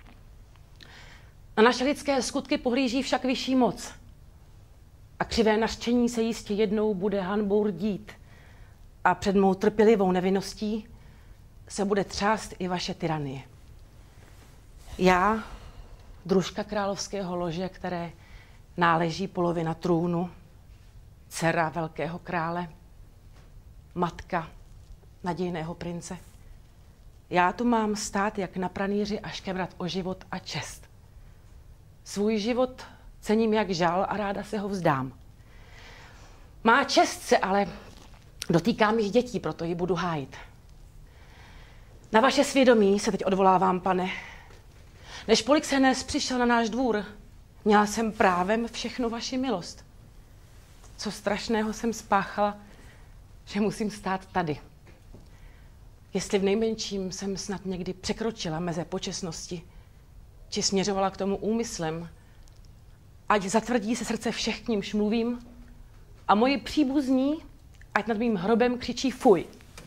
Na naše lidské skutky pohlíží však vyšší moc. A křivé nařčení se jistě jednou bude hanbou rdít. A před mou trpělivou nevinností se bude třást i vaše tyranie. Já, družka královského lože, které náleží polovina trůnu, dcera velkého krále, matka nadějného prince. Já tu mám stát jak na pranýři a škemrat o život a čest. Svůj život cením jak žal a ráda se ho vzdám. Má čest se ale dotýká mých dětí, proto ji budu hájit. Na vaše svědomí se teď odvolávám, pane. Než Polixenes přišel na náš dvůr, měla jsem právem všechnu vaši milost. Co strašného jsem spáchala, že musím stát tady. Jestli v nejmenším jsem snad někdy překročila meze počestnosti, či směřovala k tomu úmyslem, ať zatvrdí se srdce všech, k nímž mluvím, a moji příbuzní, ať nad mým hrobem křičí fuj.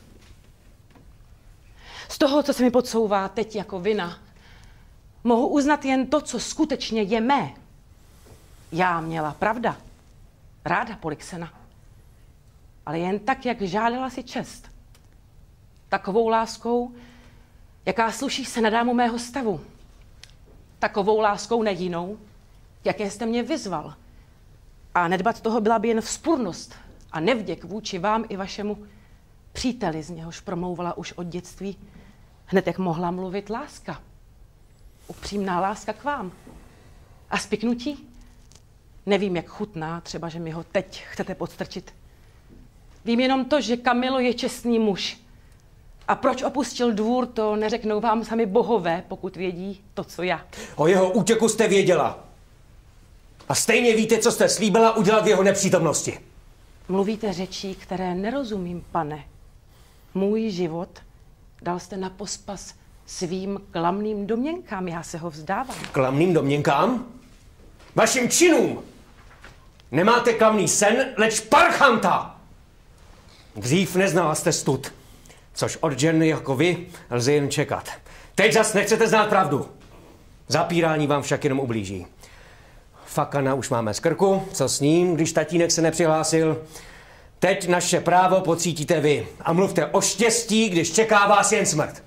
Z toho, co se mi podsouvá teď jako vina, mohu uznat jen to, co skutečně je mé. Já měla pravda, ráda Polixena, ale jen tak, jak žádala si čest. Takovou láskou, jaká sluší se na dámu mého stavu. Takovou láskou nejinou, jaké jste mě vyzval. A nedbat toho byla by jen vzpurnost a nevděk vůči vám i vašemu příteli, z něhož promlouvala už od dětství, hned jak mohla mluvit láska. Upřímná láska k vám. A spiknutí? Nevím, jak chutná, třeba, že mi ho teď chcete podstrčit. Vím jenom to, že Kamilo je čestný muž. A proč opustil dvůr, to neřeknou vám sami bohové, pokud vědí to, co já. O jeho útěku jste věděla. A stejně víte, co jste slíbila udělat v jeho nepřítomnosti. Mluvíte řečí, které nerozumím, pane. Můj život dal jste na pospas svým klamným domněnkám, já se ho vzdávám. Klamným domněnkám? Vašim činům! Nemáte klamný sen, leč parchanta! Dřív neznala jste stud, což od žen jako vy lze jen čekat. Teď zas nechcete znát pravdu. Zapírání vám však jenom ublíží. Fakana už máme z krku, co s ním, když tatínek se nepřihlásil. Teď naše právo pocítíte vy a mluvte o štěstí, když čeká vás jen smrt.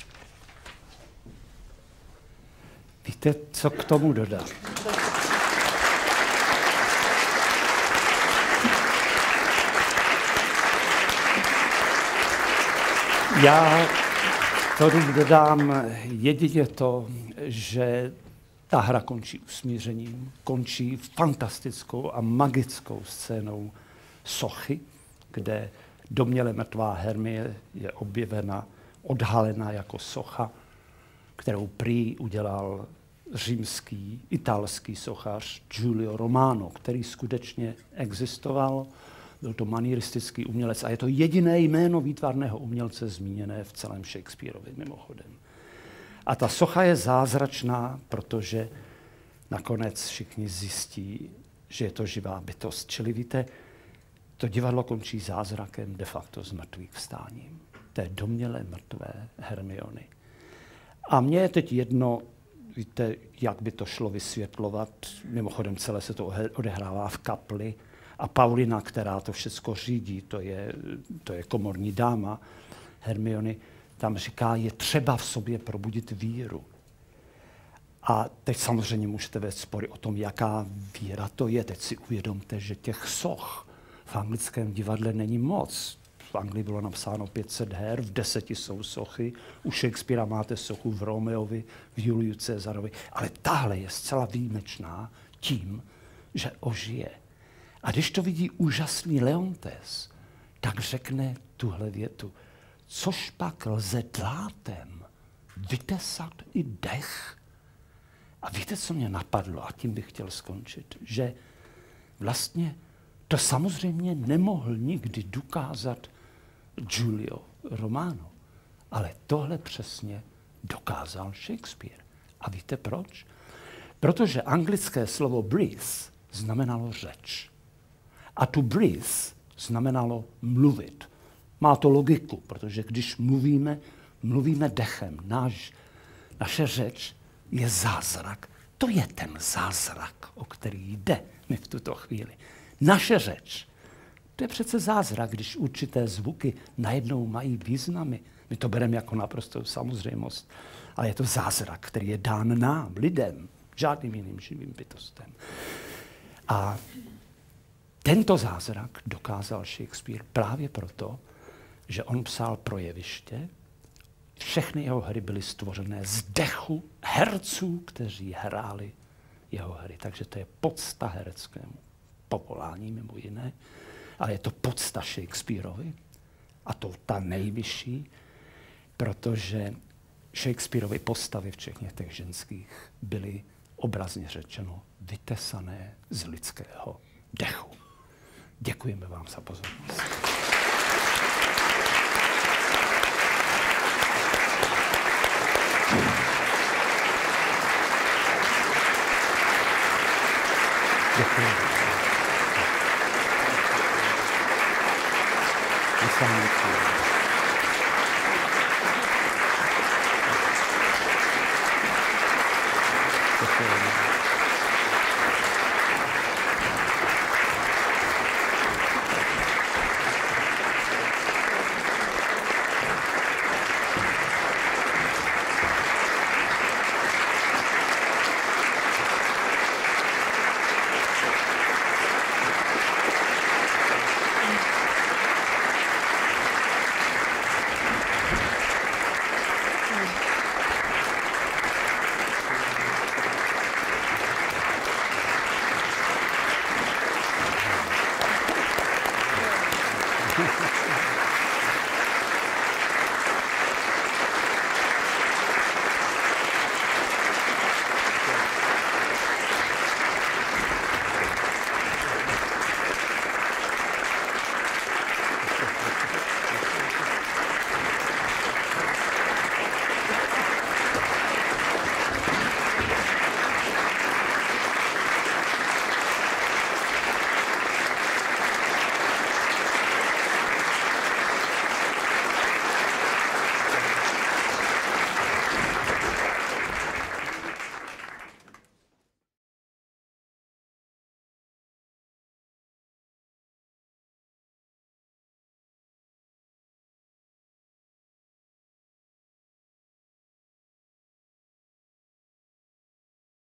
Víte, co k tomu dodat? Já k tomu dodám jedině to, že ta hra končí usmířením, končí fantastickou a magickou scénou sochy, kde domněle mrtvá Hermie je objevena, odhalena jako socha, kterou prý udělal římský, italský sochař Giulio Romano, který skutečně existoval. Byl to manieristický umělec a je to jediné jméno výtvarného umělce zmíněné v celém Shakespeareovi mimochodem. A ta socha je zázračná, protože nakonec všichni zjistí, že je to živá bytost. Čili víte, to divadlo končí zázrakem de facto s mrtvých vstáním. Té domněle mrtvé Hermiony. A mně je teď jedno, víte, jak by to šlo vysvětlovat. Mimochodem celé se to odehrává v kapli a Paulina, která to všechno řídí, to je, to je komorní dáma Hermiony, tam říká, je třeba v sobě probudit víru. A teď samozřejmě můžete vést spory o tom, jaká víra to je. Teď si uvědomte, že těch soch v anglickém divadle není moc. V Anglii bylo napsáno pět set her, v deseti jsou sochy, u Shakespearea máte sochu v Romeovi, v Juliu Caesarovi, ale tahle je zcela výjimečná tím, že ožije. A když to vidí úžasný Leontes, tak řekne tuhle větu, což pak lze dlátem vytesat i dech. A víte, co mě napadlo, a tím bych chtěl skončit, že vlastně to samozřejmě nemohl nikdy dokázat Giulio Romano, ale tohle přesně dokázal Shakespeare. A víte proč? Protože anglické slovo breathe znamenalo řeč. A to breathe znamenalo mluvit. Má to logiku, protože když mluvíme, mluvíme dechem. Náš, naše řeč je zázrak. To je ten zázrak, o který jde mi v tuto chvíli. Naše řeč, to je přece zázrak, když určité zvuky najednou mají významy. My to bereme jako naprostou samozřejmost, ale je to zázrak, který je dán nám, lidem, žádným jiným živým bytostem. A tento zázrak dokázal Shakespeare právě proto, že on psal pro jeviště. Všechny jeho hry byly stvořené z dechu herců, kteří hráli jeho hry. Takže to je podsta hereckému povolání mimo jiné, ale je to podsta Shakespeareovi a to ta nejvyšší, protože Shakespeareovy postavy, včetně těch ženských, byly obrazně řečeno vytesané z lidského dechu. Děkujeme vám za pozornost. Děkuji. Thank you.